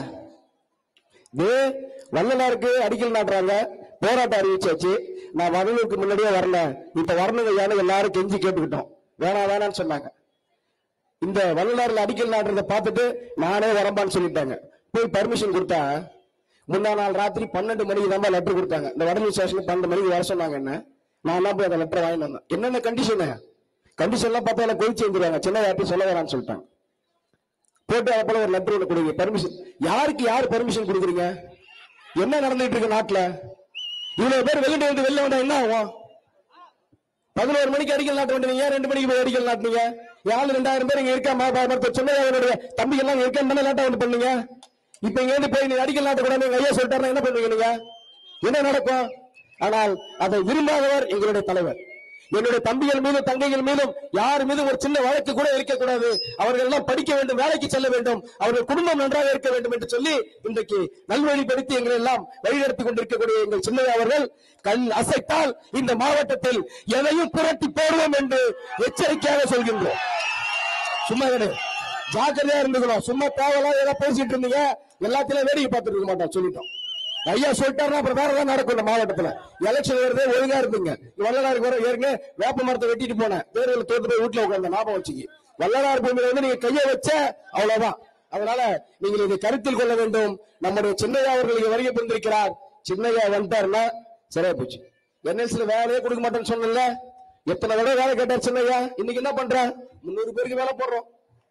வள்ளலாருக்கு அடிக்கல் நாட்டுறாங்க, போராட்டம் அறிவிச்சாச்சு. நான் வடலூருக்கு முன்னாடியே வரல, இப்ப வரணுங்க யாரும் எல்லாரும் கெஞ்சி கேட்டுக்கிட்டோம். வேணா வேணான்னு சொன்னாங்க. இந்த வள்ளலாறுல அடிக்கல் நாட்டுறதை பார்த்துட்டு நானே வரம்பான்னு சொல்லிட்டாங்க. போய் பர்மிஷன் கொடுத்தா முந்தா நாள் ராத்திரி பன்னெண்டு மணிக்கு தான் லெட்டர் கொடுத்தாங்க. இந்த வடலூர் ஸ்டேஷன் பன்னெண்டு மணிக்கு வர சொன்னாங்க. என்ன நான் தான் போய் அந்த லெட்டர் வாங்கிட்டு வந்தேன். என்னென்ன கண்டிஷனு கண்டிஷன்லாம் பார்த்தா எல்லாம் கொதிச்சு வந்துருவாங்க. சின்ன யார்ட்டையும் சொல்ல வேணான்னு சொல்லிட்டாங்க. போட்டு அதை போல ஒரு லெட்டர் ஒன்று கொடுங்க. பர்மிஷன் யாருக்கு யாரு பர்மிஷன் கொடுக்குறீங்க? என்ன நடந்துட்டு இருக்கு நாட்டுல? இவ்வளவு பேர் வெளியிட்டு வந்து வெளில வந்தா என்ன ஆகும்? பதினோரு மணிக்கு அடிக்கல் நாட்ட வேண்டிய ரெண்டு மணிக்கு போய் அடிக்கல் நாட்டினீங்க. யாரு ரெண்டாயிரம் பேர் இங்க இருக்கா? மருத்துவ சொன்ன தம்பிகள் எல்லாம் இருக்கான்னு லேட்டா வந்து பண்ணீங்க. இப்ப இங்க இருந்து போய் நீங்க அடிக்கல் நாட்ட கூட நீங்க ஐயா சொல்லிட்டாருன்னா என்ன பண்ணுவீங்க நீங்க? என்ன நடக்கும்? ஆனால் அதை விரும்பாதவர் எங்களுடைய தலைவர். என்னுடைய தம்பிகள் மீதும் தங்கைகள் மீதும் யார் மீதும் ஒரு சின்ன வழக்கு கூட இருக்கக்கூடாது. அவர்கள் எல்லாம் படிக்க வேண்டும், வேலைக்கு செல்ல வேண்டும், அவர்கள் குடும்பம் நன்றாக இருக்க வேண்டும் என்று சொல்லி இன்றைக்கு நல்வழிப்படுத்தி எங்களை எல்லாம் வழிநடத்திக் கொண்டிருக்கக்கூடிய எங்கள் சின்னையா அவர்கள் கண் அசைத்தால் இந்த மாவட்டத்தில் எதையும் புரட்டி போடுவோம் என்று எச்சரிக்கையாக சொல்கின்றோம். சும்மா கிடையாது, ஜாக்கிரதையா இருந்துக்கணும். சும்மா தேவையில்லாம் ஏதாவது பேசிட்டு இருந்தீங்க, எல்லாத்திலும் வேடிக்கை பார்த்துட்டு இருக்க மாட்டோம் சொல்லிட்டோம். ஐயா சொல்லிட்டாருன்னா அப்புறம் வேற ஏதாவது நடக்கும். இந்த மாவட்டத்துல எலெக்ஷன் வருது, ஒழுங்கா இருந்துங்க. வள்ளலாருக்கு வர ஏற்கனவே வேப்ப மரத்தை வெட்டிட்டு போனேன், தேர்தலில் தோத்து போய் வீட்டுல உட்கார்ந்த ஞாபகம் வச்சுக்கி. வள்ளலார் பூமியில வந்து நீங்க கையை வச்ச அவ்வளவுதான். அதனால நீங்கள் இதை கருத்தில் கொள்ள வேண்டும். நம்முடைய சின்னையா அவர்கள் இங்க வருகை தந்திருக்கிறார். சின்னையா வந்துட்டாருன்னா சரியா போச்சு. என்எல்சில வேலையே கொடுக்க மாட்டேன்னு சொன்னல, எத்தனை தடவை வேலை கேட்டார் சின்னையா. இன்னைக்கு என்ன பண்ற? முன்னூறு பேருக்கு வேலை போடுறோம்,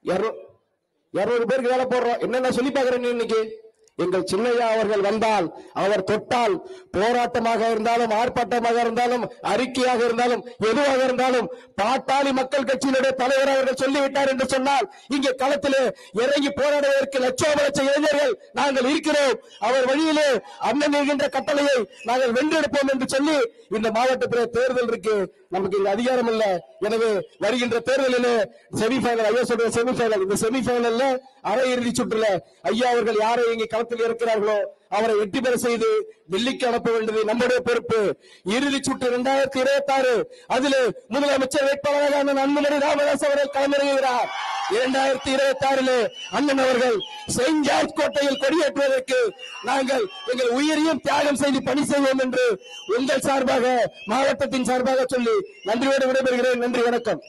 இருநூறு பேருக்கு வேலை போடுறோம். என்னென்ன சொல்லி பாக்குறேன் இன்னைக்கு? எங்கள் சின்னையா அவர்கள் வந்தால், அவர் தொட்டால், போராட்டமாக இருந்தாலும் ஆர்ப்பாட்டமாக இருந்தாலும் அறிக்கையாக இருந்தாலும் எதுவாக இருந்தாலும் பாட்டாளி மக்கள் கட்சியினுடைய தலைவர் அவர்கள் சொல்லிவிட்டார் என்று சொன்னால் இங்கே களத்திலே இறங்கி போராடுவதற்கு லட்சோப லட்ச இளைஞர்கள் நாங்கள் இருக்கிறோம். அவர் வழியிலே அண்ணன் என்கின்ற கட்டளையை நாங்கள் வென்றெடுப்போம் என்று சொல்லி இந்த மாவட்டத்தில் தேர்தல் இருக்கு. நமக்கு இங்க அதிகாரம் இல்ல. எனவே வருகின்ற தேர்தலிலே செமிபைனல், ஐயா சொல்ற செமிபைனல், இந்த செமிபைனல்ல அரை இறுதி சுற்றுல ஐயா அவர்கள் யாரை இங்கே களத்தில் இருக்கிறார்களோ அவரை வெற்றி பெற செய்து டெல்லிக்கு அனுப்ப வேண்டியது நம்முடைய பொறுப்பு. இறுதி சுற்று இரண்டாயிரத்தி இருபத்தி ஆறு அதிலே முதலமைச்சர் வேட்பாளராக அண்ணன் அன்புமணி ராமதாஸ் அவர்கள் களமிறங்குகிறார். இரண்டாயிரத்தி இருபத்தி ஆறிலே அண்ணன் அவர்கள் செயின்ட் ஜார்ஜ் கோட்டையில் கொடியேற்றுவதற்கு நாங்கள் எங்கள் உயிரையும் தியாகம் செய்து பணி செய்வோம் என்று உங்கள் சார்பாக, மாவட்டத்தின் சார்பாக சொல்லி நன்றியோடு விடைபெறுகிறேன். நன்றி, வணக்கம்.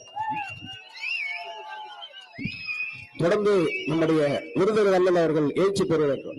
தொடர்ந்து நம்முடைய விருதுகள் அண்ணன் அவர்கள் எழுச்சி பெறுவார்கள்.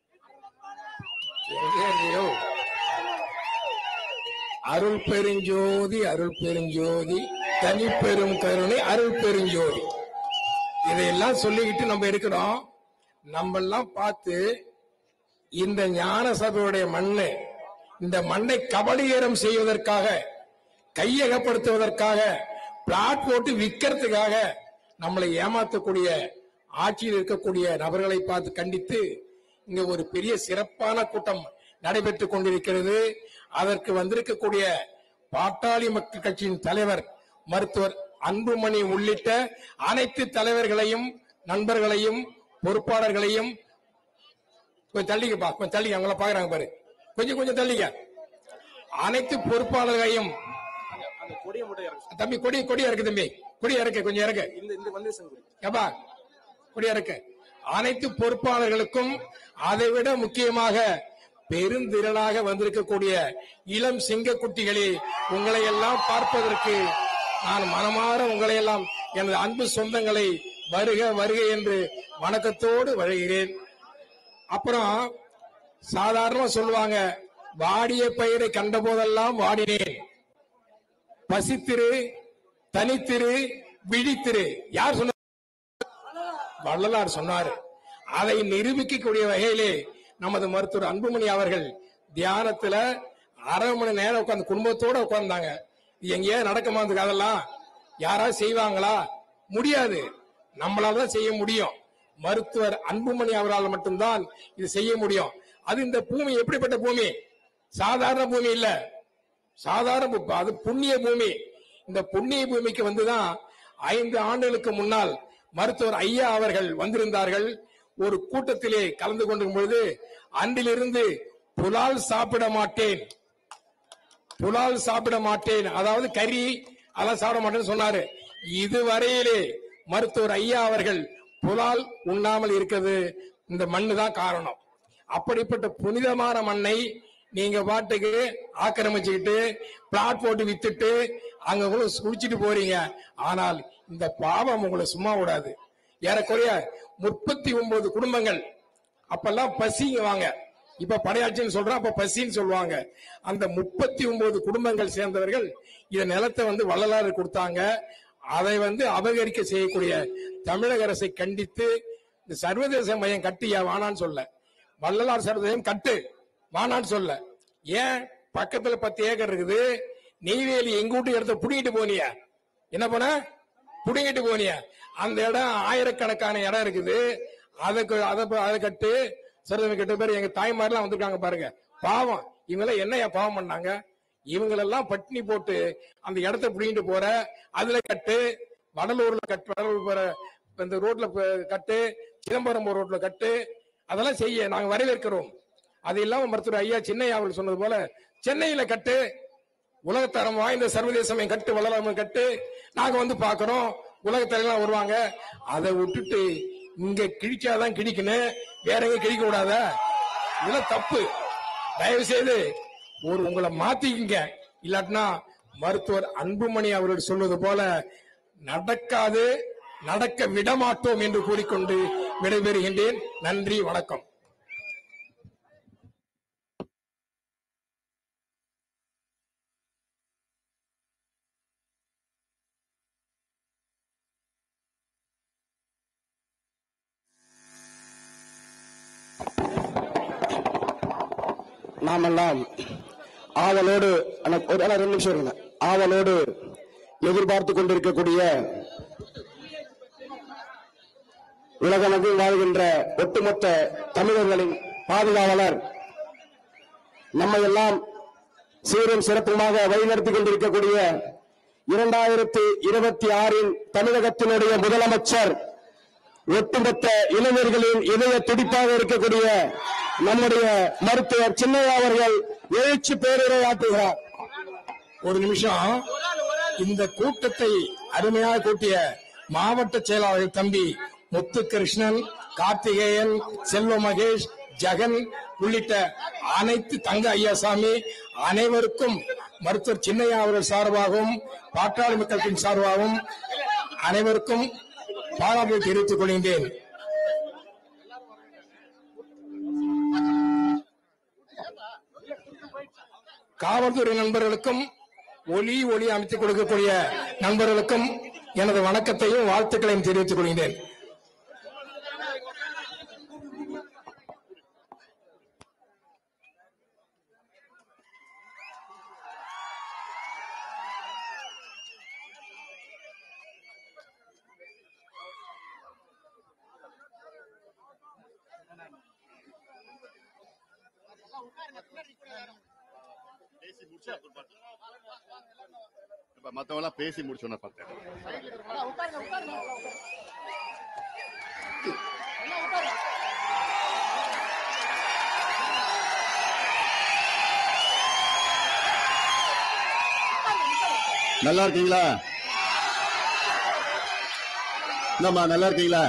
அருள் பெருஞ்சோதி, அருள் பெருஞ்சோதி, தனி பெரும் கருணை, அருள் பெருஞ்சோதி, இதையெல்லாம் சொல்லிக்கிட்டு நம்ம இருக்கிறோம். நம்ம எல்லாம் பார்த்து இந்த ஞான சபையுடைய மண்ணு, இந்த மண்ணை கபலீகரம் செய்வதற்காக, கையகப்படுத்துவதற்காக, பிளாட் போட்டு விற்கிறதுக்காக நம்மளை ஏமாற்றக்கூடிய ஆட்சியில் இருக்கக்கூடிய நபர்களை பார்த்து கண்டித்து இங்க ஒரு பெரிய சிறப்பான கூட்டம் நடைபெற்றுக் கொண்டிருக்கிறது. அதற்கு வந்திருக்கக்கூடிய பாட்டாளி மக்கள் கட்சியின் தலைவர் மருத்துவர் அன்புமணி உள்ளிட்ட அனைத்து தலைவர்களையும், நண்பர்களையும், பொறுப்பாளர்களையும் கொஞ்சம் தள்ளிக்கப்பா, கொஞ்சம் தள்ளிக்க, அவங்கள பாக்குறாங்க பாரு, கொஞ்சம் கொஞ்சம் தள்ளிக்க. அனைத்து பொறுப்பாளர்களையும் தம்பி கொடி கொடியா இருக்கு, தம்பி கொடியா இருக்கு, கொஞ்சம் இறக்க, ஏப்பா கொடியா இருக்கு. அனைத்து பொறுப்பாளர்களுக்கும், அதை விட முக்கியமாக பெருந்திரளாக வந்திருக்கக்கூடிய இளம் சிங்க குட்டிகளே, உங்களை எல்லாம் பார்ப்பதற்கு நான் மனமாற உங்களை எல்லாம், எனது அன்பு சொந்தங்களை வருக வருக என்று வணக்கத்தோடு வருகிறேன். அப்புறம் சாதாரணமா சொல்லுவாங்க, வாடிய பயிரை கண்ட போதெல்லாம் வாடினேன், பசித்திரு, தனித்திரு, விழித்திரு. யார் சொன்ன? வள்ளலார் சொன்னாரு. அதை நிரூபிக்கக்கூடிய வகையிலே நமது மருத்துவர் அன்புமணி அவர்கள் தியானத்துல அரை மணி நேரம் உட்கார்ந்து குடும்பத்தோட உட்கார்ந்தாங்க. எங்கேயா நடக்குமா? அதெல்லாம் யாராவது செய்வாங்களா? முடியாது. நம்மளால தான் செய்ய முடியும். மருத்துவர் அன்புமணி அவரால் மட்டும்தான் இது செய்ய முடியும். அது இந்த பூமி எப்படிப்பட்ட பூமி? சாதாரண பூமி இல்ல, சாதாரண அது புண்ணிய பூமி. இந்த புண்ணிய பூமிக்கு வந்துதான் ஐந்து ஆண்டுகளுக்கு முன்னால் மருத்துவர் ஐயா அவர்கள் வந்திருந்தார்கள். ஒரு கூட்டத்திலே கலந்து கொண்டிருக்கும் பொழுது அன்றிலிருந்து புலால் சாப்பிட மாட்டேன், புலால் சாப்பிட மாட்டேன், அதாவது கறி அதெல்லாம் சாப்பிட மாட்டேன்னு சொன்னாரு. இதுவரையிலே மருத்துவர் ஐயா அவர்கள் புலால் உண்ணாமல் இருக்கிறது இந்த மண்ணு தான் காரணம். அப்படிப்பட்ட புனிதமான மண்ணை நீங்க பாட்டுக்கு ஆக்கிரமிச்சுக்கிட்டு பிளாட் போட்டு வித்துட்டு அங்க குடிச்சிட்டு போறீங்க. ஆனால் இந்த பாவம் உங்களை சும்மா விடாது. ஏறக்குறைய முப்பத்தி ஒன்பது குடும்பங்கள் அப்பெல்லாம் பசிங்க வாங்க, இப்ப படையாட்சின்னு சொல்றோம், அப்ப பசின்னு சொல்லுவாங்க. அந்த முப்பத்தி ஒன்பது குடும்பங்கள் சேர்ந்தவர்கள் இந்த நிலத்தை வந்து வள்ளலாறு கொடுத்தாங்க. அதை வந்து அபகரிக்க செய்யக்கூடிய தமிழக அரசை கண்டித்து இந்த சர்வதேச மையம் கட்டியா வானான்னு சொல்ல, வள்ளலார் சர்வதேசம் கட்டு வானான்னு சொல்ல. ஏன்? பக்கத்துல பத்து ஏக்கர் இருக்குது, நெய்வேலி எங்க வீட்டு இடத்த புடிங்கிட்டு போனிய, என்ன பண்ண புடிங்கிட்டு போனிய, அந்த இடம் ஆயிரக்கணக்கான இடம் இருக்குது, அதுக்கு அதை அதை கட்டு சர்வதேசம் கட்டு. பேர் எங்க தாய்மாரெல்லாம் வந்திருக்காங்க பாருங்க, பாவம். இவங்க என்னையா பாவம் பண்ணாங்க? இவங்களெல்லாம் பட்டினி போட்டு அந்த இடத்த புடிங்கிட்டு போற, அதுல கட்டு, வடலூர்ல கட்டு, வடலூர் போற இந்த ரோட்ல கட்டு, சிதம்பரம் ரோட்ல கட்டு, அதெல்லாம் செய்ய நாங்க வரவேற்கிறோம். அது இல்லாம மருத்துவர் ஐயா சின்னையா அவர்கள் சொன்னது போல சென்னையில கட்டு, உலகத்தரம் வாய்ந்த சர்வதேசமே கட்டு, வளராம கட்டு, நாங்க வந்து பாக்குறோம், உலகத்தரம் வருவாங்க. அதை விட்டுட்டு இங்க கிழிச்சாதான் கிழிக்கணும், வேற எங்க கிழிக்க கூடாத, இதெல்லாம் தப்பு. தயவு செய்து ஒரு உங்களை மாத்திக்கிங்க, இல்லாட்டினா மருத்துவர் அன்புமணி அவர்கள் சொல்வது போல நடக்காது, நடக்க விடமாட்டோம் என்று கூறிக்கொண்டு விடைபெறுகின்றேன். நன்றி, வணக்கம். நாமெல்லாம் ஆவலோடு ஒரு ரெண்டு நிமிஷம் இருங்க, ஆவலோடு எதிர்பார்த்து கொண்டிருக்கக்கூடிய உலகமெங்கும் வாழ்கின்ற ஒட்டுமொத்த தமிழர்களின் பாதுகாவலர், நம்மை எல்லாம் சீரும் சிறப்புமாக வழிநடத்திக் கொண்டிருக்கக்கூடிய இரண்டாயிரத்தி இருபத்தி ஆறின் தமிழகத்தினுடைய முதலமைச்சர், ஒட்டுமொத்த இளைஞர்களின் இதய துடிப்பாக இருக்கக்கூடிய நம்முடைய மருத்துவர் சின்னையா அவர்கள் எழுச்சி பேருரை ஆற்றுகிறார். ஒரு நிமிஷம். இந்த கூட்டத்தை அருமையாக கூட்டிய மாவட்ட செயலாளர் தம்பி முத்துகிருஷ்ணன், கார்த்திகேயன், செல்வ மகேஷ், ஜெகன் உள்ளிட்ட அனைத்து தங்க ஐயாசாமி அனைவருக்கும் மருத்துவர் சின்னையா அவர்கள் சார்பாகவும் பாட்டாளி மக்களின் சார்பாகவும் அனைவருக்கும் பாராட்டை தெரிவித்துக் கொள்கின்றேன். காவல்துறை நண்பர்களுக்கும் ஒலி ஒளி அமைத்துக் கொடுக்கக்கூடிய நண்பர்களுக்கும் எனது வணக்கத்தையும் வாழ்த்துக்களையும் தெரிவித்துக் கொள்கின்றேன். மத்தவங்க பேசி முடிச்சோன்னா பார்த்தேன். நல்லா இருக்கீங்களா? என்னம்மா நல்லா இருக்கீங்களா?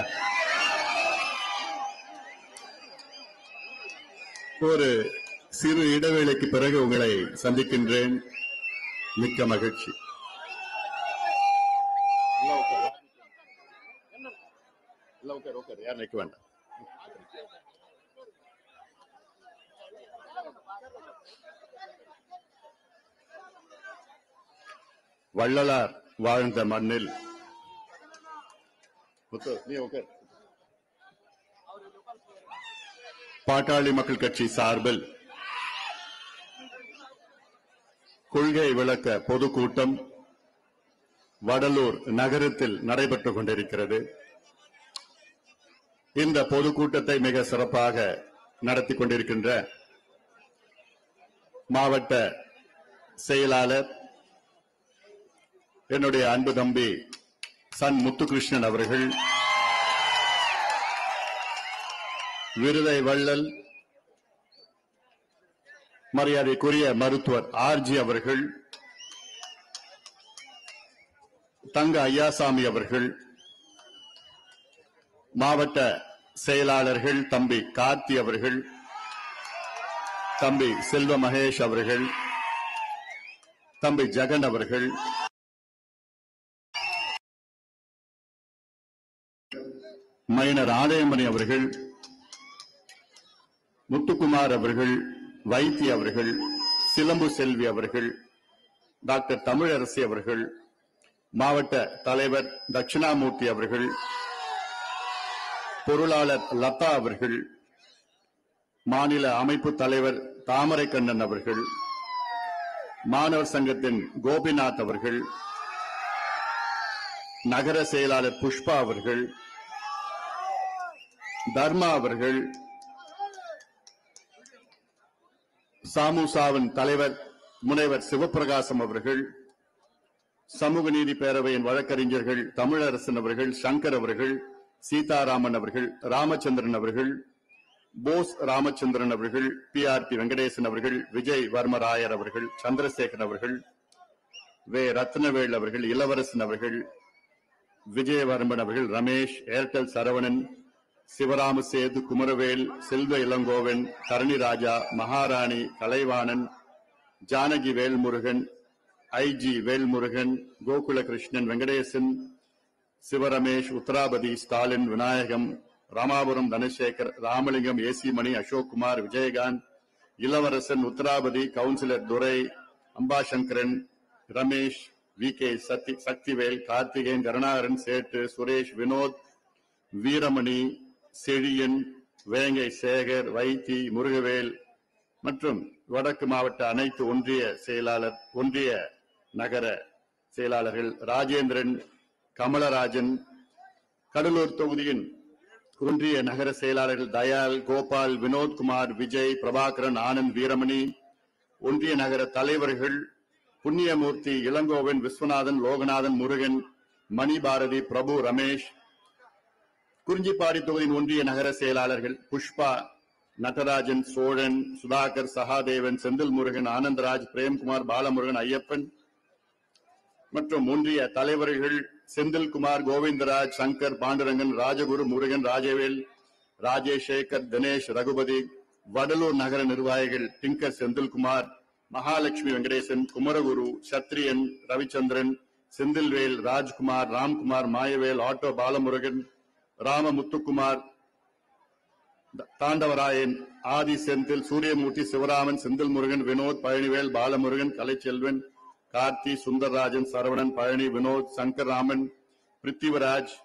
ஒரு சிறு இடைவேளைக்கு பிறகு உங்களை சந்திக்கின்றேன். மிக்க மகிழ்ச்சி. யார் நிற்க வேண்டாம். வள்ளலார் வாழ்ந்த மண்ணில் பாட்டாளி மக்கள் கட்சி சார்பில் கொள்கை விளக்க பொதுக்கூட்டம் வடலூர் நகரத்தில் நடைபெற்றுக் கொண்டிருக்கிறது. இந்த பொதுக்கூட்டத்தை மிக சிறப்பாக நடத்தி கொண்டிருக்கின்ற மாவட்ட செயலாளர் என்னுடைய அன்பு தம்பி சன் முத்துகிருஷ்ணன் அவர்கள், விருதை வள்ளல் மரியாதைக்குரிய மருத்துவர் ஆர்ஜி அவர்கள், தங்க ஐயாசாமி அவர்கள், மாவட்ட செயலாளர்கள் தம்பி கார்த்தி அவர்கள், தம்பி செல்வ மகேஷ் அவர்கள், தம்பி ஜெகன் அவர்கள், மைனர் ஆலயமணி அவர்கள், முத்துக்குமார் அவர்கள், வைத்தி அவர்கள், சிலம்பு செல்வி அவர்கள், டாக்டர் தமிழரசி அவர்கள், மாவட்ட தலைவர் தட்சிணாமூர்த்தி அவர்கள், பொருளாளர் லதா அவர்கள், மாநில அமைப்பு தலைவர் தாமரை கண்ணன் அவர்கள், மாணவர் சங்கத்தின் கோபிநாத் அவர்கள், நகர செயலாளர் புஷ்பா அவர்கள், தர்மா அவர்கள், சாமுசாவின் தலைவர் முனைவர் சிவபிரகாசம் அவர்கள், சமூக நீதி பேரவையின் வழக்கறிஞர்கள் தமிழரசன் அவர்கள், சங்கர் அவர்கள், சீதாராமன் அவர்கள், ராமச்சந்திரன் அவர்கள், போஸ் ராமச்சந்திரன் அவர்கள், பி ஆர் பி வெங்கடேசன் அவர்கள், விஜய் வர்மராயர் அவர்கள், சந்திரசேகர் அவர்கள், வே ரத்னவேல் அவர்கள், இளவரசன் அவர்கள், விஜயவர்மன் அவர்கள், Ramesh, Airtel Saravanan, Sivarama Sethu, Kumaravel, Selva Ilangovan, Dharani Raja, Maharani, Kalaivanan, Janaki Velmurugan, IG Velmurugan, Gokulakrishnan, Venkatesan, Sivaramesh, Utharapathi, Stalin, Vinayagam, Ramapuram Dhanasekar, Ramalingam, AC Mani, Ashokkumar, Vijayakanth, Ilavarasan, Utharapathi, councillor Durai, Ambasankaran, Ramesh, V K Sakthi Sakthivel, Karthikeyan, Karunakaran, Settu, Suresh, Vinoth, Veeramani, Chezhiyan, Vengai Sekar, வைத்தி, முருகவேல் மற்றும் வடக்கு மாவட்ட அனைத்து ஒன்றிய செயலாளர் ஒன்றிய நகர செயலாளர்கள் ராஜேந்திரன், கமலராஜன், கடலூர் தொகுதியின் ஒன்றிய நகர செயலாளர்கள் தயால், கோபால், வினோத்குமார், விஜய், பிரபாகரன், ஆனந்த், வீரமணி, ஒன்றிய நகர தலைவர்கள் புண்ணியமூர்த்தி, இளங்கோவன், விஸ்வநாதன், லோகநாதன், முருகன், மணிபாரதி, பிரபு, ரமேஷ், குறிஞ்சிப்பாடி தொகுதியின் ஒன்றிய நகர செயலாளர்கள் புஷ்பா, நடராஜன், சோழன், சுதாகர், சகாதேவன், செந்தில் முருகன், ஆனந்தராஜ், பிரேம்குமார், பாலமுருகன், ஐயப்பன் மற்றும் ஒன்றிய தலைவர்கள் செந்தில்குமார், கோவிந்தராஜ், சங்கர், பாண்டுரங்கன், ராஜகுரு, முருகன், ராஜவேல், ராஜேஷேகர், தினேஷ், ரகுபதி, வடலூர் நகர நிர்வாகிகள் டிங்கர் செந்தில்குமார், மகாலட்சுமி வெங்கடேசன், குமரகுரு, சத்ரியன், ரவிச்சந்திரன், செந்தில்வேல், ராஜ்குமார், ராம்குமார், மாயவேல், ஆட்டோ பாலமுருகன், ராம முத்துக்குமார், தாண்டவராயன், ஆதி செந்தில், சூரியமூர்த்தி, சிவராமன், செந்தில் முருகன், வினோத், பழனிவேல், பாலமுருகன், கலைச்செல்வன், கார்த்தி, சுந்தரராஜன், சரவணன், பழனி, வினோத், சங்கர்ராமன், பிருத்திவராஜ்,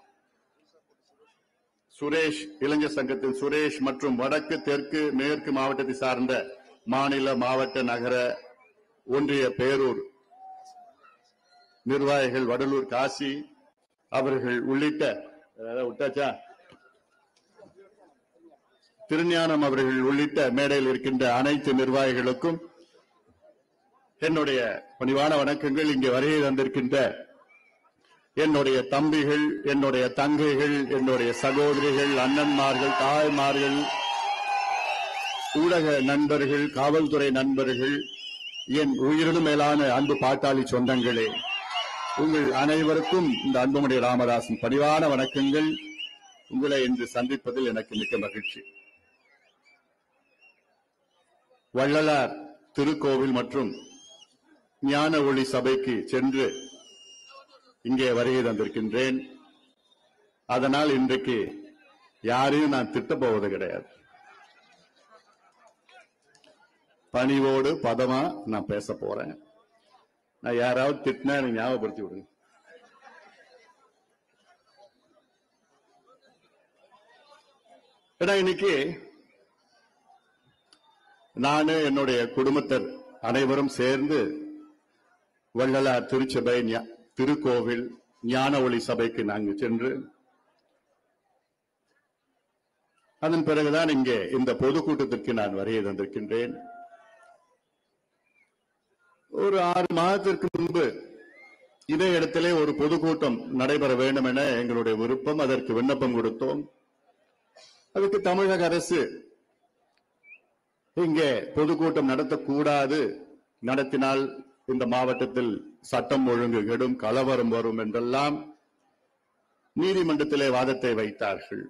சுரேஷ், இளைஞர் சங்கத்தின் சுரேஷ் மற்றும் வடக்கு, தெற்கு, மேற்கு மாவட்டத்தை சார்ந்த மாநில, மாவட்ட, நகர, ஒன்றிய, பேரூர் நிர்வாகிகள், வடலூர் காசி அவர்கள் உள்ளிட்ட விட்டாச்சா திருஞானம் அவர்கள் உள்ளிட்ட மேடையில் இருக்கின்ற அனைத்து நிர்வாகிகளுக்கும் என்னுடைய பணிவான வணக்கங்கள். இங்கே வருகை தந்திருக்கின்ற என்னுடைய தம்பிகள், என்னுடைய தங்கைகள், என்னுடைய சகோதரிகள், அண்ணன்மார்கள், தாய்மார்கள், ஊடக நண்பர்கள், காவல்துறை நண்பர்கள், என் உயிரினும் மேலான அன்பு பாட்டாளி சொந்தங்களே, உங்கள் அனைவருக்கும் இந்த அன்புமணி ராமதாசின் பணிவான வணக்கங்கள். உங்களை இன்று சந்திப்பதில் எனக்கு மிக்க மகிழ்ச்சி. வள்ளலார் திருக்கோவில் மற்றும் ஞான ஒளி சபைக்கு சென்று இங்கே வருகை தந்திருக்கின்றேன். அதனால் இன்றைக்கு யாரையும் நான் திட்ட போவது கிடையாது. பணிவோடு பதமா நான் பேச போறேன். நான் யாராவது திட்டினா எனக்கு ஞாபகப்படுத்தி விடுங்க. ஏன்னா இன்னைக்கு நானு என்னுடைய குடும்பத்தர் அனைவரும் சேர்ந்து வள்ளலார் திருச்சபை திருக்கோவில் ஞான ஒளி சபைக்கு நாங்கள் சென்று அதன் பிறகுதான் இங்கே இந்த பொதுக்கூட்டத்திற்கு நான் வருகை தந்திருக்கின்றேன். ஒரு ஆறு மாதத்திற்கு முன்பு இதே இடத்திலே ஒரு பொதுக்கூட்டம் நடைபெற வேண்டும் என எங்களுடைய விருப்பம், அதற்கு விண்ணப்பம் கொடுத்தோம். அதுக்கு தமிழக அரசு இங்கே பொதுக்கூட்டம் நடத்தக்கூடாது, நடத்தினால் இந்த மாவட்டத்தில் சட்டம் ஒழுங்கு கெடும், கலவரம் வரும் என்றெல்லாம் நீதிமன்றத்திலே வாதத்தை வைத்தார்கள்.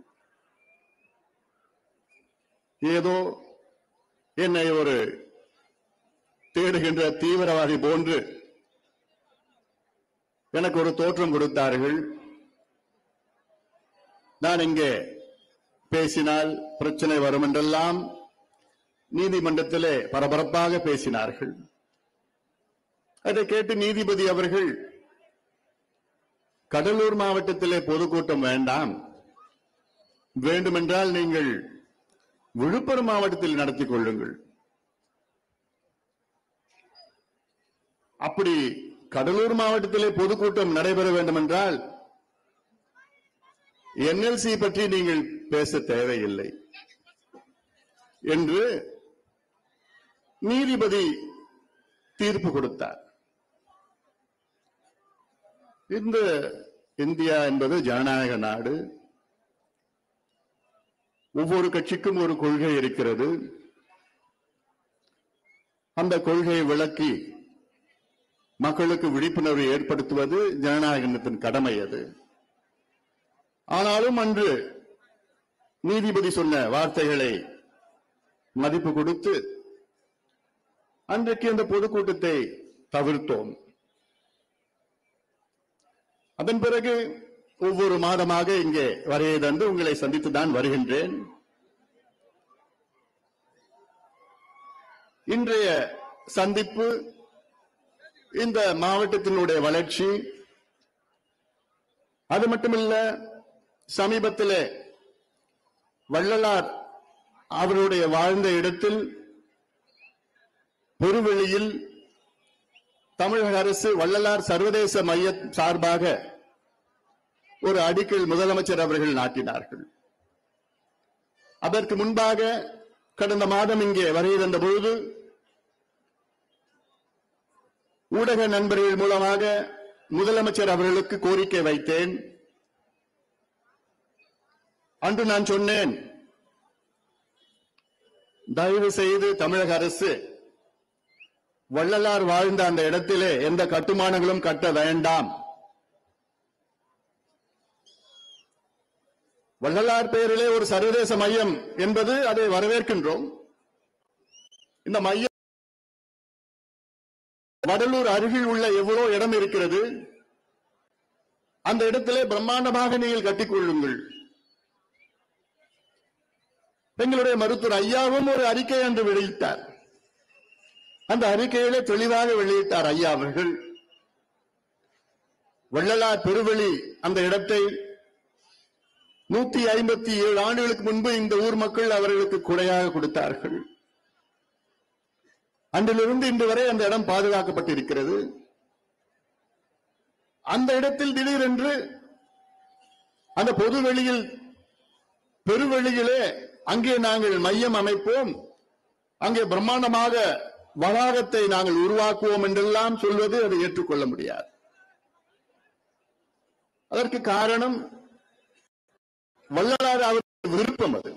ஏதோ என்னை ஒரு தேடுகின்ற தீவிரவாதி போன்று எனக்கு ஒரு தோற்றம் கொடுத்தார்கள். நான் இங்கே பேசினால் பிரச்சனை வரும் என்றெல்லாம் நீதிமன்றத்திலே பரபரப்பாக பேசினார்கள். அதை கேட்டு நீதிபதி அவர்கள் கடலூர் மாவட்டத்திலே பொதுக்கூட்டம் வேண்டாம், வேண்டுமென்றால் நீங்கள் விழுப்புரம் மாவட்டத்தில் நடத்திக் கொள்ளுங்கள். அப்படி கடலூர் மாவட்டத்திலே பொதுக்கூட்டம் நடைபெற வேண்டும் என்றால் என்எல்சி பற்றி நீங்கள் பேச தேவையில்லை என்று நீதிபதி தீர்ப்பு கொடுத்தார். இந்த இந்தியா என்பது ஜனநாயக நாடு. ஒவ்வொரு கட்சிக்கும் ஒரு கொள்கை இருக்கிறது. அந்த கொள்கையை விளக்கி மக்களுக்கு விழிப்புணர்வு ஏற்படுத்துவது ஜனநாயகத்தின் கடமை. அது ஆனாலும் அன்று நீதிபதி சொன்ன வார்த்தைகளை மதிப்பு கொடுத்து அன்றைக்கு அந்த பொதுக்கூட்டத்தை தவிர்த்தோம். அதன் பிறகு ஒவ்வொரு மாதமாக இங்கே வரையை தந்து உங்களை சந்தித்துதான் வருகின்றேன். இன்றைய சந்திப்பு இந்த மாவட்டத்தினுடைய வளர்ச்சி, அது மட்டுமல்ல, சமீபத்தில் வள்ளலார் அவருடைய வாழ்ந்த இடத்தில் பெருவெளியில் தமிழக அரசு வள்ளலார் சர்வதேச மைய சார்பாக ஒரு அடிக்கல் முதலமைச்சர் அவர்கள் நாட்டினார்கள். அதற்கு முன்பாக கடந்த மாதம் இங்கே வருகை தந்த பொழுது ஊடக நண்பர்கள் மூலமாக முதலமைச்சர் அவர்களுக்கு கோரிக்கை வைத்தேன். அன்று நான் சொன்னேன், தயவு செய்து தமிழக அரசு வள்ளலார் வாழ்ந்த அந்த இடத்திலே எந்த கட்டுமானங்களும் கட்ட வேண்டாம். வள்ளலார் பெயரிலே ஒரு சர்வதேச மையம் என்பது அதை வரவேற்கின்றோம். இந்த மையம் வடலூர் அருகில் உள்ள எவ்வளோ இடம் இருக்கிறது, அந்த இடத்திலே பிரம்மாண்டமாக நீங்கள் கட்டிக்கொள்ளுங்கள். எங்களுடைய மருத்துவர் ஐயாவும் ஒரு அறிக்கை அன்று வெளியிட்டார். அந்த அறிக்கையிலே தெளிவாக வெளியிட்டார் ஐயா அவர்கள். வள்ளலார் பெருவெளி அந்த இடத்தை நூத்தி ஐம்பத்தி ஏழு ஆண்டுகளுக்கு முன்பு இந்த ஊர் மக்கள் அவர்களுக்கு கொடையாக கொடுத்தார்கள். அன்றிலிருந்து இன்று வரை அந்த இடம் பாதுகாக்கப்பட்டிருக்கிறது. அந்த இடத்தில் திடீரென்று அந்த பொதுவெளியில் பெருவெளியிலே அங்கே நாங்கள் மையம் அமைப்போம், அங்கே பிரம்மாண்டமாக வளாகத்தை நாங்கள் உருவாக்குவோம் என்றெல்லாம் சொல்வது அதை ஏற்றுக்கொள்ள முடியாது. அதற்கு காரணம் வள்ளலார் அவருடைய விருப்பம். அது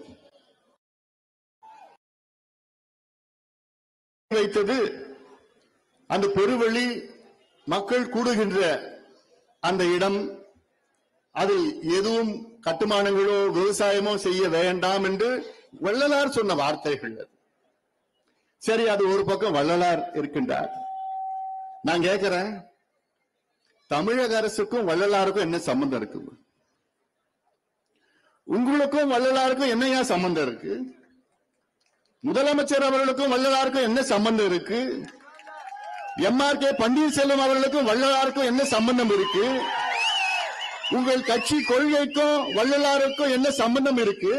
வைத்தது அந்த பெருவெளி மக்கள் கூடுகின்ற அந்த இடம், அதில் எதுவும் கட்டுமானங்களோ விவசாயமோ செய்ய வேண்டாம் என்று வள்ளலார் சொன்ன வார்த்தைகள். சரி, அது ஒரு பக்கம் வள்ளலார் இருக்கின்றார். நான் கேட்கிறேன், தமிழக அரசுக்கும் வள்ளலாருக்கும் என்ன சம்பந்தம் இருக்கு? உங்களுக்கும் வள்ளலாருக்கும் என்னையா சம்பந்தம் இருக்கு? முதலமைச்சர் அவர்களுக்கும் வள்ளலாருக்கும் என்ன சம்பந்தம் இருக்கு? எம் ஆர் கே பன்னீர்செல்வம் அவர்களுக்கும் வள்ளலாருக்கும் என்ன சம்பந்தம் இருக்கு? உங்கள் கட்சி கொள்கைக்கும் வள்ளலாருக்கும் என்ன சம்பந்தம் இருக்கு?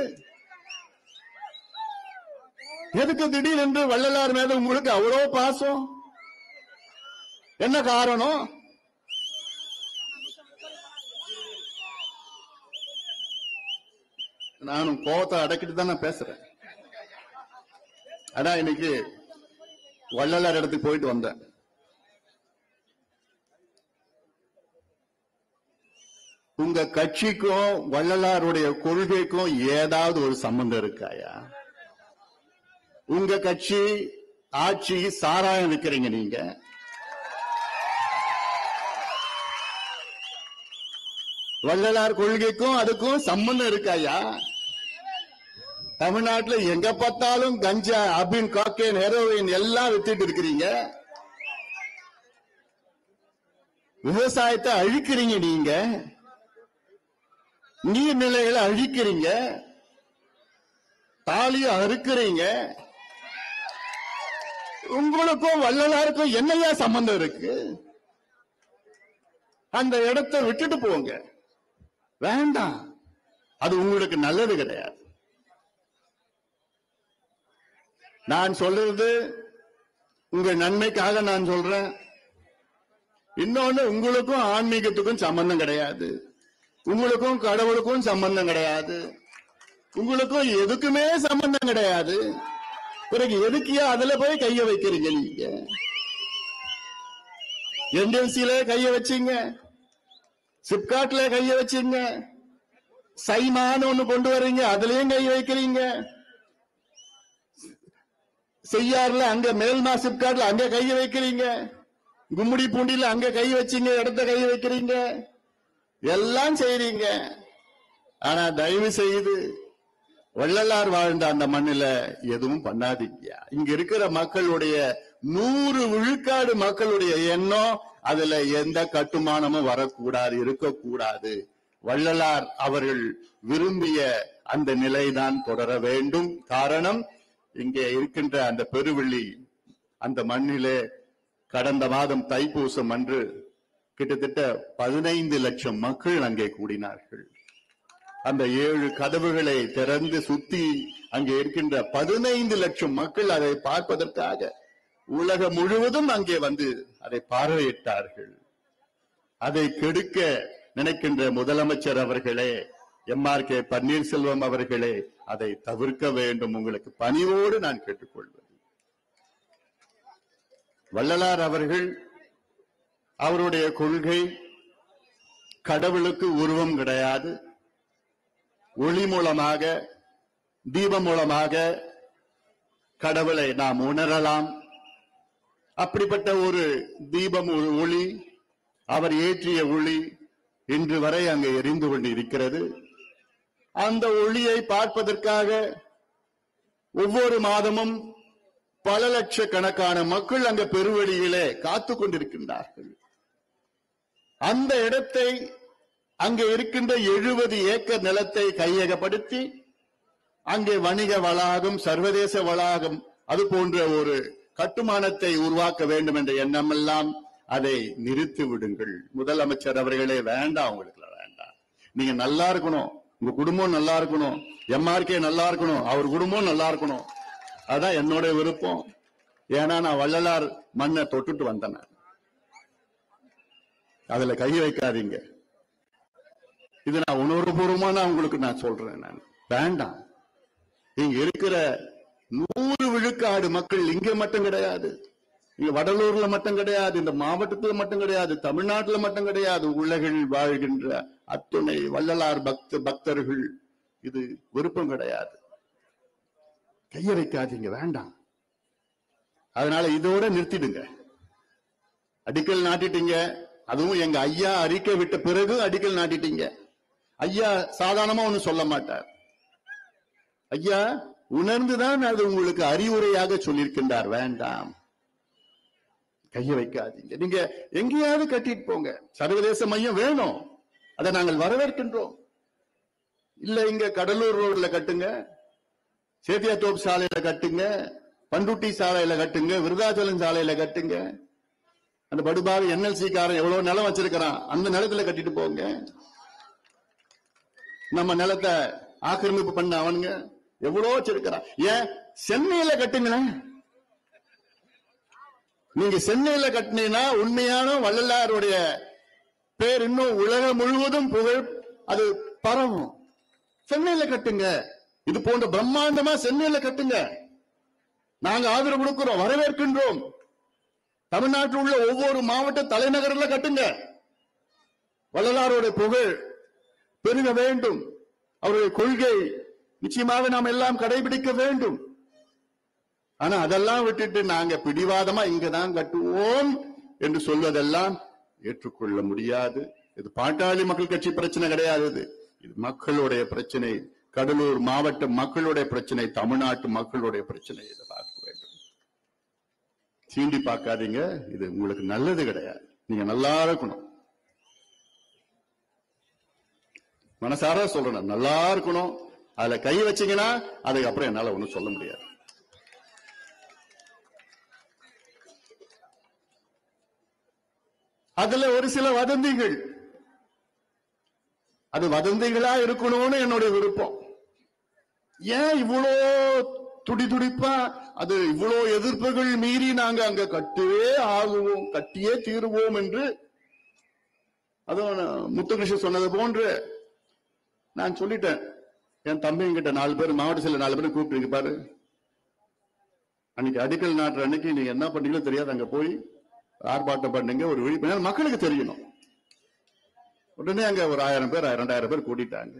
எதுக்கு திடீரென்று வள்ளலார் மீது உங்களுக்கு அவ்வளவு பாசம்? என்ன காரணம்? நானும் கோபத்தை அடக்கிட்டு தான் நான் பேசுறேன். ஆனா இன்னைக்கு வள்ளலார் இடத்துக்கு போயிட்டு வந்தேன். உங்க கட்சிக்கும் வள்ளலாருடைய கொள்கைக்கும் ஏதாவது ஒரு சம்பந்தம் இருக்காயா? உங்க கட்சி ஆட்சி சாராயம் விற்கிறீங்க. நீங்க வள்ளலார் கொள்கைக்கும் அதுக்கும் சம்பந்தம் இருக்காயா? தமிழ்நாட்டில் எங்க பார்த்தாலும் கஞ்சா, அபின், காக்கேன், ஹெரோயின் எல்லாம் வித்துட்டு இருக்கிறீங்க. விவசாயத்தை அழிக்கிறீங்க. நீங்க நீர்நிலைகளை அழிக்கிறீங்க, தாலியை அறுக்கிறீங்க. உங்களுக்கும் வள்ளலாருக்கும் என்னையா சம்பந்தம் இருக்கு? அந்த இடத்தை விட்டுட்டு போங்க. வேண்டாம், அது உங்களுக்கு நல்லது கிடையாது. நான் சொல்றது உங்க நன்மைக்காக நான் சொல்றேன். இன்னொன்னு, உங்களுக்கும் ஆன்மீகத்துக்கும் சம்பந்தம் கிடையாது, உங்களுக்கும் கடவுளுக்கும் சம்பந்தம் கிடையாது, உங்களுக்கும் எதுக்குமே சம்பந்தம் கிடையாது. பிறகு எதுக்கியா அதுல போய் கைய வைக்கிறீங்க? நீங்க என்எல்சில கைய வச்சீங்க, சிப்காட்ல கைய வச்சீங்க, சைமான்னு ஒண்ணு கொண்டு வர்றீங்க, அதுலயும் கைய வைக்கிறீங்க. செய்யாறுல அங்க மேல்மா சிப்காட்ல அங்க கைய வைக்கிறீங்க, கும்முடி பூண்டில அங்க கை வச்சீங்க, இடத்த கை வைக்கிறீங்க, எல்லாம் செய்றீங்க. ஆனா தயவு செய்து வள்ளலார் வாழ்ந்த அந்த மண்ணில எதுவும் பண்ணாதீங்க. இங்க இருக்கிற மக்களுடைய நூறு விழுக்காடு மக்களுடைய எண்ணம், அதுல எந்த கட்டுமானமும் வரக்கூடாது, இருக்கக்கூடாது. வள்ளலார் அவர்கள் விரும்பிய அந்த நிலைதான் தொடர வேண்டும். காரணம், இங்கே இருக்கின்ற அந்த பெருவெள்ளி அந்த மண்ணிலே கடந்த மாதம் தைப்பூசம் அன்று கிட்டத்தட்ட பதினைந்து லட்சம் மக்கள் அங்கே கூடினார்கள். அந்த ஏழு கதவுகளை திறந்து சுத்தி அங்கே இருக்கின்ற பதினைந்து லட்சம் மக்கள் அதை பார்ப்பதற்காக உலகம் முழுவதும் அங்கே வந்து அதை பார்வையிட்டார்கள். அதை கெடுக்க நினைக்கின்ற முதலமைச்சர் அவர்களே, எம் ஆர் கே பன்னீர்செல்வம் அவர்களே, அதை தவிர்க்க வேண்டும். உங்களுக்கு பணிவோடு நான் கேட்டுக்கொள்வது. வள்ளலார் அவர்கள் அவருடைய கொள்கை, கடவுளுக்கு உருவம் கிடையாது, ஒளி மூலமாக தீபம் மூலமாக கடவுளை நாம் உணரலாம். அப்படிப்பட்ட ஒரு தீபம், ஒரு ஒளி, அவர் ஏற்றிய ஒளி இன்று வரை அங்கே எரிந்து கொண்டு இருக்கிறது. அந்த ஒளியை பார்ப்பதற்காக ஒவ்வொரு மாதமும் பல லட்சக்கணக்கான மக்கள் அங்க பெருவெளியிலே காத்து கொண்டிருக்கின்றார்கள். அந்த இடத்தை, அங்கே இருக்கின்ற எழுபது ஏக்கர் நிலத்தை கையகப்படுத்தி அங்கே வணிக வளாகம், சர்வதேச வளாகம், அது போன்ற ஒரு கட்டுமானத்தை உருவாக்க வேண்டும் என்ற எண்ணம் எல்லாம், அதை நிறுத்தி விடுங்கள். முதலமைச்சர் அவர்களே, வேண்டாம், உங்களுக்கு வேண்டாம். நீங்க நல்லா இருக்கணும், உங்க குடும்பம் நல்லா இருக்கணும், எம்ஆர்கே நல்லா இருக்கணும், அவர் குடும்பம் நல்லா இருக்கணும். அதான் என்னோட விருப்பம். ஏன்னா நான் வள்ளலார் மண்ணை தொட்டுட்டு வந்தேன். அதுல கை வைக்காதீங்க. இது நான் உணர்வுபூர்வமா நான் உங்களுக்கு நான் சொல்றேன். நான் வேண்டாம். இங்க இருக்கிற நூறு விழுக்காடு மக்கள் இங்க மட்டும் கிடையாது, இங்க வடலூர்ல மட்டும் கிடையாது, இந்த மாவட்டத்துல மட்டும் கிடையாது, தமிழ்நாட்டுல மட்டும் கிடையாது, உலகில் வாழ்கின்ற அத்துணை வள்ளலார் பக்த பக்தர்கள் இது விருப்பம் கிடையாது. கைய வைக்காதீங்க, வேண்டாம். அதனால இதோட நிறுத்திடுங்க. அடிக்கல் நாட்டிட்டீங்க, அதுவும் எங்க ஐயா அறிக்கை விட்ட பிறகு அடிக்கல் நாட்டிட்டீங்க. ஐயா சாதாரணமா ஒண்ணு சொல்ல மாட்டார். ஐயா உணர்ந்துதான் அது உங்களுக்கு அறிவுரையாக சொல்லியிருக்கின்றார். வேண்டாம், கைய வைக்காதீங்க. நீங்க எங்கேயாவது கட்டிட்டு போங்க. சர்வதேச மையம் வேணும், அதை நாங்கள் வரவேற்கின்றோம். இல்ல இங்க கடலூர் ரோட்ல கட்டுங்க, சேத்தியாத்தோப்பு சாலையில கட்டுங்க, பண்டுட்டி சாலையில கட்டுங்க, விருதாச்சலம் சாலையில கட்டுங்க. அந்த படுபாவி என்எல்சி காரன் எவ்வளவு நிலம் வச்சிருக்கிறான், அந்த நிலத்துல கட்டிட்டு போங்க. நம்ம நிலத்தை ஆக்கிரமிப்பு பண்ண அவனுங்க எவ்வளவு வச்சிருக்கிறான். ஏன் சென்னையில கட்டுங்களேன். நீங்க சென்னையில கட்டினீங்கன்னா உண்மையான வள்ளலாருடைய பேர் இன்னும் உலகம் முழுவதும் புகழ் அது பரவும். சென்னையில கட்டுங்க, இது போன்ற பிரம்மாண்டமா சென்னையில கட்டுங்க. நாங்க ஆதரவு கொடுக்கிறோம், வரவேற்கின்றோம். தமிழ்நாட்டில் உள்ள ஒவ்வொரு மாவட்ட தலைநகரில் கட்டுங்க. வள்ளலாருடைய புகழ் பெருக வேண்டும். அவருடைய கொள்கை நிச்சயமாக நாம் எல்லாம் கடைபிடிக்க வேண்டும். ஆனா அதெல்லாம் விட்டுட்டு நாங்க பிடிவாதமா இங்கதான் கட்டுவோம் என்று சொல்வதெல்லாம் ஏற்றுக்கொள்ள முடியாது. இது பாட்டாளி மக்கள் கட்சி பிரச்சனை கிடையாது. இது மக்களுடைய பிரச்சனை, கடலூர் மாவட்ட மக்களுடைய பிரச்சனை, தமிழ்நாட்டு மக்களுடைய பிரச்சனை. இதை பார்க்க வேண்டும். சீண்டி பார்க்காதீங்க, இது உங்களுக்கு நல்லது கிடையாது. நீங்க நல்லா இருக்கணும், மனசார சொல்றேன், நல்லா இருக்கணும். அதுல கை வச்சீங்கன்னா அதுக்கப்புறம் என்னால ஒண்ணும் சொல்ல முடியாது. அதுல ஒரு சில வதந்திகள், அது வதந்திகளா இருக்கணும்னு என்னுடைய விருப்பம். ஏன் இவ்வளோ துடி துடிப்பா, அது இவ்வளோ எதிர்ப்புகள் மீறி நாங்க அங்க கட்டுவே ஆகுவோம், கட்டியே தீருவோம் என்று அதுவும் முத்துகிருஷ்ணன் சொன்னது போன்று நான் சொல்லிட்டேன். என் தம்பிங்கிட்ட நாலு பேர், மாவட்ட செயலர் நாலு பேர் கூப்பிட்டு பாரு, அன்னைக்கு அடிக்கல் நாட்டுற அன்னைக்கு நீங்க என்ன பண்ணீங்களோ தெரியாது, அங்க போய் ஆர்ப்பாட்டம் பண்ணுங்க, ஒரு விழிப்புணர்வு மக்களுக்கு தெரியணும். உடனே அங்க ஒரு ஆயிரம் பேர் ரெண்டாயிரம் பேர் கூட்டிட்டாங்க.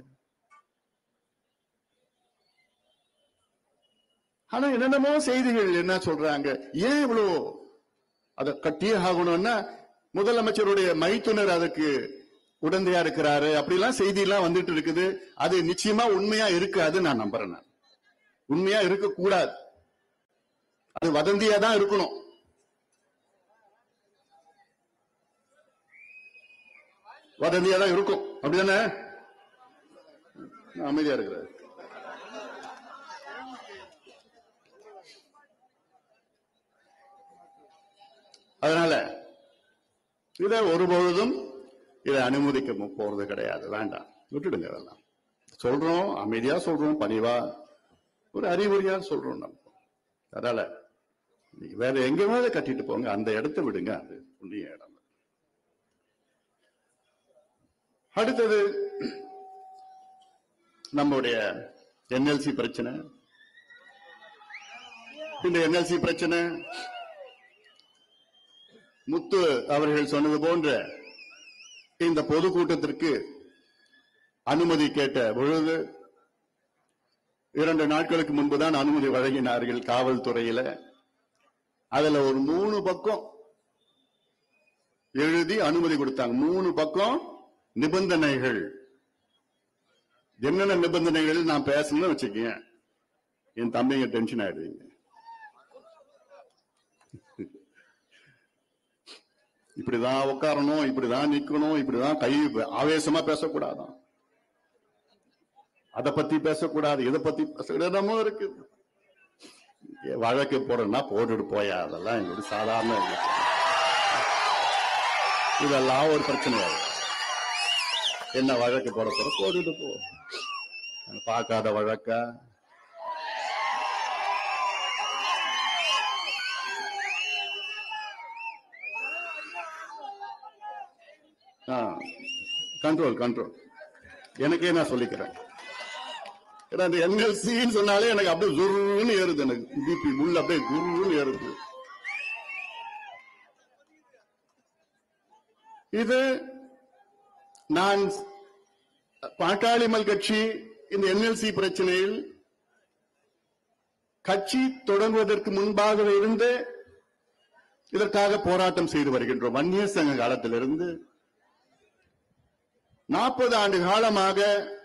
ஆனா என்னென்னமோ செய்திகள் என்ன சொல்றாங்க, ஏன் இவ்வளவு அதை கட்டியே ஆகணும்னா முதலமைச்சருடைய மைத்துனர் அதுக்கு உடந்தையா இருக்கிறாரு, அப்படிலாம் செய்தி எல்லாம் வந்துட்டு இருக்குது. அது நிச்சயமா உண்மையா இருக்காது நான் நம்புறேன். நான் உண்மையா இருக்க கூடாது, அது வதந்தியா தான் இருக்கணும். வதந்தியா தான் இருக்கும், அப்படிதானே? அமைதியா இருக்கிறார். அதனால இதை ஒருபொழுதும் இதை அனுமதிக்க போறது கிடையாது. வேண்டாம், விட்டுடுங்க. அதெல்லாம் சொல்றோம், அமைதியா சொல்றோம், பணிவா ஒரு அறிவுரையா சொல்றோம் நம்ம. அதனால வேற எங்கேயாவது கட்டிட்டு போங்க, அந்த இடத்தை விடுங்க, அது புண்ணிய இடம். அடுத்தது நம்முடைய என்எல்சி பிரச்சனை. இந்த என்எல்சி பிரச்சனை முத்து அவர்கள் சொன்னது போன்ற இந்த பொதுக்கூட்டத்திற்கு அனுமதி கேட்ட பொழுது இரண்டு நாட்களுக்கு முன்புதான் அனுமதி வழங்கினார்கள் காவல்துறையில. அதுல ஒரு மூணு பக்கம் எழுதி அனுமதி கொடுத்தாங்க. மூணு பக்கம் நிபந்தனைகள். என்னென்ன நிபந்தனைகள் நான் பேசணும்னு வச்சுக்கேன், என் தம்பிங்க டென்ஷன் ஆயிடுவீங்க. இப்படிதான் உட்காரணும், இப்படிதான் நிக்கணும், இப்படிதான் கை ஆவேசமா பேசக்கூடாதான், அதை பத்தி பேசக்கூடாது, இதை பத்தி பேச இருக்கு. வழக்கு போறேன்னா போட்டுட்டு போயா, அதெல்லாம் எங்களுக்கு சாதாரண இதெல்லாம் ஒரு பிரச்சனையாது. என்ன வழக்கு போட போற போட்டுட்டு போ, பார்க்காத வழக்கா? கண்ட்ரோல் கண்ட்ரோல் எனக்கே நான் சொல்லிக்கிறேன். அந்த என்எல்சின்னு சொன்னாலே எனக்கு அப்படியே குருன்னு ஏறுது, எனக்கு பிபி உள்ள அப்படியே குருன்னு ஏறுது. இது நான் பாட்டாளி மக்கள் கட்சி இந்த என்எல்சி பிரச்சனையில் கட்சி தொடங்குவதற்கு முன்பாக இருந்து இதற்காக போராட்டம் செய்து வருகின்றோம். வன்னிய சங்க காலத்திலிருந்து நாற்பது ஆண்டு காலமாக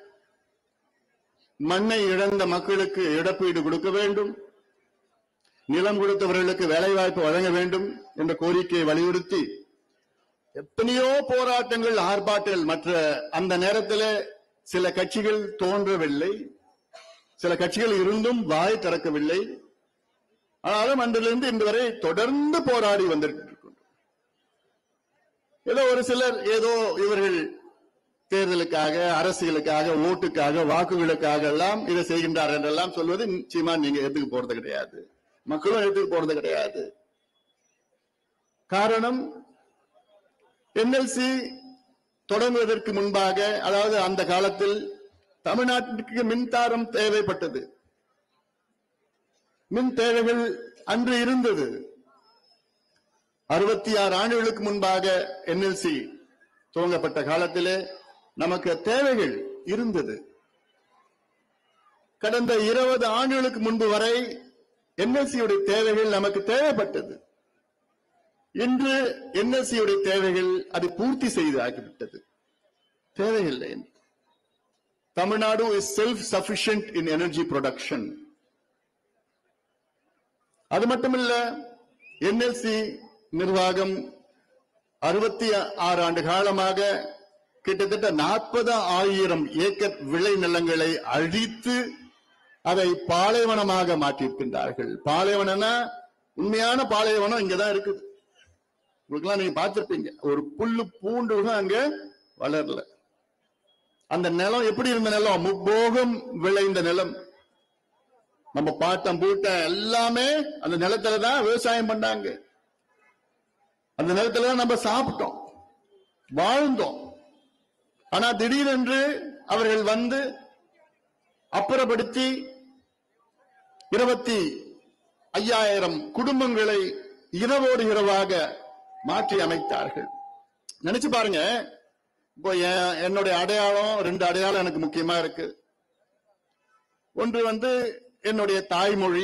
மண்ணை இழந்த மக்களுக்கு இழப்பீடு கொடுக்க வேண்டும், நிலம் கொடுத்தவர்களுக்கு வேலைவாய்ப்பு வழங்க வேண்டும் என்ற கோரிக்கையை வலியுறுத்தி எத்தனையோ போராட்டங்கள், ஆர்ப்பாட்டங்கள், மற்ற அந்த நேரத்தில் சில கட்சிகள் தோன்றவில்லை, சில கட்சிகள் இருந்தும் வாய் திறக்கவில்லை. ஆனாலும் அன்றிலிருந்து இன்று வரை தொடர்ந்து போராடி வந்திருக்கின்றோம். ஏதோ ஒரு சிலர் ஏதோ இவர்கள் தேர்தலுக்காக, அரசியலுக்காக, ஓட்டுக்காக, வாக்குகளுக்காக எல்லாம் இதை செய்கின்றார் என்றெல்லாம் சொல்வது நிச்சயமா நீங்க எடுத்துக்க போறது கிடையாது, மக்களும் எடுத்துக்க போறது கிடையாது. காரணம், என்எல்சி தொடங்குவதற்கு முன்பாக, அதாவது அந்த காலத்தில் தமிழ்நாட்டிற்கு மின்சாரம் தேவைப்பட்டது. மின் தேவைகள் அன்று இருந்தது. அறுபத்தி ஆறு ஆண்டுகளுக்கு முன்பாக என்எல்சி துவங்கப்பட்ட காலத்திலே நமக்கு தேவைகள் இருந்தது. கடந்த இருபது ஆண்டுகளுக்கு முன்பு வரை என்எல்சியுடைய தேவைகள் நமக்கு தேவைப்பட்டது. இன்று என்எல்சியுடைய தேவைகள் அதை பூர்த்தி செய்து ஆகிவிட்டது. தேவையில்லை. Tamil Nadu is self sufficient in energy production. அது மட்டுமல்ல, என்எல்சி நிர்வாகம் அறுபத்தி ஆறு ஆண்டு காலமாக கிட்டத்தட்ட நாற்பது ஆயிரம் ஏக்கர் விளை நிலங்களை அழித்து அதை பாலைவனமாக மாற்றியிருக்கின்றார்கள். பாலைவனம்னா உண்மையான பாலைவனம் இங்கதான் இருக்குது. உங்களுக்கெல்லாம் நீங்க பார்த்திருப்பீங்க, ஒரு புல்லு பூண்டு அங்க வளரல. அந்த நிலம் எப்படி இருந்த நிலம்? முப்போகம் விளைந்த நிலம். நம்ம பாட்டம் பூட்டம் எல்லாமே அந்த நிலத்துலதான் விவசாயம் பண்ணாங்க. அந்த நிலத்துல நம்ம சாப்பிட்டோம், வாழ்ந்தோம். ஆனா திடீரென்று அவர்கள் வந்து அப்புறப்படுத்தி இருபத்தி ஐயாயிரம் குடும்பங்களை இரவோடு இரவாக மாற்றி அமைத்தார்கள். நினைச்சு பாருங்க. இப்போ என்னுடைய அடையாளம், ரெண்டு அடையாளம் எனக்கு முக்கியமா இருக்கு. ஒன்று வந்து என்னுடைய தாய்மொழி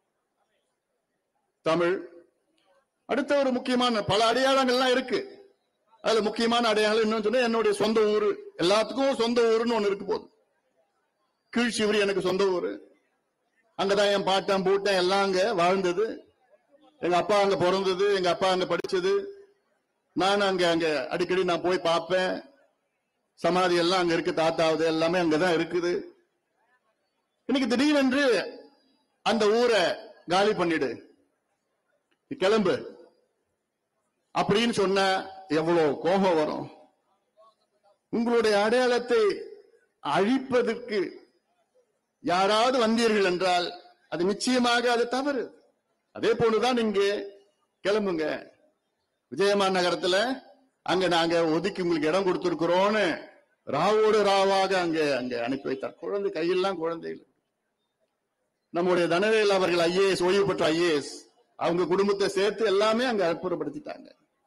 தமிழ். அடுத்த ஒரு முக்கியமான பல அடையாளங்கள்லாம் இருக்கு. அதுல முக்கியமான அடையாளம் என்னன்னு சொன்னா என்னுடைய சொந்த ஊரு. எல்லாத்துக்கும் சொந்த ஊருன்னு ஒண்ணு இருக்கு. போது கீழ்ச்சிவரி எனக்கு சொந்த ஊரு. அங்கதான் என் பாட்டம் பூட்டம் எல்லாம் அங்க வாழ்ந்தது. எங்க அப்பா அங்க பிறந்தது, எங்க அப்பா அங்க படிச்சது. நான் அங்க அங்க அடிக்கடி நான் போய் பார்ப்பேன். சமாதி எல்லாம் அங்க இருக்கு, தாத்தாவது எல்லாமே அங்கதான் இருக்குது. இன்னைக்கு திடீரென்று அந்த ஊரை காலி பண்ணிடு, கிளம்பு அப்படின்னு சொன்ன எவ்வளவு கோபம் வரும். உங்களுடைய அடையாளத்தை அழிப்பதற்கு யாராவது வந்தீர்கள் என்றால் அது நிச்சயமாக அது தவறு. அதே போலதான் இங்கே கிளம்புங்க. விஜயமா நகரத்துல அங்க நாங்க ஒதுக்கி உங்களுக்கு இடம் கொடுத்திருக்கிறோம்னு ராவோடு ராவாக அங்க அங்க அனுப்பி வைத்தார். குழந்தை கையெல்லாம் குழந்தைகள். நம்முடைய தனவேல் அவர்கள் ஐஏஎஸ், ஓய்வு பெற்ற ஐஏஎஸ், அவங்க குடும்பத்தை சேர்த்து எல்லாமே அங்க அற்புதப்படுத்திட்டாங்க.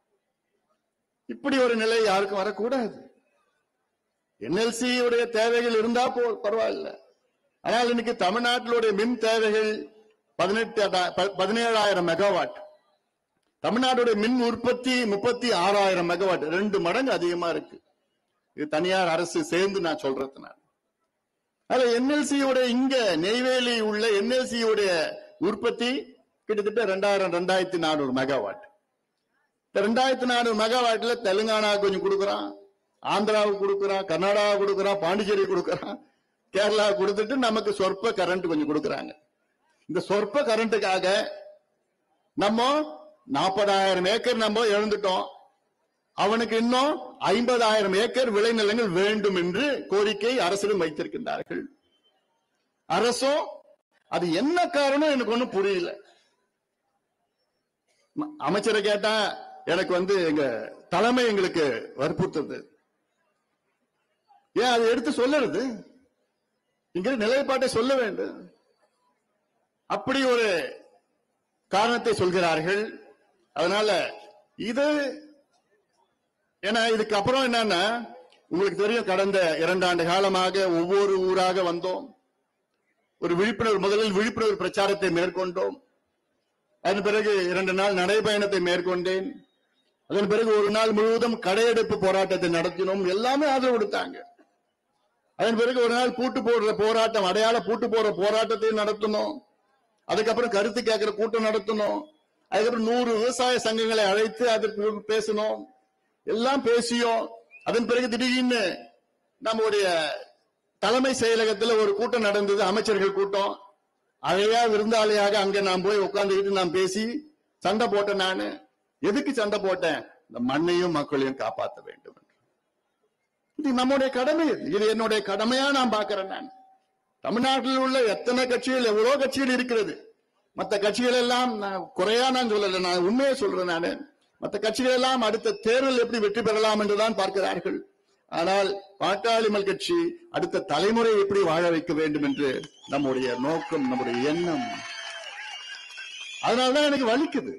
இப்படி ஒரு நிலை யாருக்கும் வரக்கூடாது. என்எல்சி உடைய தேவைகள் இருந்தா போ பரவாயில்ல. ஆனால் இன்னைக்கு தமிழ்நாட்டிலுடைய மின் தேவைகள் பதினெட்டு பதினேழாயிரம் மெகாவாட். தமிழ்நாடுடைய மின் உற்பத்தி முப்பத்தி ஆறாயிரம் மெகாவாட், ரெண்டு மடங்கு அதிகமா இருக்கு. இது தனியார் அரசு சேர்ந்து நான் சொல்றது. நான் அதுல என்எல்சி உடைய இங்க நெய்வேலி உள்ள என்எல்சி உடைய உற்பத்தி கிட்டத்தட்ட ரெண்டாயிரம் ரெண்டாயிரத்தி நானூறு மெகாவாட். ரெண்டாயிரத்தி நானூறு மெகாவாட்ல தெலுங்கானா கொஞ்சம் கொடுக்குறான், ஆந்திராவுக்கு கொடுக்குறான், கர்நாடகாவுக்கு கொடுக்குறான், பாண்டிச்சேரி கொடுக்குறான், கேரளா கொடுத்துட்டு நமக்கு சொற்ப கரண்ட் கொஞ்சம் கொடுக்குறாங்க. இந்த சொற்ப கரண்ட்டுக்காக நம்ம நாற்பதாயிரம் ஏக்கர் நம்ம இழந்துட்டோம். அவனுக்கு இன்னும் ஐம்பதாயிரம் ஏக்கர் விளைநிலங்கள் வேண்டும் என்று கோரிக்கை அரசிடம் வைத்திருக்கின்றார்கள். அரசும் அது என்ன காரணம் எனக்கு ஒண்ணும் புரியல. அமைச்சரை கேட்டா எனக்கு வந்து எங்க தலைமை எங்களுக்கு வற்புறுத்துறது. ஏன் அதை எடுத்து சொல்லுறது? இங்க நிலைப்பாட்டை சொல்ல வேண்டும். அப்படி ஒரு காரணத்தை சொல்கிறார்கள். அதனால இது ஏன்னா இதுக்கு அப்புறம் என்னன்னா உங்களுக்கு தெரியும், கடந்த இரண்டு ஆண்டு காலமாக ஒவ்வொரு ஊராக வந்தோம். ஒரு விழிப்புணர்வு, முதலில் விழிப்புணர்வு பிரச்சாரத்தை மேற்கொண்டோம். அதன் பிறகு இரண்டு நாள் நடைபயணத்தை மேற்கொண்டேன். அதன் பிறகு ஒரு நாள் முழுவதும் கடையெடுப்பு போராட்டத்தை நடத்தினோம். எல்லாமே ஆதரவு கொடுத்தாங்க. அதன் பிறகு ஒரு நாள் பூட்டு போடுற போராட்டம், அடையாள பூட்டு போடுற போராட்டத்தையும் நடத்தணும். அதுக்கப்புறம் கருத்து கேட்கிற கூட்டம் நடத்தணும். அதுக்கப்புறம் நூறு விவசாய சங்கங்களை அழைத்து அதற்கு பேசணும். எல்லாம் பேசியும் அதன் பிறகு திடீர்னு நம்முடைய தலைமை செயலகத்தில் ஒரு கூட்டம் நடந்தது, அமைச்சர்கள் கூட்டம். அதையா விருந்தாளியாக அங்க நான் போய் உட்கார்ந்துக்கிட்டு நான் பேசி சண்டை போட்டேன். நானு எதுக்கு சண்டை போட்டேன்? இந்த மண்ணையும் மக்களையும் காப்பாற்ற வேண்டும். இது நம்முடைய கடமை, இது என்னுடைய கடமையா நான் பார்க்கிறேன். நான் தமிழ்நாட்டில் உள்ள எத்தனை கட்சிகள், எவ்வளவு கட்சிகள் இருக்கிறது. மற்ற கட்சிகள் எல்லாம் நான் குறையா நான் சொல்லல, நான் உண்மையை சொல்றேன். நானு மற்ற கட்சிகள் எல்லாம் அடுத்த தேர்தல் எப்படி வெற்றி பெறலாம் என்றுதான் பார்க்கிறார்கள். ஆனால் பாட்டாளி மக்கள் கட்சி அடுத்த தலைமுறை எப்படி வாழ வைக்க வேண்டும் என்று நம்முடைய நோக்கம், நம்முடைய எண்ணம். அதனால்தான் எனக்கு வலிக்குது.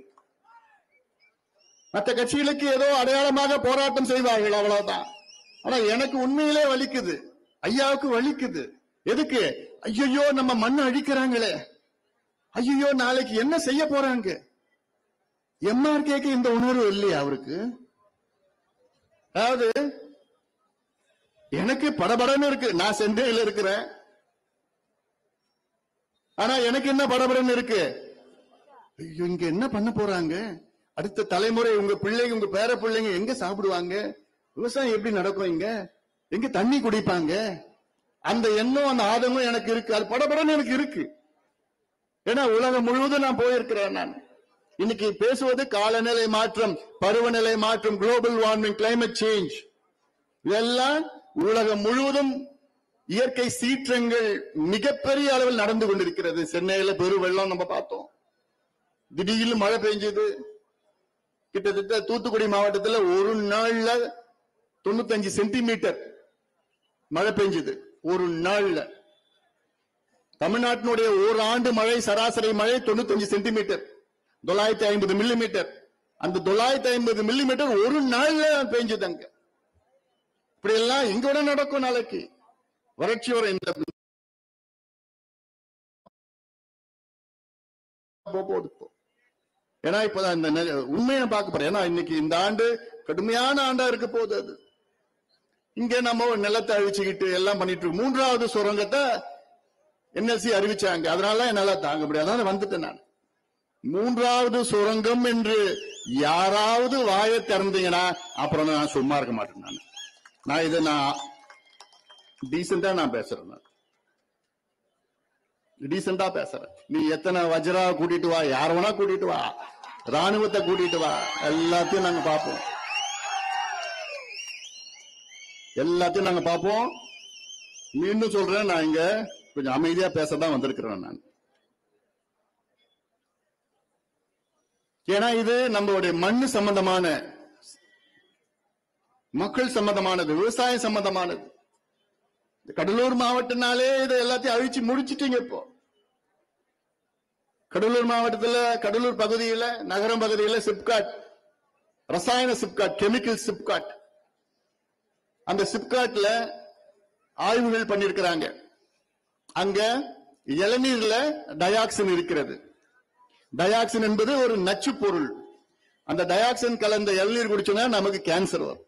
மற்ற கட்சிகளுக்கு ஏதோ அடையாளமாக போராட்டம் செய்வார்கள், அவ்வளவுதான். ஆனா எனக்கு உண்மையிலே வலிக்குது, ஐயாவுக்கு வலிக்குது. எதுக்கு? ஐயோ நம்ம மண்ணை அழிக்கிறாங்களே, ஐயோ நாளைக்கு என்ன செய்ய போறாங்க. எம்ஆர்கேக்கு இந்த உணர்வு இல்லையா அவருக்கு? அதாவது எனக்கு படபடன்னு இருக்கு, நான் சென்னையில் இருக்கிறேன். ஆனா எனக்கு என்ன படபடன்னு இருக்கு? ஐயோ இங்க என்ன பண்ண போறாங்க, அடுத்த தலைமுறை, உங்க பிள்ளைங்க, உங்க பேர பிள்ளைங்க எங்க சாப்பிடுவாங்க, விவசாயம் எப்படி நடக்கும், இங்க எங்க தண்ணி குடிப்பாங்க, அந்த எண்ணம், அந்த ஆதமும் எனக்கு இருக்கு. அது படபடன்னு எனக்கு இருக்கு. ஏன்னா உலகம் முழுவதும் நான் போயிருக்கிறேன். நான் இன்னைக்கு பேசுவது காலநிலை மாற்றம், பருவநிலை மாற்றம், குளோபல் வார்மிங், கிளைமேட் சேஞ்ச், இதெல்லாம் உலகம் முழுவதும் இயற்கை சீற்றங்கள் மிகப்பெரிய அளவில் நடந்து கொண்டிருக்கிறது. சென்னையில பெரு வெள்ளம் நம்ம பார்த்தோம், திடீர்னு மழை பெஞ்சது. கிட்டத்தட்ட தூத்துக்குடி மாவட்டத்தில் ஒரு நாள்ல தொண்ணூத்தஞ்சு சென்டிமீட்டர் மழை பெஞ்சது ஒரு நாள்ல. தமிழ்நாட்டினுடைய ஒரு ஆண்டு மழை சராசரி மழை தொண்ணூத்தஞ்சு சென்டிமீட்டர், தொள்ளாயிரத்தி ஐம்பது மில்லி மீட்டர். அந்த தொள்ளாயிரத்தி ஐம்பது மில்லி மீட்டர் ஒரு நாள்ல பெஞ்சது அங்க. இப்படி எல்லாம் இங்க விட நடக்கும். நாளைக்கு வறட்சி வர இந்த ஏன்னா இப்பதான் இந்த உண்மையை பார்க்க போறேன். ஏன்னா இன்னைக்கு இந்த ஆண்டு கடுமையான ஆண்டா இருக்க போகுது. அது இங்க நம்ம நிலத்தை அழிச்சுக்கிட்டு எல்லாம் பண்ணிட்டு இருக்கோம். மூன்றாவது சுரங்கத்தை என்எல்சி அறிவிச்சாங்க, அதனால என்னால தாங்க முடியாது, வந்துட்டேன் நான். மூன்றாவது சுரங்கம் என்று யாராவது வாயை திறந்தீங்கன்னா அப்புறம் நான் சும்மா இருக்க மாட்டேன். நான் நான் இதை நான் டீசெண்டா நான் பேசுறேன், நான் டீசெண்டா பேசுறேன். நீ எத்தனை வஜ்ரா கூட்டிட்டு வா, யார வேணா கூட்டிட்டு வா, ராணுவத்தை கூட்டிட்டு வா, எல்லாத்தையும் நாங்க பார்ப்போம், எல்லாத்தையும் நாங்க பார்ப்போம். மீண்டும் சொல்றேன், நான் இங்க கொஞ்சம் அமைதியா பேசதான் வந்திருக்கிறேன் நான். ஏன்னா இது நம்மளுடைய மண்ணு சம்பந்தமான, மக்கள் சம்பந்தமானது, விவசாயம் சம்பந்தமானது. கடலூர் மாவட்டத்தினாலே இதை எல்லாத்தையும் அழிச்சு முடிச்சிட்டீங்க. இப்போ கடலூர் மாவட்டத்தில், கடலூர் பகுதியில், நகரம் பகுதியில் சிப்காட், ரசாயன சிப்காட், கெமிக்கல் சிப்காட், அந்த சிப்காட்ல ஆய்வுகள் பண்ணிருக்கிறாங்க. அங்க இளநீர்ல டயாக்சின் இருக்கிறது. டயாக்சின் என்பது ஒரு நச்சு பொருள். அந்த டயாக்சின் கலந்த இளநீர் குடிச்சோம்னா நமக்கு கேன்சர் வரும்.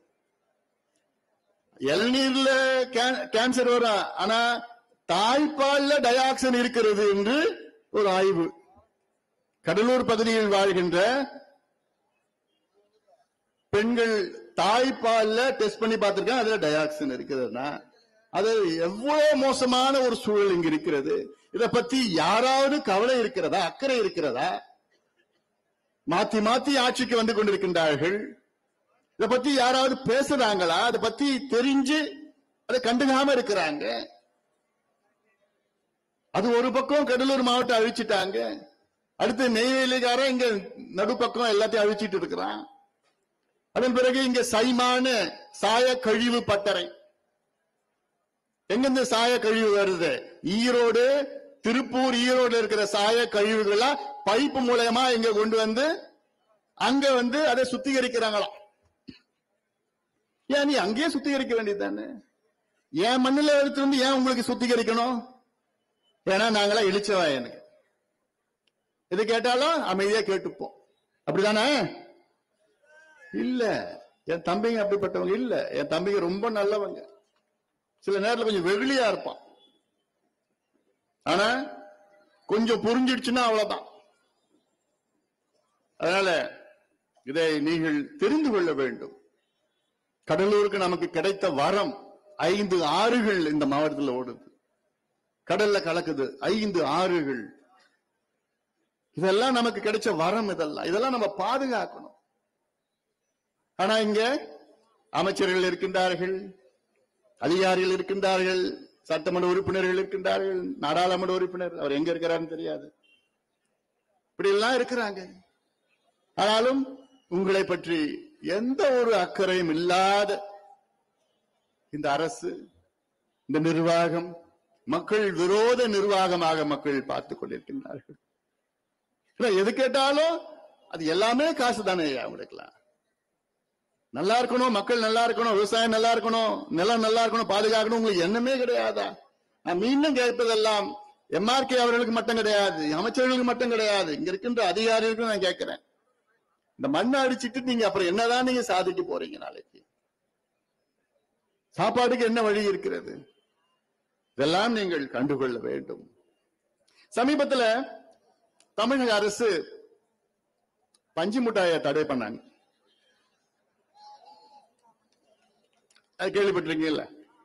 இளநீர்ல கேன்சர் வரும், ஆனா தாய்ப்பால்ல டயாக்சின் இருக்கிறது என்று ஒரு ஆய்வு. கடலூர் பகுதியில் வாழ்கின்ற பெண்கள் தாய்ப்பால்ல டெஸ்ட் பண்ணி பார்த்திருக்காங்க, அதுல டயாக்சின் இருக்கிறதுனா அது எவ்வளவு மோசமான ஒரு சூழல் இங்க இருக்கிறது. இதை பத்தி யாராவது கவலை இருக்கிறதா, அக்கறை இருக்கிறதா? மாத்தி மாத்தி ஆட்சிக்கு வந்து கொண்டிருக்கின்றார்கள். இதை பத்தி யாராவது பேசுறாங்களா? அதை பத்தி தெரிஞ்சு அதை கண்டுக்காம இருக்கிறாங்க. அது ஒரு பக்கம் கடலூர் மாவட்டம் அழிச்சிட்டாங்க, அடுத்து நெய்வேலிக்காரன் இங்க நடுப்பக்கம் எல்லாத்தையும் அழிச்சிட்டு இருக்கிறான். அதன் பிறகு இங்க சைமான சாய கழிவு பட்டறை, எங்கிருந்து சாய கழிவு வருது? ஈரோடு, திருப்பூர், ஈரோடு இருக்கிற சாய கழிவுகளா பைப்பு மூலமா இங்க கொண்டு வந்து அங்க வந்து அதை சுத்திகரிக்கிறாங்களாம். ஏன் நீ அங்கேயே சுத்திகரிக்க வேண்டியதுதானே? ஏன் மண்ணில் எடுத்து வந்து ஏன் உங்களுக்கு சுத்திகரிக்கணும்? ஏன்னா நாங்களா இழிச்சவா, எனக்கு இது கேட்டாலும் அமைதியா கேட்டுப்போம். அப்படிதானே? இல்ல, என் தம்பிங்க அப்படிப்பட்டவங்க இல்ல. என் தம்பிங்க ரொம்ப நல்லவங்க. சில நேரத்தில் கொஞ்சம் வெகுளியா இருப்பான், ஆனா கொஞ்சம் புரிஞ்சிடுச்சுன்னா அவ்வளவுதான். அதனால இதை நீங்கள் தெரிந்து கொள்ள வேண்டும். கடலூருக்கு நமக்கு கிடைத்த வரம், ஐந்து ஆறுகள் இந்த மாவட்டத்தில் ஓடுது, கடல்ல கலக்குது ஐந்து ஆறுகள். இதெல்லாம் நமக்கு கிடைச்ச வரம். இதெல்லாம் இதெல்லாம் நம்ம பாதுகாக்கணும். ஆனா இங்க அமைச்சர்கள் இருக்கின்றார்கள், அதிகாரிகள் இருக்கின்றார்கள், சட்டமன்ற உறுப்பினர்கள் இருக்கின்றார்கள், நாடாளுமன்ற உறுப்பினர் அவர் எங்க இருக்கிறாருன்னு தெரியாது. இப்படி எல்லாம் இருக்கிறாங்க. ஆனாலும் உங்களை பற்றி எந்த ஒரு அக்கறையும் இல்லாத இந்த அரசு, இந்த நிர்வாகம் மக்கள் விரோத நிர்வாகமாக மக்கள் பார்த்துக் கொண்டிருக்கின்றார்கள். எது கேட்டாலும் அது எல்லாமே காசு தானே அவங்களுக்குலாம். நல்லா இருக்கணும், மக்கள் நல்லா இருக்கணும், விவசாயம் நல்லா இருக்கணும், நிலம் நல்லா இருக்கணும், பாதுகாக்கணும், உங்களுக்கு எண்ணமே கிடையாதா? நான் மீண்டும் கேட்பதெல்லாம் எம்ஆர்கே அவர்களுக்கு மட்டும் கிடையாது, அமைச்சர்களுக்கு மட்டும் கிடையாது, இங்க இருக்கின்ற அதிகாரிகளுக்கும் நான் கேட்கிறேன். இந்த மண்ணை அடிச்சுட்டு நீங்க அப்புறம் என்னதான் நீங்க சாதிக்க போறீங்க? நாளைக்கு சாப்பாட்டுக்கு என்ன வழி இருக்கிறது? இதெல்லாம் நீங்கள் கண்டுகொள்ள வேண்டும். சமீபத்தில் தமிழக அரசு பஞ்சு மிட்டாயை தடை பண்ணாங்க. அது கேள்விப்பட்டிருக்கீங்கல்ல?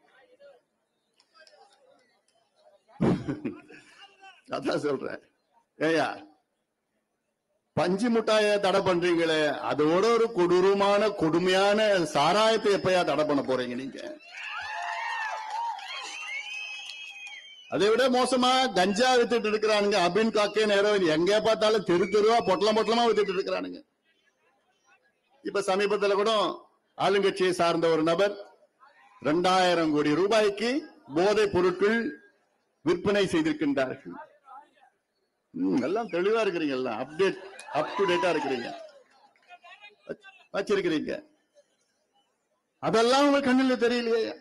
அதான் சொல்றேன். ஏயா பஞ்சு மிட்டாயை தடை பண்றீங்களே, அதோட ஒரு கொடூரமான கொடுமையான சாராயத்தை எப்பயா தடை பண்ண போறீங்க நீங்க? அதை விட மோசமா கஞ்சா வித்துட்டு இருக்கிறானுங்க. அபின் காக்கே நேரம் எங்க பார்த்தாலும் தெரு தெருவா பொட்டலம் பொட்டலமா வித்துட்டு இருக்கிறானுங்க. இப்ப சமீபத்தில் கூட ஆளுங்கட்சியை சார்ந்த ஒரு நபர் இரண்டாயிரம் கோடி ரூபாய்க்கு போதைப் பொருட்கள் விற்பனை செய்திருக்கின்றார்கள். எல்லாம் தெளிவா இருக்கிறீங்க, எல்லாம் அப்டேட் அப் டு டேட்டா இருக்கிறீங்க, வச்சிருக்கிறீங்க. அதெல்லாம் உங்க கண்ணில் தெரியலையே.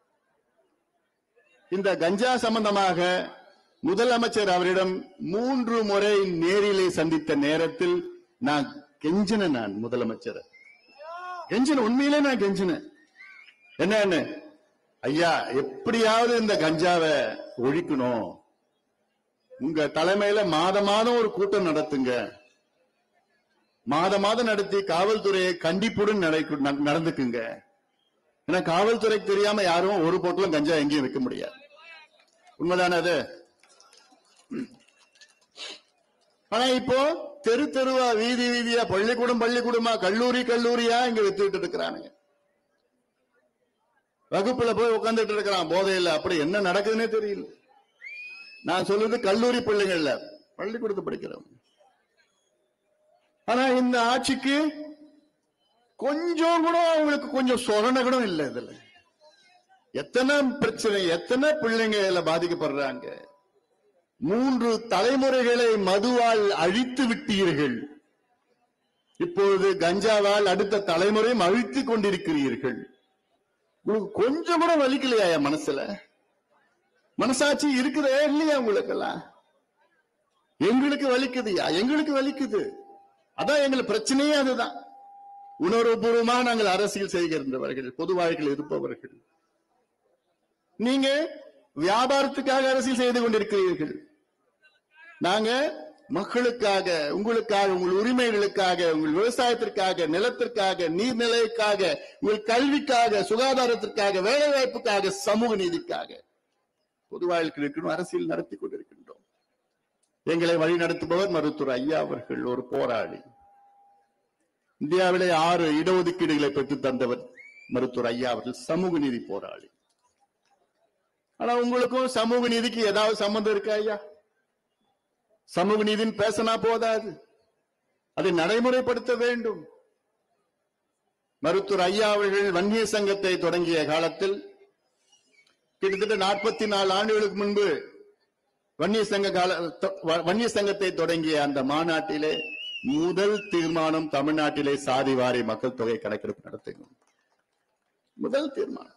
இந்த கஞ்சா சம்பந்தமாக முதலமைச்சர் அவரிடம் மூன்று முறை நேரிலே சந்தித்த நேரத்தில் நான் கெஞ்சின, நான் முதலமைச்சர் கெஞ்சின, உண்மையிலே நான் கெஞ்சின. என்ன ஐயா, எப்படியாவது இந்த கஞ்சாவை ஒழிக்கணும், உங்க தலைமையில மாத மாதம் ஒரு கூட்டம் நடத்துங்க, மாத மாதம் நடத்தி காவல்துறையை கண்டிப்புடன் நடந்துக்குங்க. ஏன்னா காவல்துறைக்கு தெரியாம யாரும் ஒரு பொட்டலும் கஞ்சா எங்கேயும் வைக்க முடியாது. உண்மைதானே அது? ஆனா இப்போ தெரு தெருவா, வீதி வீதியா, பள்ளிக்கூடம் பள்ளிக்கூடமா, கல்லூரி கல்லூரியா இங்க வித்துட்டு இருக்கிறானுங்க. வகுப்புல போய் உட்கார்ந்துட்டு இருக்கிறான் போதையில. அப்படி என்ன நடக்குதுன்னே தெரியல. நான் சொல்றது கல்லூரி பிள்ளைங்கள்ல, பள்ளிக்கூடத்தை படிக்கிறவங்க. ஆனா இந்த ஆட்சிக்கு கொஞ்சம் கூட அவங்களுக்கு கொஞ்சம் சொரண கூட இல்லை. இதுல எத்தனை பிரச்சனை, எத்தனை பிள்ளைங்க இதுல பாதிக்கப்படுறாங்க. மூன்று தலைமுறைகளை மதுவால் அழித்து விட்டீர்கள். இப்பொழுது கஞ்சாவால் அடுத்த தலைமுறையும் அழித்துக் கொண்டிருக்கிறீர்கள். உங்களுக்கு கொஞ்சம் கூட வலிக்கலையா மனசுல? மனசாட்சி இருக்குதே இல்லையா உங்களுக்கெல்லாம்? எங்களுக்கு வலிக்குதுயா, எங்களுக்கு வலிக்குது. அதான் எங்களுக்கு பிரச்சனையே அதுதான். உணர்வுபூர்வமா நாங்கள் அரசியல் செய்கின்றவர்கள், பொது வாழ்க்கையில் இருப்பவர்கள். நீங்க வியாபாரத்துக்காக அரசியல் செய்து கொண்டிருக்கிறீர்கள். நாங்க மக்களுக்காக, உங்களுக்காக, உங்கள் உரிமைகளுக்காக, உங்கள் விவசாயத்திற்காக, நிலத்திற்காக, நீர்நிலைக்காக, உங்கள் கல்விக்காக, சுகாதாரத்திற்காக, வேலை வாய்ப்புக்காக, சமூக நீதிக்காக பொது வாழ்க்கையில் இருக்கணும் அரசியல் நடத்தி கொண்டிருக்கின்றோம். எங்களை வழி நடத்துபவர் மருத்துவர் ஐயா அவர்கள், ஒரு போராளி. இந்தியாவிலே ஆறு இடஒதுக்கீடுகளை பெற்று தந்தவர் மருத்துவர் ஐயா அவர்கள், சமூக நீதி போராளி. ஆனா உங்களுக்கும் சமூக நீதிக்கு ஏதாவது சம்பந்தம் இருக்கா ஐயா? சமூக நீதின்னு பேசினா போதாது, அதை நடைமுறைப்படுத்த வேண்டும். மருத்துவர் ஐயா அவர்கள் வன்னிய சங்கத்தை தொடங்கிய காலத்தில் கிட்டத்தட்ட நாற்பத்தி நாலு ஆண்டுகளுக்கு முன்பு வன்னிய சங்க கால வன்னிய சங்கத்தை தொடங்கிய அந்த மாநாட்டிலே முதல் தீர்மானம் தமிழ்நாட்டிலே சாதிவாரி மக்கள் தொகை கணக்கெடுப்பு நடத்துங்க. முதல் தீர்மானம்.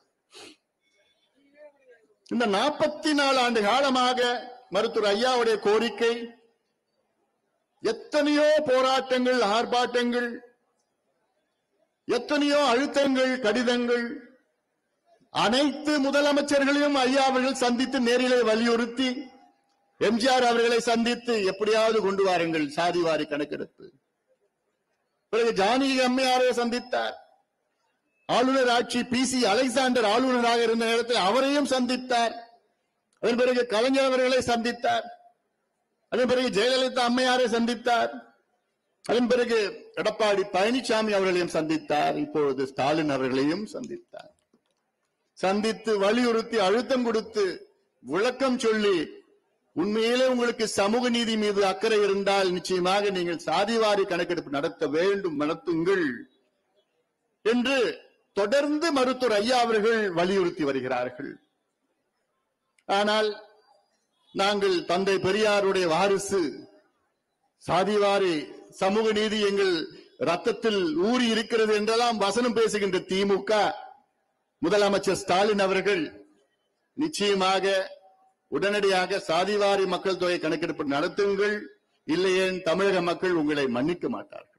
இந்த நாற்பத்தி நாலு ஆண்டு காலமாக மருத்துவர் ஐயாவுடைய கோரிக்கை, எத்தனையோ போராட்டங்கள், ஆர்ப்பாட்டங்கள், எத்தனையோ அழுத்தங்கள், கடிதங்கள், அனைத்து முதலமைச்சர்களையும் ஐயா அவர்கள் சந்தித்து நேரிலே வலியுறுத்தி, எம்ஜிஆர் அவர்களை சந்தித்து எப்படியாவது கொண்டு வாருங்கள் சாதிவாரி கணக்கெடுப்பு. பிறகு ஜானகி அம்மையாரை சந்தித்தார். ஆளுநர் ஆட்சி பி சி அலெக்சாண்டர் ஆளுநராக இருந்த நேரத்தில் அவரையும் சந்தித்தார். அதன் பிறகு கலைஞர் அவர்களை சந்தித்தார். அதன் பிறகு ஜெயலலிதா அம்மையாரை சந்தித்தார். அதன் பிறகு எடப்பாடி பழனிசாமி அவர்களையும் சந்தித்தார். இப்பொழுது ஸ்டாலின் அவர்களையும் சந்தித்தார். சந்தித்து வலியுறுத்தி அழுத்தம் கொடுத்து விளக்கம் சொல்லி, உண்மையிலே உங்களுக்கு சமூக நீதி மீது அக்கறை இருந்தால் நிச்சயமாக நீங்கள் சாதிவாரி கணக்கெடுப்பு நடத்த வேண்டும், நடத்துங்கள் என்று தொடர்ந்து மருத்துவர் ஐயா அவர்கள் வலியுறுத்தி வருகிறார்கள். ஆனால் நாங்கள் தந்தை பெரியாருடைய வாரிசு, சாதிவாரி சமூக நீதி எங்கள் ரத்தத்தில் ஊறி இருக்கிறது என்றெல்லாம் வசனம் பேசுகின்ற திமுக, முதலமைச்சர் ஸ்டாலின் அவர்கள் நிச்சயமாக உடனடியாக சாதிவாரி மக்கள் தொகை கணக்கெடுப்பு நடத்துங்கள், இல்லையே தமிழக மக்கள் உங்களை மன்னிக்க மாட்டார்கள்.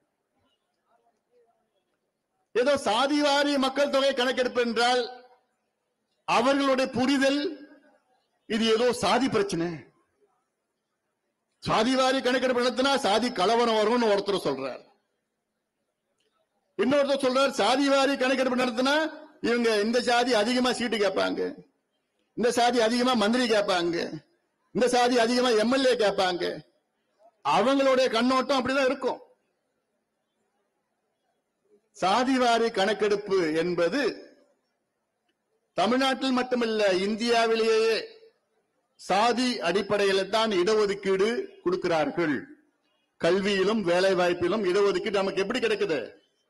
ஏதோ சாதிவாரி மக்கள் தொகை கணக்கெடுப்பு என்றால் அவர்களுடைய புரிதல் இது ஏதோ சாதி பிரச்சனை, சாதிவாரி கணக்கெடுப்பு நடத்தினா சாதி கலவரம் வரும்னு ஒருத்தர் சொல்றார். இன்னொருத்தர் சொல்றார் சாதிவாரி கணக்கெடுப்பு நடத்தினா இவங்க இந்த சாதி அதிகமா சீட்டு கேட்பாங்க, இந்த சாதி அதிகமா மந்திரி கேட்பாங்க, இந்த சாதி அதிகமா எம்எல்ஏ கேட்பாங்க. அவங்களுடைய கண்ணோட்டம் அப்படிதான் இருக்கும். சாதிவாரி கணக்கெடுப்பு என்பது தமிழ்நாட்டில் மட்டுமல்ல, இந்தியாவிலேயே சாதி அடிப்படையில் தான் இடஒதுக்கீடு கொடுக்கிறார்கள். கல்வியிலும் வேலை வாய்ப்பிலும் இடஒதுக்கீடு நமக்கு எப்படி கிடைக்குது?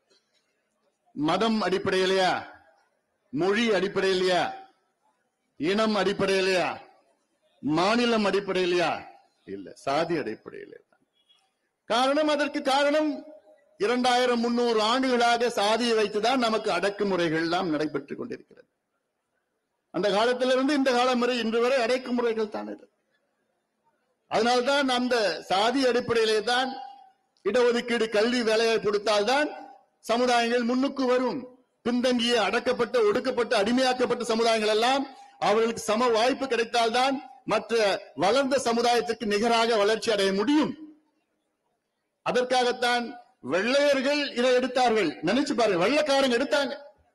மதம் அடிப்படையிலையா, மொழி அடிப்படையிலையா, இனம் அடிப்படையிலையா, மாநிலம் அடிப்படையிலையா? இல்ல, சாதி அடிப்படையிலே தான். காரணம், அதற்கு காரணம் இரண்டாயிரம் முன்னூறு ஆண்டுகளாக சாதியை வைத்துதான் நமக்கு அடக்குமுறைகள் எல்லாம் நடைபெற்றுக் கொண்டிருக்கிறது. அந்த காலத்திலிருந்து இந்த காலம் வரை இன்று வரை அடக்குமுறைகள் தான் இது. அதனால்தான் அந்த சாதி அடிப்படையிலே தான் இடஒதுக்கீடு, கல்வி, வேலையை கொடுத்தால்தான் சமுதாயங்கள் முன்னுக்கு வரும். பின்தங்கிய, அடக்கப்பட்ட, ஒடுக்கப்பட்ட, அடிமையாக்கப்பட்ட சமுதாயங்கள் எல்லாம் அவர்களுக்கு சம வாய்ப்பு கிடைத்தால்தான் மற்ற வளர்ந்த சமுதாயத்திற்கு நிகராக வளர்ச்சி அடைய முடியும். அதற்காகத்தான் வெள்ளையர்கள் இதை எடுத்தார்கள். நினைச்சு பாருங்க, வெள்ளைக்காரங்க எடுத்தாங்க.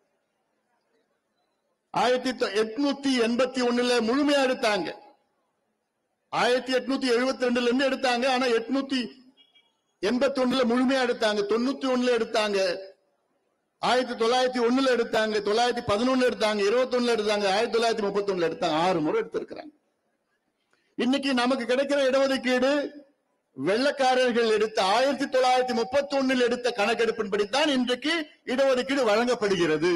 ஆயிரத்தி எட்நூத்தி எண்பத்தி ஒண்ணுல முழுமையா எடுத்தாங்க. ஆயிரத்தி எட்நூத்தி எழுபத்தி ரெண்டுல இருந்து எடுத்தாங்க. ஆனா எட்நூத்தி எண்பத்தி ஒண்ணுல முழுமையா எடுத்தாங்க. தொண்ணூத்தி ஒண்ணுல எடுத்தாங்க. ஆயிரத்தி தொள்ளாயிரத்தி ஒண்ணுல எடுத்தாங்க. தொள்ளாயிரத்தி பதினொன்னு எடுத்தாங்க. இருபத்தி ஒண்ணுல எடுத்தாங்க. ஆயிரத்தி தொள்ளாயிரத்தி முப்பத்தி ஒண்ணுல எடுத்தாங்க. ஆறு முறை எடுத்திருக்கிறாங்க. இன்னைக்கு நமக்கு கிடைக்கிற இடஒதுக்கீடு வெள்ளக்காரர்கள் எடுத்த ஆயிரத்தி தொள்ளாயிரத்தி முப்பத்தி ஒண்ணில் எடுத்த கணக்கெடுப்பின்படித்தான் இன்றைக்கு இடஒதுக்கீடு வழங்கப்படுகிறது.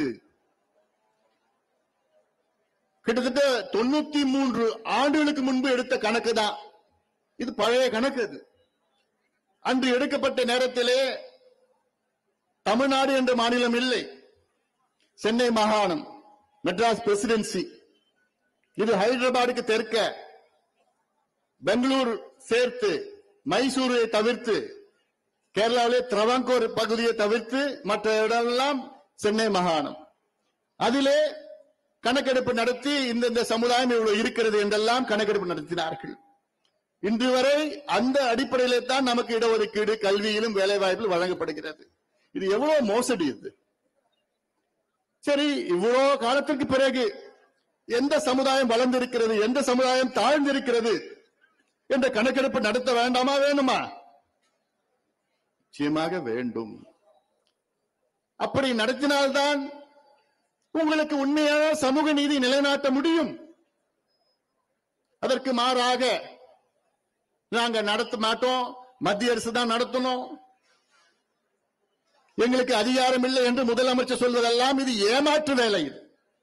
கிட்டத்தட்ட தொண்ணூத்தி மூன்று ஆண்டுகளுக்கு முன்பு எடுத்த கணக்கு தான் இது. பழைய கணக்கு இது. அன்று எடுக்கப்பட்ட நேரத்திலே தமிழ்நாடு என்ற மாநிலம் இல்லை. சென்னை மாகாணம், மெட்ராஸ் பிரசிடென்சி, இது ஹைதராபாத்துக்கு தெற்க, பெங்களூர் சேர்த்து, மைசூரை தவிர்த்து, கேரளாவிலே திரவாங்கூர் பகுதியை தவிர்த்து மற்ற இடமெல்லாம் சென்னை மாகாணம். அதிலே கணக்கெடுப்பு நடத்தி இந்த சமுதாயம் இவ்வளவு இருக்கிறது என்றெல்லாம் கணக்கெடுப்பு நடத்தினார்கள். இன்று வரை அந்த அடிப்படையிலே தான் நமக்கு இடஒதுக்கீடு, கல்வியிலும் வேலை வாய்ப்பில் வழங்கப்படுகிறது. இது எவ்வளவு மோசடி இது. சரி, இவ்வளவு காலத்திற்கு பிறகு எந்த சமுதாயம் வளர்ந்திருக்கிறது, எந்த சமுதாயம் தாழ்ந்திருக்கிறது என்ற கணக்கெடுப்பு நடத்த வேண்டாமா, வேணுமா? நிச்சயமாக வேண்டும். அப்படி நடத்தினால்தான் உங்களுக்கு உண்மையான சமூக நீதி நிலைநாட்ட முடியும். அதற்கு மாறாக நாங்க நடத்த மாட்டோம், மத்திய அரசு தான் நடத்தணும், எங்களுக்கு அதிகாரம் இல்லை என்று முதலமைச்சர் சொல்வதெல்லாம் இது ஏமாற்று வேலை. இது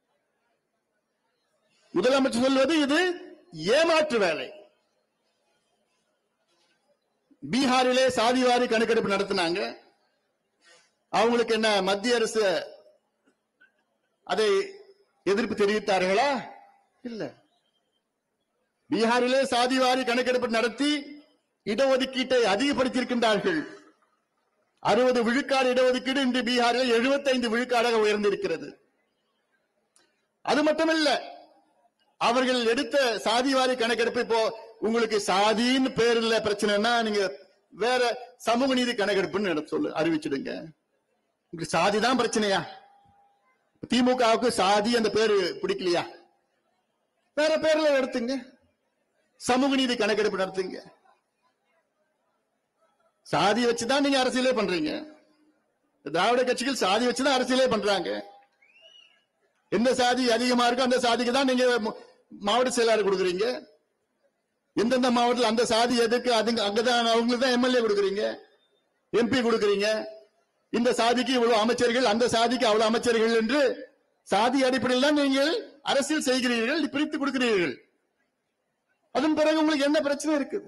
முதலமைச்சர் சொல்வது இது ஏமாற்று வேலை. பீகாரிலே சாதிவாரி கணக்கெடுப்பு நடத்தினாங்க. அவங்களுக்கு என்ன மத்திய அரசு அதை எதிர்ப்பு தெரிவித்தார்களா? இல்ல. பீகாரிலே சாதிவாரி கணக்கெடுப்பு நடத்தி இடஒதுக்கீட்டை அதிகப்படுத்தியிருக்கின்றார்கள். அறுபது விழுக்காடு இடஒதுக்கீடு இன்று பீகாரில் எழுபத்தி ஐந்து விழுக்காடாக உயர்ந்திருக்கிறது. அது மட்டுமல்ல, அவர்கள் எடுத்த சாதிவாரி கணக்கெடுப்பு, இப்போ உங்களுக்கு சாதின்னு பேர் இல்ல பிரச்சனைனா நீங்க வேற சமூக நீதி கணக்கெடுப்புன்னு சொல்லு அறிவிச்சிடுங்க. உங்களுக்கு சாதி தான் பிரச்சனையா? திமுகவுக்கு சாதி அந்த பேரு பிடிக்கலையா? வேற பேர்ல நடத்துங்க, சமூக நீதி கணக்கெடுப்பு நடத்துங்க. சாதி வச்சுதான் நீங்க அரசியலே பண்றீங்க. திராவிட கட்சிகள் சாதி வச்சுதான் அரசியலே பண்றாங்க. எந்த சாதி அதிகமா இருக்கோ அந்த சாதிக்கு தான் நீங்க மாவட்ட செயலாளர் கொடுக்குறீங்க. எந்தெந்த மாவட்டத்தில் அந்த சாதி எதுக்கு அங்கதான் அவங்களுக்கு தான் எம்எல்ஏ கொடுக்குறீங்க, எம்பி கொடுக்குறீங்க. இந்த சாதிக்கு இவ்வளவு அமைச்சர்கள், அந்த சாதிக்கு அவ்வளவு அமைச்சர்கள் என்று சாதி அடிப்படையில் தான் நீங்கள் அரசியல் செய்கிறீர்கள், பிரித்து கொடுக்கிறீர்கள். அதன் பிறகு உங்களுக்கு என்ன பிரச்சனை இருக்குது?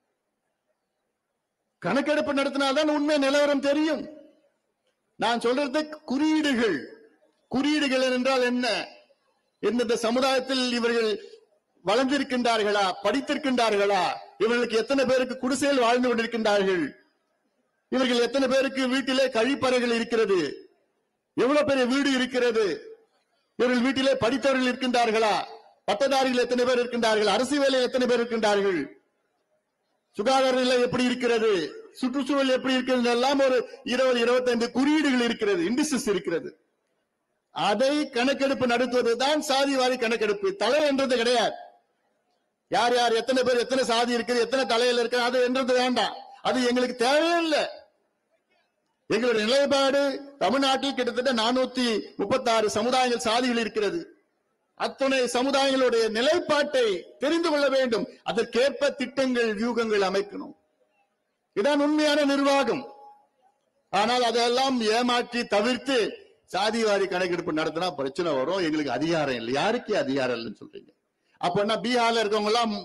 கணக்கெடுப்பு நடத்தினால்தான் உண்மை நிலவரம் தெரியும். நான் சொல்றது குறியீடுகள். குறியீடுகள் என்றால் என்ன? எந்தெந்த சமுதாயத்தில் இவர்கள் வளர்ந்திருக்கின்றார்களா, படித்திருக்கின்றார்களா, இவர்களுக்கு எத்தனை பேருக்கு குடிசையில் வாழ்ந்து கொண்டிருக்கின்றார்கள், இவர்கள் எத்தனை பேருக்கு வீட்டிலே கழிப்பறைகள் இருக்கிறது, எவ்வளவு பெரிய வீடு இருக்கிறது, இவர்கள் வீட்டிலே படித்தவர்கள் இருக்கின்றார்களா, பட்டதாரிகள் எத்தனை பேர் இருக்கின்றார்கள், அரசு வேலையில் எத்தனை பேர் இருக்கின்றார்கள், சுகாதார நிலை எப்படி இருக்கிறது, சுற்றுச்சூழல் எப்படி இருக்கிறது எல்லாம் ஒரு இருபது இருபத்தி ஐந்து குறியீடுகள் இருக்கிறது, இண்டிசஸ் இருக்கிறது. அதை கணக்கெடுப்பு நடத்துவதுதான் சாதிவாரி கணக்கெடுப்பு. தலை என்றது கிடையாது. யார் யார் எத்தனை பேர் எத்தனை சாதி இருக்குது, எத்தனை தலையில் இருக்கு, அது என்றது வேண்டாம். அது எங்களுக்கு தேவையில்லை. எங்களுடைய நிலைப்பாடு, தமிழ்நாட்டில் கிட்டத்தட்ட நானூத்தி முப்பத்தி ஆறு சமுதாயங்கள் சாதிகள் இருக்கிறது. அத்துணை சமுதாயங்களுடைய நிலைப்பாட்டை தெரிந்து கொள்ள வேண்டும். அதற்கேற்ப திட்டங்கள், வியூகங்கள் அமைக்கணும். இதான் உண்மையான நிர்வாகம். ஆனால் அதெல்லாம் ஏமாற்றி தவிர்த்து சாதிவாரி கணக்கெடுப்பு நடத்தினா பிரச்சனை வரும். எங்களுக்கு அதிகாரம் இல்லை. யாருக்கு அதிகாரம் இல்லைன்னு சொல்றீங்க? அப்ப என்ன பீகார்ல இருக்கவங்க எல்லாம்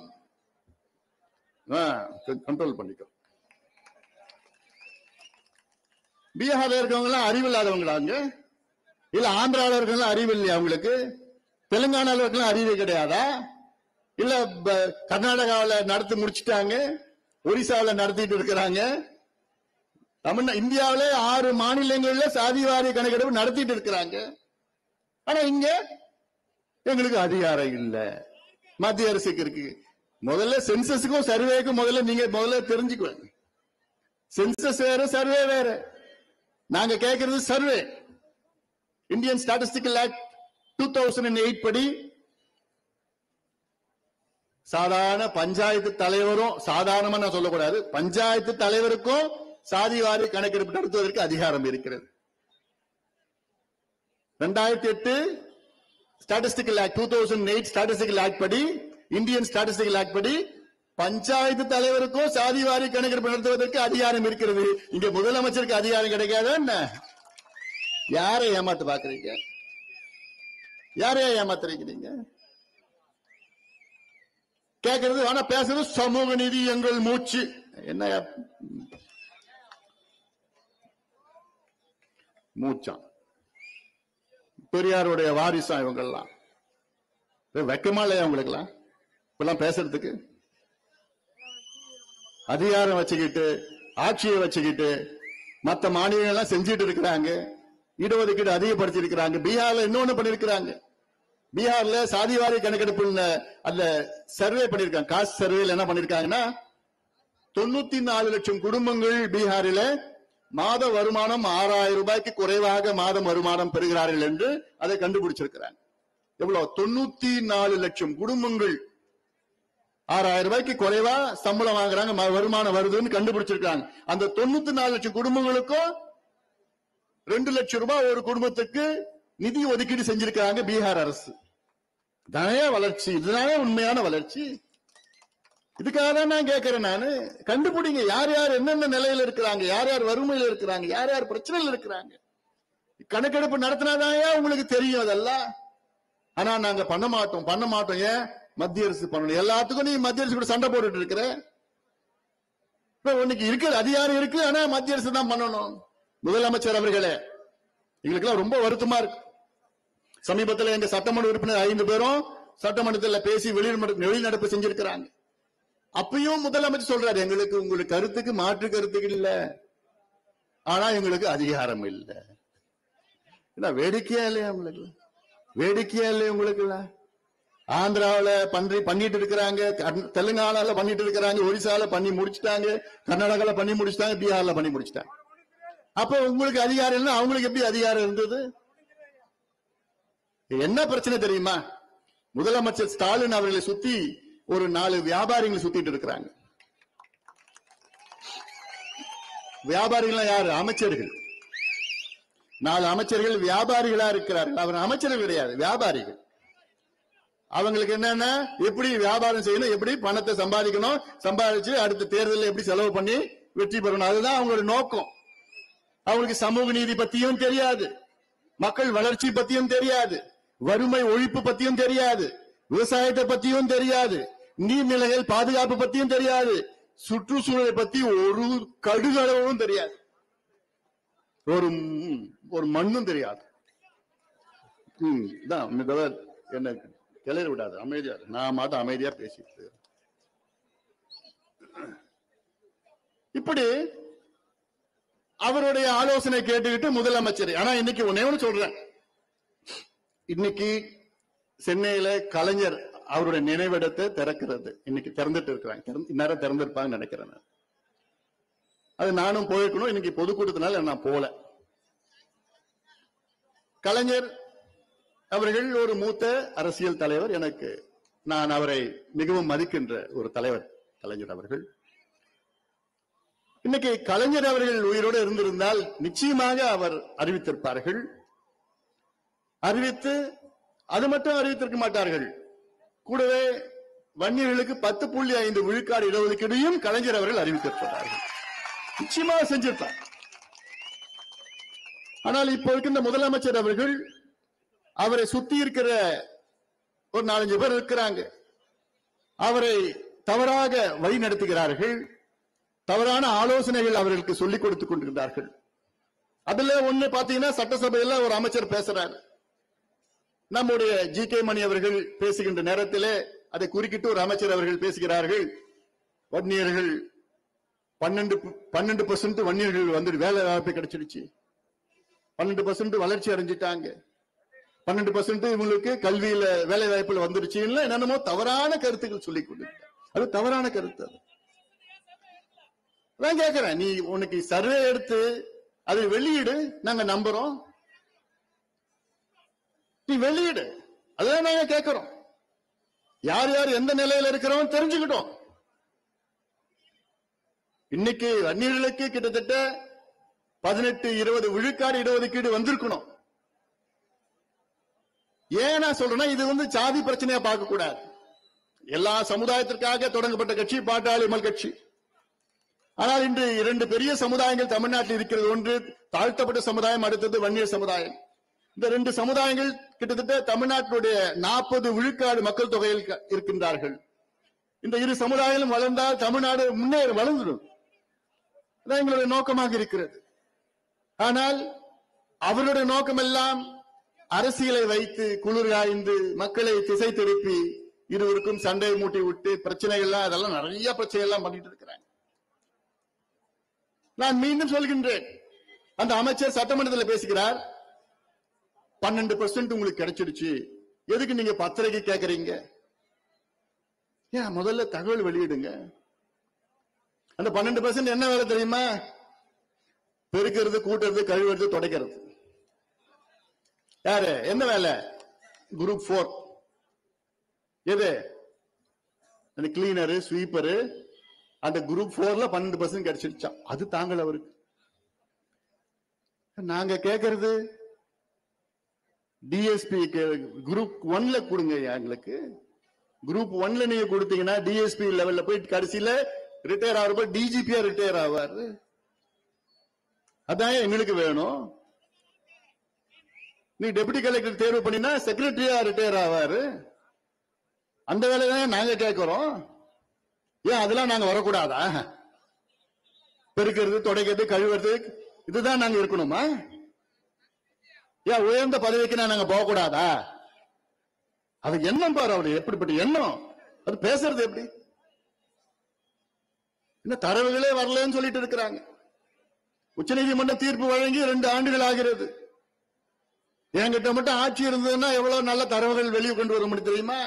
கண்ட்ரோல் பண்ணிக்கோ. பீகார்ல இருக்கவங்க எல்லாம் அறிவில்லாதவங்களாங்க? இல்ல ஆந்திராவில் இருக்கவங்க அறிவு இல்லையா அவங்களுக்கு? தெலுங்கானாவில் இருக்கலாம் அறிவு கிடையாதா? இல்ல கர்நாடகாவில் நடத்தி முடிச்சுட்டாங்க, ஒரிசாவில் நடத்திட்டு இருக்கிறாங்க. தமிழ் இந்தியாவிலே ஆறு மாநிலங்கள்ல சாதிவாரி கணக்கெடுப்பு நடத்திட்டு இருக்கிறாங்க. ஆனா இங்க எங்களுக்கு அதிகாரம் இல்ல, மத்திய அரசுக்கு இருக்கு. முதல்ல சென்சஸுக்கும் சர்வேக்கும் முதல்ல நீங்க முதல்ல தெரிஞ்சுக்குவாங்க. சென்சஸ் வேற, சர்வே வேற. நாங்க கேட்கறது survey. Indian statistical act two thousand eight படி சாதாரண பஞ்சாயத்து தலைவரும், சாதாரணமா நான் சொல்லக்கூடாது, பஞ்சாயத்து தலைவருக்கும் சாதிவாரி கணக்கெடுப்பு நடத்துவதற்கு அதிகாரம் இருக்கிறது. இரண்டாயிரத்தி எட்டு statistical act, two thousand eight statistical act படி, இந்தியன் ஸ்டாட்டிஸ்டிக்கல் ஆக்ட் படி பஞ்சாயத்து தலைவருக்கும் சாதிவாரி கணக்கெடுப்பு நடத்துவதற்கு அதிகாரம் இருக்கிறது. இங்க முதலமைச்சருக்கு அதிகாரம் கிடைக்காத என்ன? யாரை ஏமாத்து பாக்குறீங்க? யாரையா ஏமாத்துறீங்க நீங்க? கேட்கறது ஆனா பேசுறது சமூக நீதி எங்கள் மூச்சு. என்ன மூச்சான்? பெரியாருடைய வாரிசா இவங்கெல்லாம்? வெக்கமா இல்லையா உங்களுக்கெல்லாம் இப்பெல்லாம் பேசுறதுக்கு? அதிகாரம் வச்சுக்கிட்டு, ஆட்சியை வச்சுக்கிட்டு மற்ற மாநிலங்கள் எல்லாம் செஞ்சுட்டு இருக்கிறாங்க. இடஒதுக்கீடு அதிகப்படுத்தி இருக்கிறாங்க. பீகார்ல இன்னொன்னு பண்ணிருக்கிறாங்க. பீகார்ல சாதிவாரி கணக்கெடுப்பு அந்த சர்வே பண்ணிருக்காங்க. காஸ்ட் சர்வேல என்ன பண்ணிருக்காங்கன்னா, தொண்ணூத்தி நாலு லட்சம் குடும்பங்கள் பீகாரில மாத வருமானம் ஆறாயிரம் ரூபாய்க்கு குறைவாக மாதம் வருமானம் பெறுகிறார்கள் என்று அதை கண்டுபிடிச்சிருக்கிறாங்க. எவ்வளவு? தொண்ணூத்தி நாலு லட்சம் குடும்பங்கள் ஆறாயிரம் ரூபாய்க்கு குறைவா சம்பளம் வாங்குறாங்க, வருமானம் வருதுன்னு கண்டுபிடிச்சிருக்காங்க. அந்த தொண்ணூத்தி நாலு லட்சம் குடும்பங்களுக்கும் ரெண்டு லட்சம் ரூபாய் ஒரு குடும்பத்துக்கு நிதி ஒதுக்கீடு செஞ்சிருக்காங்க பீகார் அரசு. தானே வளர்ச்சி? இதுதானே உண்மையான வளர்ச்சி? இதுக்காக தான் நான் கேட்கிறேன். நானு கண்டுபிடிங்க யார் யார் என்னென்ன நிலையில இருக்கிறாங்க, யார் யார் வறுமையில இருக்கிறாங்க, யார் யார் பிரச்சனையில் இருக்கிறாங்க. கணக்கெடுப்பு நடத்தினாதான் உங்களுக்கு தெரியும் அதெல்லாம். ஆனா நாங்க பண்ண மாட்டோம் பண்ண மாட்டோம் ஏன்? மத்திய அரசு பண்ணணும். எல்லாத்துக்கும் நீ மத்திய அரசு கூட சண்டை போட்டுட்டு இருக்கிற. உனக்கு இருக்கிற அதிகாரம் இருக்கு, ஆனா மத்திய அரசு தான் பண்ணணும். முதலமைச்சர் அவர்களே, எங்களுக்கு எல்லாம் ரொம்ப வருத்தமா இருக்கு. சமீபத்தில் எங்க சட்டமன்ற உறுப்பினர் ஐந்து பேரும் சட்டமன்றத்தில் பேசி வெளிநடப்பு செஞ்சிருக்கிறாங்க. அப்பயும் முதலமைச்சர் சொல்றாரு, எங்களுக்கு உங்களுக்கு கருத்துக்கு மாற்று கருத்துக்கு இல்ல, ஆனா எங்களுக்கு அதிகாரம் இல்ல. வேடிக்கையா இல்லையா உங்களுக்கு? வேடிக்கையா இல்லையா உங்களுக்கு? ஆந்திராவில பன்றி பண்ணிட்டு இருக்கிறாங்க, தெலுங்கானால பண்ணிட்டு இருக்கிறாங்க, ஒரிசால பண்ணி முடிச்சுட்டாங்க, கர்நாடகால பண்ணி முடிச்சுட்டாங்க, பீகார்ல பண்ணி முடிச்சுட்டாங்க. அப்ப உங்களுக்கு அதிகாரம் இல்லை, அவங்களுக்கு எப்படி அதிகாரம் இருந்தது? என்ன பிரச்சனை தெரியுமா? முதலமைச்சர் ஸ்டாலின் அவர்களை சுத்தி ஒரு நாலு வியாபாரிகள் சுத்திட்டு இருக்கிறாங்க. வியாபாரிகள் யாரு? அமைச்சர்கள். நாலு அமைச்சர்கள் வியாபாரிகளா இருக்கிறார்கள். அவர் அமைச்சர்கள் கிடையாது, வியாபாரிகள். அவங்களுக்கு என்னன்னா எப்படி வியாபாரம் செய்யணும், எப்படி பணத்தை சம்பாதிக்கணும், சம்பாதிச்சு அடுத்த தேர்தலில் எப்படி செலவு பண்ணி வெற்றி பெறணும், அதுதான் அவங்களோட நோக்கம். அவங்களுக்கு சமூக நீதி பத்தியும் தெரியாது, மக்கள் வளர்ச்சி பத்தியும் தெரியாது, வறுமை ஒழிப்பு பத்தியும் தெரியாது, விவசாயத்தை பத்தியும் தெரியாது, நீர்நிலைகள் பாதுகாப்பு பத்தியும் தெரியாது, சுற்றுச்சூழலை பத்தி ஒரு கடுகளவும் தெரியாது, ஒரு ஒரு மண்ணும் தெரியாது. என்ன கிளறி விடாது, அமைதியா நான் மாட்ட அமைதியா பேசிட்டு. இப்படி அவருடைய ஆலோசனை கேட்டுக்கிட்டு முதலமைச்சர். ஆனா இன்னைக்கு ஒன்னே ஒண்ணு சொல்றேன், இன்னைக்கு சென்னையில கலைஞர் அவருடைய நினைவிடத்தை திறக்கிறது இன்னைக்கு திறந்துட்டு இருக்கிறாங்க. இந்நேரம் திறந்திருப்பாங்க நினைக்கிறேன். அது நானும் போயிருக்கணும், இன்னைக்கு பொதுக்கூட்டத்தினால நான் போல. கலைஞர் அவர்கள் ஒரு மூத்த அரசியல் தலைவர், எனக்கு நான் அவரை மிகவும் மதிக்கின்ற ஒரு தலைவர் கலைஞர் அவர்கள். இன்னைக்கு கலைஞர் அவர்கள் உயிரோடு இருந்திருந்தால் நிச்சயமாக அவர் அறிவித்திருப்பார்கள். அறிவித்து அது மட்டும் அறிவித்திருக்க மாட்டார்கள், கூடவே வன்னியர்களுக்கு பத்து புள்ளி ஐந்து விழுக்காடு இடஒதுக்கீடையும் கலைஞர் அவர்கள் அறிவித்திருப்பார்கள், நிச்சயமாக செஞ்சிருப்பார். ஆனால் இப்போ இருக்கின்ற முதலமைச்சர் அவர்கள் அவரை சுத்தி இருக்கிற ஒரு நாலஞ்சு பேர் இருக்கிறாங்க, அவரை தவறாக வழி நடத்துகிறார்கள், தவறான ஆலோசனைகள் அவர்களுக்கு சொல்லிக் கொடுத்துக் கொண்டிருக்கிறார்கள். அதுல ஒண்ணு பாத்தீங்கன்னா, சட்டசபையில் ஒரு அமைச்சர் பேசுறாரு, நம்முடைய ஜி கே மணி அவர்கள் பேசுகின்ற நேரத்திலே அதை குறுக்கிட்டு ஒரு அமைச்சர் அவர்கள் பேசுகிறார்கள், வன்னியர்கள் பன்னெண்டு பன்னெண்டு பர்சன்ட் வன்னியர்கள் வந்து வேலை வாய்ப்பு கிடைச்சிடுச்சு, பன்னெண்டு பர்சன்ட் வளர்ச்சி அடைஞ்சிட்டாங்க, பன்னெண்டு பர்சன்ட் இவங்களுக்கு கல்வியில வேலை வாய்ப்புல வந்துருச்சு, என்னென்னமோ தவறான கருத்துக்கள் சொல்லிக் கொண்டிருக்க. அது தவறான கருத்து. அது நான் கேட்கிறேன், நீ உனக்கு சர்வே எடுத்து அதை வெளியிடு, நாங்க நம்புறோம், நீ வெளியிடு, அதான் நாங்க கேட்கிறோம். யார் யார் எந்த நிலையில இருக்கிறோம் தெரிஞ்சுக்கிட்டோம். இன்னைக்கு வன்னியர்களுக்கு கிட்டத்தட்ட பதினெட்டு இருபது விழுக்காடு இடஒதுக்கீடு வந்திருக்கணும். ஏன் நான் சொல்றேன்னா, இது வந்து சாதி பிரச்சனையா பார்க்க கூடாது. எல்லா சமுதாயத்திற்காக தொடங்கப்பட்ட கட்சி பாட்டாளி மக்கள் கட்சி. ஆனால் இன்று இரண்டு பெரிய சமுதாயங்கள் தமிழ்நாட்டில் இருக்கிறது. ஒன்று தாழ்த்தப்பட்ட சமுதாயம், அடுத்தது வன்னியர் சமுதாயம். இந்த ரெண்டு சமுதாயங்கள் கிட்டத்தட்ட தமிழ்நாட்டினுடைய நாற்பது விழுக்காடு மக்கள் தொகையில் இருக்கின்றார்கள். இந்த இரு சமுதாயங்களும் வளர்ந்தால் தமிழ்நாடு முன்னேறி வளர்ந்துடும், அதான் எங்களுடைய நோக்கமாக இருக்கிறது. ஆனால் அவருடைய நோக்கம் எல்லாம் அரசியலை வைத்து குளிர் காய்ந்து மக்களை திசை திருப்பி இருவருக்கும் சண்டை மூட்டி விட்டு பிரச்சனைகள்லாம் அதெல்லாம் நிறைய பிரச்சனை எல்லாம் பண்ணிட்டு இருக்கிறாங்க. நான் மீண்டும் சொல்கின்றேன், அந்த அமைச்சர் சட்டமன்றத்தில் பேசுகிறார், பன்னெண்டு பர்சன்ட் உங்களுக்கு கிடைச்சிடுச்சு, எதுக்கு நீங்க பத்திரிகை கேட்கறீங்க? ஏன் முதல்ல தகவல் வெளியிடுங்க. அந்த பன்னெண்டு பர்சன்ட் என்ன வேலை தெரியுமா? பெருக்கிறது, கூட்டுறது, கழுவுறது, துடைக்கிறது. யாரு என்ன வேலை? Group four. எது? அந்த கிளீனரு, ஸ்வீப்பரு, அந்த குரூப் போர்ல பன்னெண்டு பர்சன்ட் கிடைச்சிருச்சா? அது தாங்கள் அவருக்கு. நாங்க கேட்கறது டிஎஸ்பி குரூப் ஒன்ல கொடுங்க எங்களுக்கு. குரூப் ஒன்ல நீங்க கொடுத்தீங்கன்னா டிஎஸ்பி லெவல்ல போயிட்டு கடைசியில ரிட்டையர் ஆகிறப்ப டிஜிபியா ரிட்டையர் ஆவாரு. அதான் எங்களுக்கு வேணும். நீ டெபுட்டி கலெக்டர் தேர்வு பண்ணினா செக்ரட்டரியா ரிட்டையர் ஆவாரு. அந்த வேலைதான் நாங்க கேட்கிறோம். ஏன் அதெல்லாம் நாங்க வரக்கூடாதா? பெருக்கிறது, துடைக்கிறது, கழுவுறது, இதுதான் நாங்க இருக்கணுமா? ஏன் உயர்ந்த பதவிக்கு நாங்க போகக்கூடாதா? அது எண்ணம் பாரு, அவரு எப்படிப்பட்ட எண்ணம், அது பேசுறது எப்படி? இன்னும் தரவுகளே வரலன்னு சொல்லிட்டு இருக்கிறாங்க. உச்ச நீதிமன்ற தீர்ப்பு வழங்கி ரெண்டு ஆண்டுகள் ஆகிறது. என்கிட்ட மட்டும் ஆட்சி இருந்ததுன்னா எவ்வளவு நல்ல தரவுகள் வெளியே கொண்டு வர முடியும் தெரியுமா?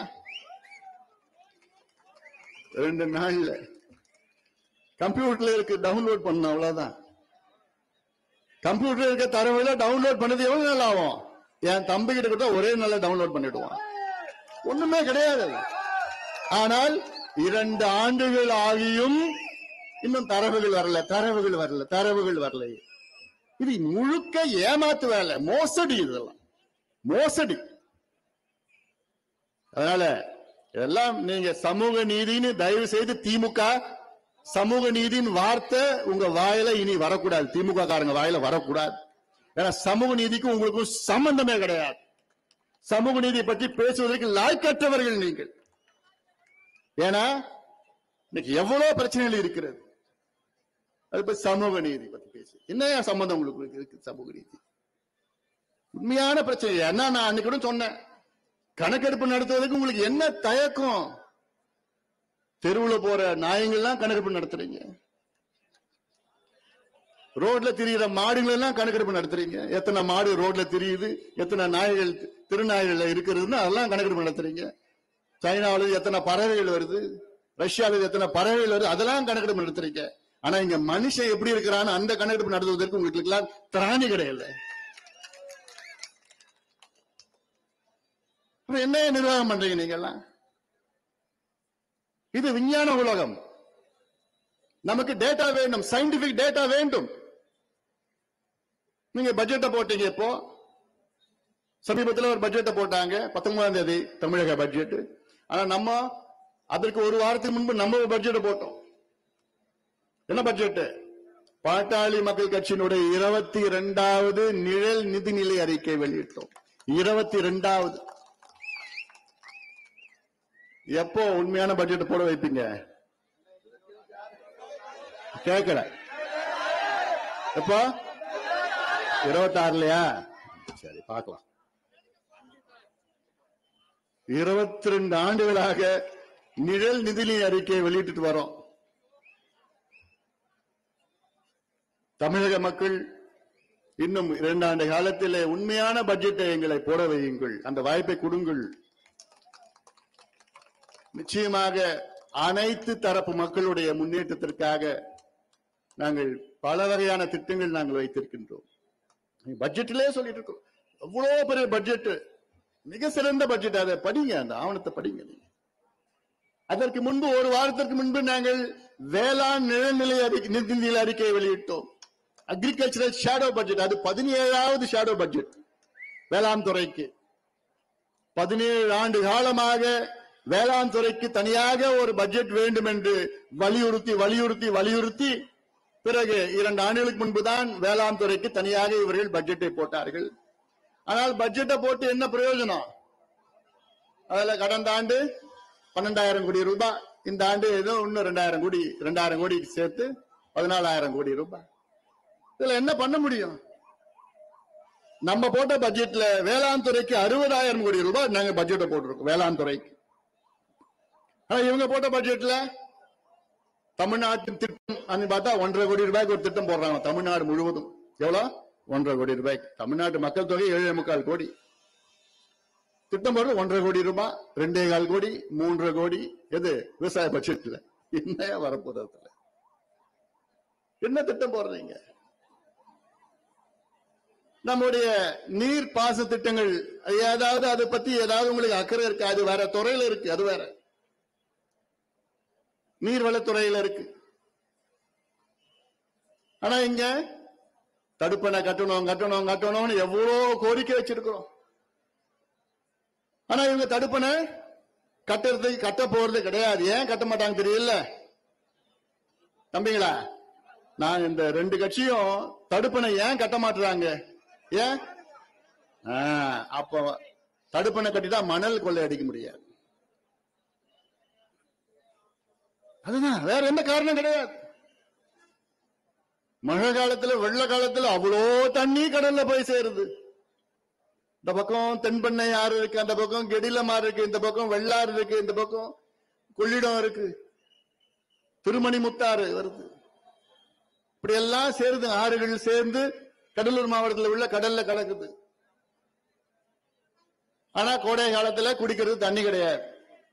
ரெண்டு நாள்ல கம்ப்யூட்டர்ல இருக்கு, டவுன்லோட் பண்ணணும், அவ்வளவுதான். கம்ப்யூட்டர் இருக்க தரவுகளை டவுன்லோட் பண்ணது எவ்வளவு நாள் ஆகும்? என் தம்பி கிட்ட கூட ஒரே நாள்ல டவுன்லோட் பண்ணிடுவான். ஒண்ணுமே கிடையாது. ஆனால் இரண்டு ஆண்டுகள் ஆகியும் இன்னும் தரவுகள் வரல, தரவுகள் வரல, தரவுகள் வரல. இது முழுக்க ஏமாத்து வேலை, மோசடி, இதெல்லாம் மோசடி. அதனால இதெல்லாம் நீங்க சமூக நீதினு தயவு செய்து திமுக சமூக நீதியின் வார்த்தை உங்க வாயில இனி வரக்கூடாது, திமுக காரங்க வாயில வரக்கூடாது. ஏன்னா சமூக நீதிக்கும் உங்களுக்கும் சம்பந்தமே கிடையாது. சமூக நீதியை பற்றி பேசுவதற்கு லாய்க்கற்றவர்கள் நீங்கள். ஏன்னா இன்னைக்கு எவ்வளவு பிரச்சனைகள் இருக்கிறது, அது பத்தி சமூக நீதி பத்தி பேசு என்ன சம்பந்தம் உங்களுக்கு இருக்கு? சமூக நீதி உண்மையான பிரச்சனை என்ன? நான் அன்னைக்கு கூட சொன்னேன், கணக்கெடுப்பு நடத்துவதற்கு உங்களுக்கு என்ன தயக்கம்? தெருவில் போற நாயங்கள்லாம் கணக்கெடுப்பு நடத்துறீங்க, ரோட்ல திரியிற மாடுகள் எல்லாம் கணக்கெடுப்பு நடத்துறீங்க. எத்தனை மாடு ரோட்ல திரியுது, எத்தனை நாய்கள் திருநாய்கள் இருக்கிறதுன்னு அதெல்லாம் கணக்கெடுப்பு நடத்துறீங்க. சைனாவில் எத்தனை பறவைகள் வருது, ரஷ்யாவில் எத்தனை பறவைகள் வருது, அதெல்லாம் கணக்கெடுப்பு நடத்துறீங்க. ஆனா இங்க மனுஷன் எப்படி இருக்கிறான்னு அந்த கணக்கெடுப்பு நடத்துவதற்கு உங்களுக்கு எல்லாம் திராணி கிடையாது. என்ன நிர்வாகம் பண்றீங்க நீங்க எல்லாம்? இது விஞ்ஞான உலகம். நமக்கு டேட்டா வேண்டும், சயின்டிபிக் டேட்டா வேண்டும். நீங்க பட்ஜெட்டை போட்டீங்க, இப்போ சமீபத்தில் ஒரு பட்ஜெட்டை போட்டாங்க, பத்தொன்பதாம் தேதி தமிழக பட்ஜெட். ஆனா நம்ம அதற்கு ஒரு வாரத்துக்கு முன்பு நம்ம ஒரு பட்ஜெட்டை போட்டோம். என்ன பட்ஜெட்? பாட்டாளி மக்கள் கட்சியினுடைய இருபத்தி இரண்டாவது நிழல் நிதிநிலை அறிக்கை வெளியிட்டோம். இருபத்தி இரண்டாவது. எப்போ உண்மையான பட்ஜெட் போட வைப்பீங்க? கேட்கல. எப்போ? இருபத்தி ஆறுலயா? சரி, பார்க்கலாம். இருபத்தி ரெண்டு ஆண்டுகளாக நிழல் நிதிநிலை அறிக்கையை வெளியிட்டு வரோம். தமிழக மக்கள் இன்னும் இரண்டு ஆண்டு காலத்தில் உண்மையான பட்ஜெட்டை எங்களை போட வையுங்கள், அந்த வாய்ப்பை கொடுங்கள். நிச்சயமாக அனைத்து தரப்பு மக்களுடைய முன்னேற்றத்திற்காக நாங்கள் பல வகையான திட்டங்கள் நாங்கள் வைத்திருக்கின்றோம். பட்ஜெட்டிலே சொல்லிட்டு இருக்கோம், எவ்வளவு பெரிய பட்ஜெட், மிக சிறந்த பட்ஜெட். அதை படிங்க, அந்த ஆவணத்தை படிங்க. அதற்கு முன்பு ஒரு வாரத்திற்கு முன்பு நாங்கள் வேளாண் நிழல்நிலை நிதிநிலை அறிக்கையை வெளியிட்டோம். அக்ரிகல்ச்சரல் ஷேடோ பட்ஜெட், அது பதினேழாவது ஷேடோ பட்ஜெட் வேளாண் துறைக்கு. பதினேழு ஆண்டு காலமாக வேளாண் துறைக்கு தனியாக ஒரு பட்ஜெட் வேண்டும் என்று வலியுறுத்தி வலியுறுத்தி வலியுறுத்தி பிறகு இரண்டு ஆண்டுகளுக்கு முன்புதான் வேளாண் துறைக்கு தனியாக இவர்கள் பட்ஜெட்டை போட்டார்கள். ஆனால் பட்ஜெட்டை போட்டு என்ன பிரயோஜனம்? அதுல கடந்த ஆண்டு பன்னெண்டாயிரம் கோடி ரூபாய், இந்த ஆண்டு ஏதோ இன்னும் ரெண்டாயிரம் கோடி ரெண்டாயிரம் கோடி சேர்த்து பதினாலாயிரம் கோடி ரூபாய். இதுல என்ன பண்ண முடியும்? நம்ம போட்ட பட்ஜெட்ல வேளாண் துறைக்கு அறுபதாயிரம் கோடி ரூபாய் நாங்க பட்ஜெட்டை போட்டிருக்கோம் வேளாண் துறைக்கு. ஆனா இவங்க போட்ட பட்ஜெட்ல தமிழ்நாட்டின் திட்டம் பார்த்தா ஒன்றரை கோடி ரூபாய்க்கு ஒரு திட்டம் போடுறாங்க தமிழ்நாடு முழுவதும். எவ்வளவு? ஒன்றரை கோடி ரூபாய்க்கு. தமிழ்நாட்டு மக்கள் தொகை ஏழு முக்கால் கோடி. திட்டம் போடுறது ஒன்றரை கோடி ரூபாய், ரெண்டே கால் கோடி, மூன்றரை கோடி. எது? விவசாய பட்ஜெட்ல என்ன வரப்போறதுல என்ன திட்டம் போடுறீங்க? நம்முடைய நீர் பாச திட்டங்கள் ஏதாவது அதை பத்தி ஏதாவது உங்களுக்கு அக்கறை இருக்கு? அது வேற துறையில இருக்கு, அது வேற நீர்வளத்துறையில இருக்கு. ஆனா இங்க தடுப்பணை கட்டணும் கட்டணும் கட்டணும்னு எவ்வளவு கோரிக்கை வச்சிருக்கிறோம். ஆனா இவங்க தடுப்பணை கட்டுறது கட்ட போறது கிடையாது. ஏன் கட்ட மாட்டாங்க தெரியல தம்பிங்களா? நான் இந்த ரெண்டு கட்சியும் தடுப்பணை ஏன் கட்ட மாட்டுறாங்க? ஏன்? அப்ப தடுப்பணை கட்டிட்டா மணல் கொள்ளை அடிக்க முடியாது. அதுதான், வேற எந்த காரணம் கிடையாது. மழை காலத்துல வெள்ள காலத்துல அவ்வளோ தண்ணி கடல்ல போய் சேருது. இந்த பக்கம் தென்பண்ணை ஆறு இருக்கு, அந்த பக்கம் கெடிலமாறு இருக்கு, இந்த பக்கம் வெள்ளாறு இருக்கு, இந்த பக்கம் கொள்ளிடம் இருக்கு, திருமணி முத்தாறு வருது. இப்படி எல்லாம் சேருது, ஆறுகள் சேர்ந்து கடலூர் மாவட்டத்தில் உள்ள கடல்ல கலக்குது. ஆனா கோடை காலத்துல குடிக்கிறது தண்ணி கிடையாது.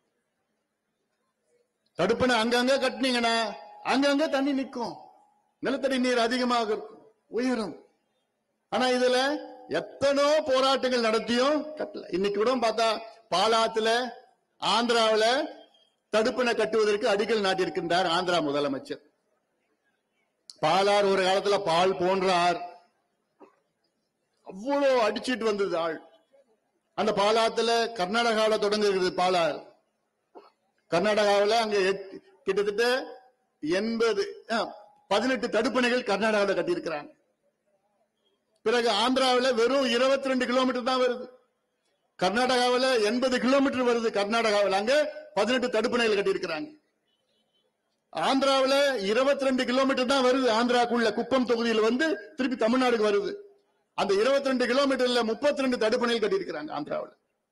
தடுப்பணை அங்கங்க கட்டினீங்கன்னா அங்கங்க தண்ணி நிற்கும், நிலத்தடி நீர் அதிகமாக இருக்கும், உயரும். ஆனா இதுல எத்தனோ போராட்டங்கள் நடத்தியும் கட்டல. இன்னைக்கு கூட பார்த்தா பாலாத்துல ஆந்திராவில தடுப்பணை கட்டுவதற்கு அடிக்கல் நாட்டியிருக்கின்றார் ஆந்திரா முதலமைச்சர். பாலார் ஒரு காலத்துல பால் போன்றார், அவ்வளவு அடிச்சிட்டு வந்தது ஆள். அந்த பாலாத்துல கர்நாடகாவில தொடங்குகிறது பாலார். கர்நாடகாவில அங்க கிட்டத்தட்ட எண்பது பதினெட்டு தடுப்பணைகள் கர்நாடகாவில் கட்டியிருக்கிறாங்க. பிறகு ஆந்திராவில் வெறும் இருபத்தி ரெண்டு கிலோமீட்டர் தான் வருது. கர்நாடகாவில் எண்பது கிலோமீட்டர் வருது. கர்நாடகாவில் அங்க பதினெட்டு தடுப்பணைகள் கட்டியிருக்கிறாங்க. ஆந்திராவில் இருபத்தி ரெண்டு கிலோமீட்டர் தான் வருது. ஆந்திராக்குள்ள குப்பம் தொகுதியில் வந்து திருப்பி தமிழ்நாடுக்கு வருது. அந்த இருபத்தி ரெண்டு கிலோமீட்டர்ல முப்பத்தி ரெண்டு தடுப்பணைகள் கட்டியிருக்கிறாங்க ஆந்திராவில்.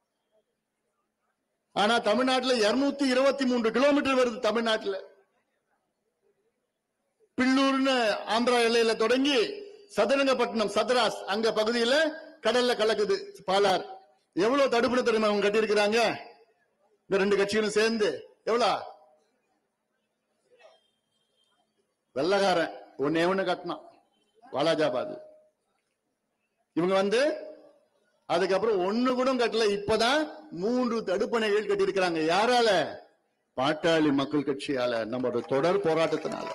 ஆனா தமிழ்நாட்டில் இருநூத்தி இருபத்தி மூன்று கிலோமீட்டர் வருது. தமிழ்நாட்டில் பில்லூர்னு ஆந்திரா எல்லையில தொடங்கி சதுரங்கப்பட்டினம் சதராஸ் அங்க பகுதியில கடல்ல கலக்குது பாலார். எவ்வளவு தடுப்பணை தெரியுமா அவங்க கட்டி இருக்கிறாங்க இந்த ரெண்டு கட்சிகளும் சேர்ந்து? எவ்வளவு? வெள்ளக்காரன் ஒன்னே ஒண்ணு கட்டினான் வாலாஜாபாத். இவங்க வந்து அதுக்கப்புறம் ஒண்ணு கூட கட்டல. இப்பதான் மூன்று தடுப்பணைகள் கட்டியிருக்கிறாங்க. யாரால? பாட்டாளி மக்கள் கட்சியால, நம்மளோட தொடர் போராட்டத்தினால.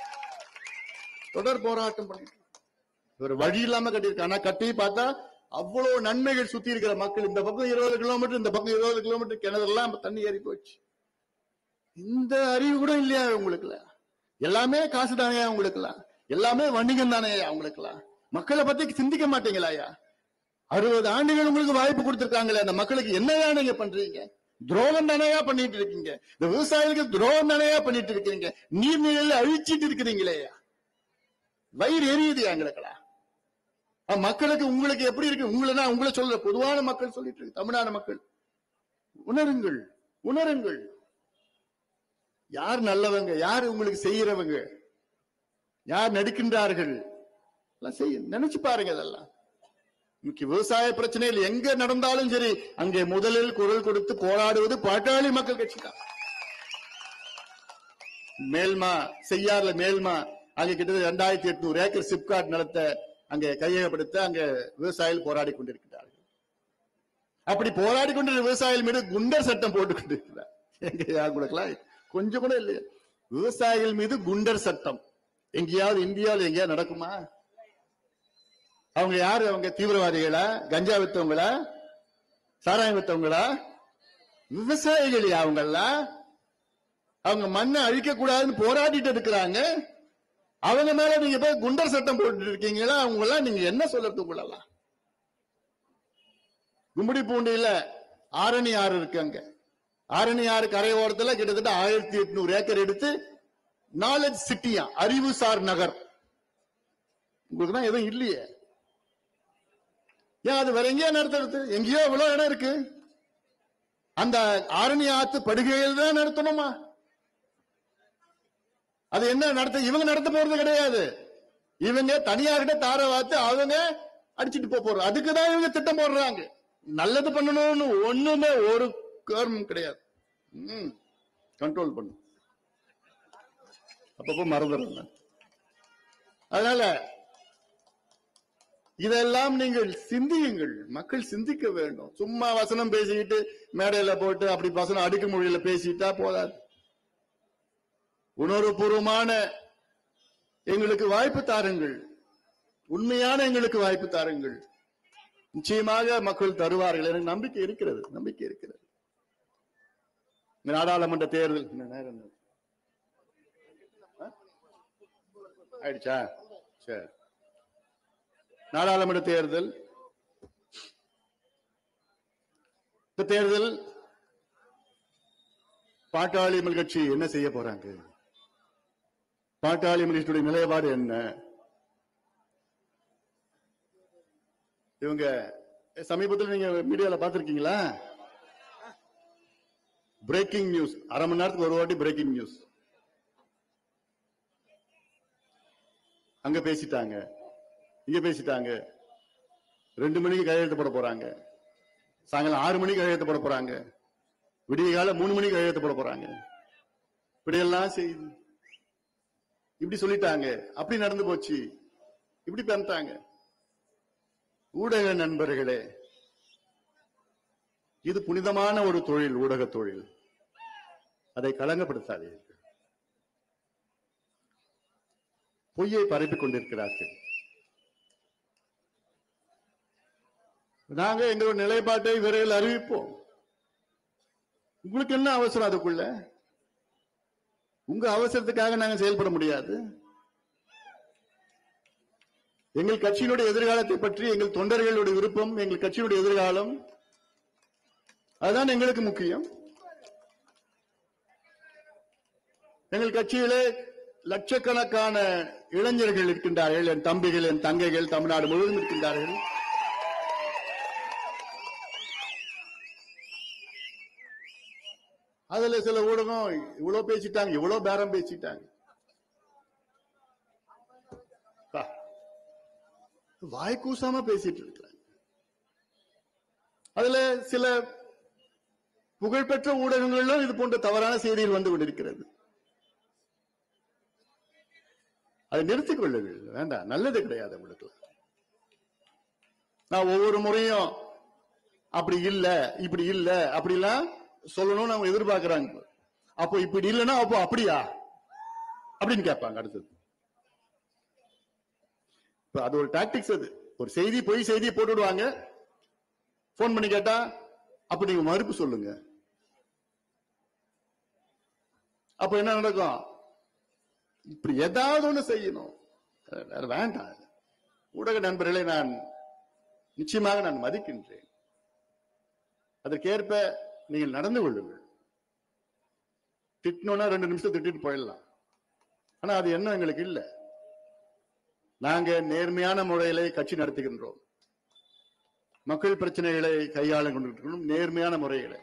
தொடர் போராட்டம் பண்ணி ஒரு வழி இல்லாம கட்டியிருக்காங்க. ஆனா கட்டி பார்த்தா அவ்வளவு நன்மைகள் சுத்தி இருக்கிற மக்கள். இந்த பக்கம் இருபது கிலோமீட்டர், இந்த பக்கம் இருபது கிலோமீட்டர் கிணறுலாம் தண்ணி ஏறி போச்சு. இந்த அறிவு கூட இல்லையா உங்களுக்குல? எல்லாமே காசு தானே உங்களுக்குலாம், எல்லாமே வணிகம் தானே அவங்களுக்குலாம். மக்களை பத்தி சிந்திக்க மாட்டீங்களாயா? அறுபது ஆண்டுகள் உங்களுக்கு வாய்ப்பு கொடுத்திருக்காங்களே, அந்த மக்களுக்கு என்னையா நீங்க பண்றீங்க? துரோகம் தானையா பண்ணிட்டு இருக்கீங்க. இந்த விவசாயிகளுக்கு துரோகம் தானையா பண்ணிட்டு இருக்கீங்க. நீர்நிலையில அழிச்சிட்டு இருக்கிறீங்களேயா? வயிறு எரியுது எங்களுக்குலாம். மக்களுக்கு உங்களுக்கு எப்படி இருக்கு? உங்களை உங்களை சொல்ற பொதுவான மக்கள் சொல்லிட்டு இருக்கு. தமிழ்நாடு மக்கள் உணருங்கள், உணருங்கள். யார் நல்லவங்க, யார் உங்களுக்கு செய்யறவங்க, யார் நடிக்கின்றார்கள் செய்ய நினைச்சு பாருங்க. அதெல்லாம் முக்கிய விவசாய பிரச்சனையில் எங்க நடந்தாலும் சரி, அங்கே முதலில் குரல் கொடுத்து போராடுவது பாட்டாளி மக்கள் கட்சி தான். மேல்மா செய்யார்ல மேல்மா அங்க கிட்டத்தட்ட இரண்டாயிரத்தி எட்நூறு ஏக்கர் சிப்காட் நிலத்தை அங்கே கையகப்படுத்த அங்க விவசாயிகள் போராடி கொண்டிருக்கிறார்கள். அப்படி போராடி கொண்டிருக்கிற விவசாயிகள் மீது குண்டர் சட்டம் போட்டுக் கொண்டிருக்கிறார். எங்க கொடுக்கலாம் கொஞ்சம் கூட இல்லையா? விவசாயிகள் மீது குண்டர் சட்டம் எங்கேயாவது இந்தியாவில் எங்கேயாவது நடக்குமா? அவங்க யாரு? அவங்க தீவிரவாதிகளா? கஞ்சா வித்தவங்களா? சாராயம் வித்தவங்களா? விவசாயிகள் அவங்கெல்லாம். அவங்க மண்ணை அழிக்க கூடாதுன்னு போராடிட்டு இருக்கிறாங்க. அவங்க மேல நீங்க போய் குண்டர் சட்டம் போட்டு இருக்கீங்களா? அவங்க எல்லாம் நீங்க என்ன சொல்லத்துக்குள்ளலாம்? கும்படி பூண்டியில ஆரணி ஆறு இருக்கு. அங்க ஆரணி ஆறு கரையோரத்துல கிட்டத்தட்ட ஆயிரத்தி எட்நூறு ஏக்கர் எடுத்து நாலேஜ் சிட்டியா, அறிவுசார் நகர். உங்களுக்கு தான் எதுவும் இல்லையே, ஏன் அது வேற எங்கேயோ நடத்துறது? எங்கேயோ இவ்வளவு இடம் இருக்கு. அந்த ஆரணி ஆத்து படுகையில் தான் நடத்தணுமா? அது என்ன நடத்த? இவங்க நடத்த போறது கிடையாது. இவங்க தனியார்கிட்ட தார வாத்து அவங்க அடிச்சுட்டு போறோம். அதுக்குதான் இவங்க திட்டம் போடுறாங்க. நல்லது பண்ணணும்னு ஒண்ணுமே ஒரு காரணம் கிடையாது. கண்ட்ரோல் பண்ணும், அப்பப்போ மறந்துடுறாங்க. அதனால இதெல்லாம் நீங்கள் சிந்தியுங்கள். மக்கள் சிந்திக்க வேண்டும். சும்மா வசனம் பேசிக்கிட்டு மேடையில போட்டு அப்படி வசனம் அடுக்கு மொழியில பேசிட்டா போதாது. உணர்வுபூர்வமான எங்களுக்கு வாய்ப்பு தாருங்கள், உண்மையான எங்களுக்கு வாய்ப்பு தாருங்கள். நிச்சயமாக மக்கள் தருவார்கள். எனக்கு நம்பிக்கை இருக்கிறது, நம்பிக்கை இருக்கிறது. நாடாளுமன்ற தேர்தல் ஆயிடுச்சா? சரி, நாடாளுமன்ற தேர்தல். இந்த தேர்தல் பாட்டாளி மக்கள் கட்சி என்ன செய்ய போறாங்க? பாட்டாளி மக்கள் கட்சியுடைய நிலைப்பாடு என்ன? இவங்க சமீபத்தில் நீங்க மீடியால பாத்திருக்கீங்களா? பிரேக்கிங் நியூஸ், அரை மணி நேரத்துக்கு ஒரு வாட்டி பிரேக்கிங் நியூஸ். அங்க பேசிட்டாங்க, இங்க பேசிட்டாங்க. ரெண்டு மணிக்கு கையெழுத்து போட போறாங்க, சாயங்காலம் ஆறு மணிக்கு கையெழுத்து போட போறாங்க, விடிய கால மூணு மணிக்கு கையெழுத்து போட போறாங்க. இப்படியெல்லாம் செய்து இப்படி சொல்லிட்டாங்க, அப்படி நடந்து போச்சு, இப்படி பண்ணிட்டாங்க. ஊடக நண்பர்களே, இது புனிதமான ஒரு தொழில், ஊடக தொழில். அதை களங்கப்படுத்தாதீர்கள். பொய்யை பரப்பிக் கொண்டிருக்கிறார்கள். நாங்க எங்களோட நிலைப்பாட்டை விரைவில் அறிவிப்போம். உங்களுக்கு என்ன அவசரம்? அதுக்குள்ள உங்க அவசரத்துக்காக நாங்க செயல்பட முடியாது. எங்கள் கட்சியினுடைய எதிர்காலத்தை பற்றி, எங்கள் தொண்டர்களுடைய விருப்பம், எங்கள் கட்சியினுடைய எதிர்காலம், அதுதான் எங்களுக்கு முக்கியம். எங்கள் கட்சியிலே லட்சக்கணக்கான இளைஞர்கள் இருக்கின்றார்கள். என் தம்பிகள், என் தங்கைகள் தமிழ்நாடு முழுவதும் இருக்கின்றார்கள். அதுல சில ஊடகம் இவ்வளவு பேசிட்டாங்க, இவ்வளவு பேரம் பேசிட்டாங்க. வாய் கூசாம பேசிட்டு இருக்கிறாங்க. அதுல சில புகழ்பெற்ற ஊடகங்களிலும் இது போன்ற தவறான செய்திகள் வந்து கொண்டிருக்கிறது. அதை நிறுத்திக் கொள்ளுங்கள். வேண்டாம், நல்லது கிடையாது உங்களுக்கு. நான் ஒவ்வொரு முறையும் அப்படி இல்ல, இப்படி இல்ல, அப்படிலாம் சொல்லணும்னு அவங்க எதிர்பார்க்கிறாங்க. அப்போ இப்படி இல்லைன்னா அப்போ அப்படியா அப்படின்னு கேட்பாங்க. அடுத்தது அது ஒரு டாக்டிக்ஸ். அது ஒரு செய்தி, பொய் செய்தியை போட்டுடுவாங்க. போன் பண்ணி கேட்டா அப்ப நீங்க மறுப்பு சொல்லுங்க. அப்ப என்ன நடக்கும்? இப்படி ஏதாவது ஒண்ணு செய்யணும். வேண்டாம். ஊடக நண்பர்களை நான் நிச்சயமாக நான் மதிக்கின்றேன். அதற்கேற்ப நீங்கள் நடந்து கொள்ளுங்கள். திட்டணும்னா ரெண்டு நிமிஷம் திட்டிட்டு போயிடலாம். ஆனா அது என்ன எங்களுக்கு இல்லை. நாங்க நேர்மையான முறையிலே கட்சி நடத்துகின்றோம். மக்கள் பிரச்சனைகளை கையாள கொண்டிருக்கிறோம் நேர்மையான முறைகளை.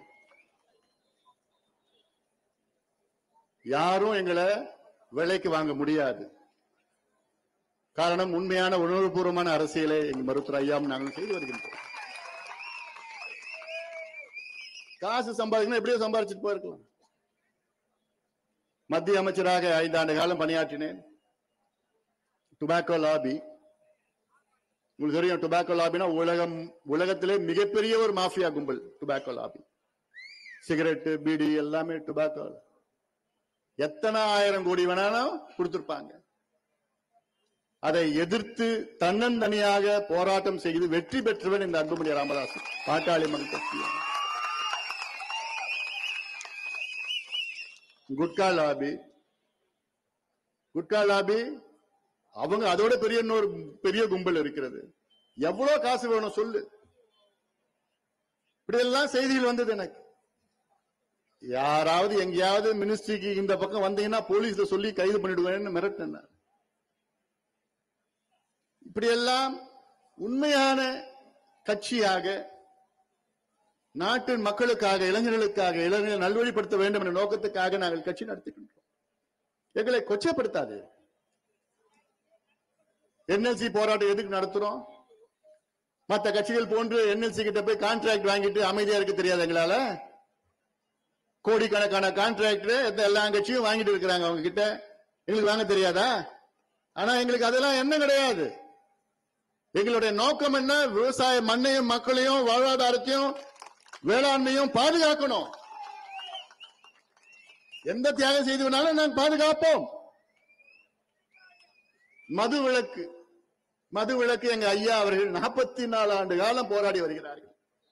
யாரும் எங்களை விலைக்கு வாங்க முடியாது. காரணம், உண்மையான உணர்வுபூர்வமான அரசியலை எங்கள் மருத்துவர் ஐயா நாங்கள் செய்து வருகின்றோம். காசு சம்பாதிக்கணும், எப்படியோ சம்பாதிச்சுட்டு போயிருக்கலாம். மத்திய அமைச்சராக ஐந்தாண்டு காலம் பணியாற்றினேன். டுபாக்கோ லாபி, உங்களுக்கு தெரியும். டுபாக்கோ லாபினா உலகம் உலகத்திலே மிகப்பெரிய ஒரு மாஃபியா கும்பல் டுபாக்கோ லாபி. சிகரெட்டு, பீடி எல்லாமே டுபாக்கோ. எத்தனை ஆயிரம் கோடி வேணாலும் கொடுத்திருப்பாங்க. அதை எதிர்த்து தன்னந்தனியாக போராட்டம் செய்து வெற்றி பெற்றவன் இந்த அன்புமணி ராமதாஸ், பாட்டாளி மக்கள் கட்சி. குட்கா லாபி, குட்கா லாபி அவங்க அதோட பெரிய இன்னொரு பெரிய கும்பல் இருக்கிறது. எவ்வளவு காசு வேணும் சொல்லு. இப்படி எல்லாம் செய்திகள் வந்தது எனக்கு. யாராவது எங்கேயாவது மினிஸ்ட்ரிக்கு இந்த பக்கம் வந்தீங்கன்னா போலீஸ்ல சொல்லி கைது பண்ணிடுவேன்னு மிரட்டின. இப்படி எல்லாம் உண்மையான கட்சியாக, நாட்டின் மக்களுக்காக, இளைஞர்களுக்காக, இளைஞர்கள் நல்வழிப்படுத்த வேண்டும் என்ற நோக்கத்துக்காக நாங்கள் கட்சி நடத்துகின்றோம். எங்களை கொச்சைப்படுத்தாது. என்எல்சி போராட்டம் எதுக்கு நடத்துறோம்? மற்ற கட்சிகள் போன்று என்எல்சி கிட்ட போய் கான்ட்ராக்ட் வாங்கிட்டு அமைதியா இருக்க தெரியாது எங்களால. கோடிக்கணக்கான கான்ட்ராக்ட் எல்லா கட்சியும் வாங்கிட்டு இருக்கிறாங்க அவங்க கிட்ட. எங்களுக்கு வாங்க தெரியாதா? ஆனா எங்களுக்கு அதெல்லாம் என்ன கிடையாது. எங்களுடைய நோக்கம் என்ன? விவசாய மண்ணையும் மக்களையும் வாழ்வாதாரத்தையும் வேளாண்மையும் பாதுகாக்கணும். எந்த தியாகம் செய்து வேணாலும் நாங்கள் பாதுகாப்போம். மது விலக்கு, மது விலக்கு எங்க ஐயா அவர்கள் நாற்பத்தி நாலு ஆண்டு காலம் போராடி வருகிறார்கள்.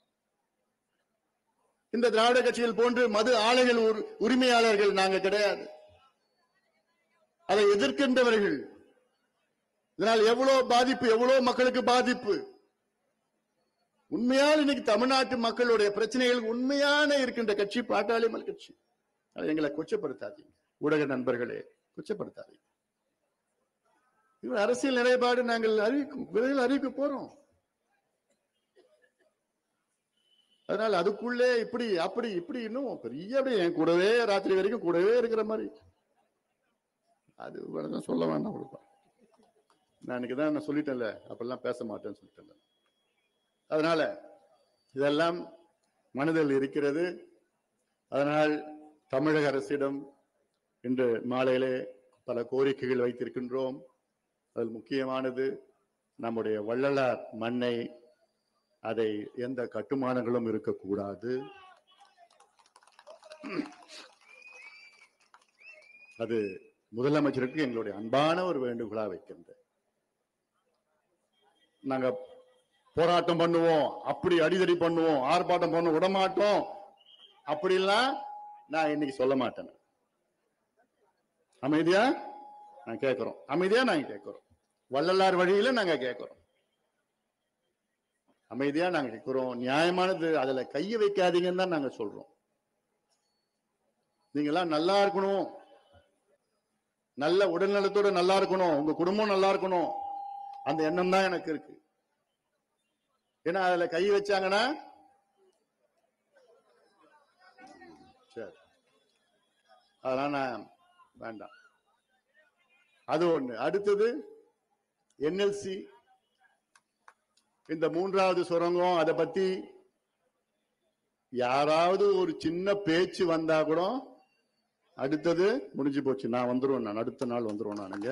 இந்த திராவிட கட்சிகள் போன்று மது ஆலைகள் உரிமையாளர்கள் நாங்க கிடையாது. அதை எதிர்க்கின்றவர்கள். இதனால் எவ்வளவு பாதிப்பு, எவ்வளவு மக்களுக்கு பாதிப்பு. உண்மையான இன்னைக்கு தமிழ்நாட்டு மக்களுடைய பிரச்சனைகள் உண்மையான இருக்கின்ற கட்சி பாட்டாளி மக்கள் கட்சி. அதை எங்களை கொச்சப்படுத்தாதீங்க ஊடக நண்பர்களே, கொச்சப்படுத்தாதீங்க. அரசியல் நிலைப்பாடு நாங்கள் அறிவிக்கும், விரைவில் அறிவிக்க போறோம். அதனால அதுக்குள்ளே இப்படி அப்படி இப்படி இன்னும் பெரிய அப்படியே என் கூடவே ராத்திரி வரைக்கும் கூடவே இருக்கிற மாதிரி அது சொல்ல வேண்டாம். கொடுப்பேன் நான் இன்னைக்குதான் நான் சொல்லிட்டேன்ல, அப்பெல்லாம் பேச மாட்டேன்னு சொல்லிட்டேன். அதனால இதெல்லாம் மனதில் இருக்கிறது. அதனால் தமிழக அரசிடம் இன்று மாலையிலே பல கோரிக்கைகள் வைத்திருக்கின்றோம். அதில் முக்கியமானது நம்முடைய வள்ளலார் மண்ணை அதை எந்த கட்டுமானங்களும் இருக்கக்கூடாது. அது முதலமைச்சருக்கு எங்களுடைய அன்பான ஒரு வேண்டுகோளா வைக்கின்றேன். நாங்க போராட்டம் பண்ணுவோம், அப்படி அடிதடி பண்ணுவோம், ஆர்ப்பாட்டம் பண்ண விடமாட்டோம் அப்படிலாம் நான் இன்னைக்கு சொல்ல மாட்டேன். அமைதியா நான் கேட்கிறோம், அமைதியா நாங்க கேட்கிறோம், வள்ளலார் வழியில நாங்க கேட்கிறோம், அமைதியா நாங்க கேட்கிறோம். நியாயமானது, அதுல கைய வைக்காதீங்கன்னு தான் நாங்க சொல்றோம். நீங்க எல்லாம் நல்லா இருக்கணும், நல்ல உடல்நலத்தோட நல்லா இருக்கணும், உங்க குடும்பம் நல்லா இருக்கணும், அந்த எண்ணம் தான் எனக்கு இருக்கு. ஏன்னா அதுல கை வச்சாங்கன்னா சரி, அதெல்லாம் நான் வேண்டாம். அது ஒண்ணு. அடுத்தது என்எல்சி, இந்த மூன்றாவது சுரங்கம், அதை பத்தி யாராவது ஒரு சின்ன பேச்சு வந்தா கூட அடுத்தது முடிஞ்சு போச்சு, நான் வந்துருவேன், நான் அடுத்த நாள் வந்துருவேன். நானுங்க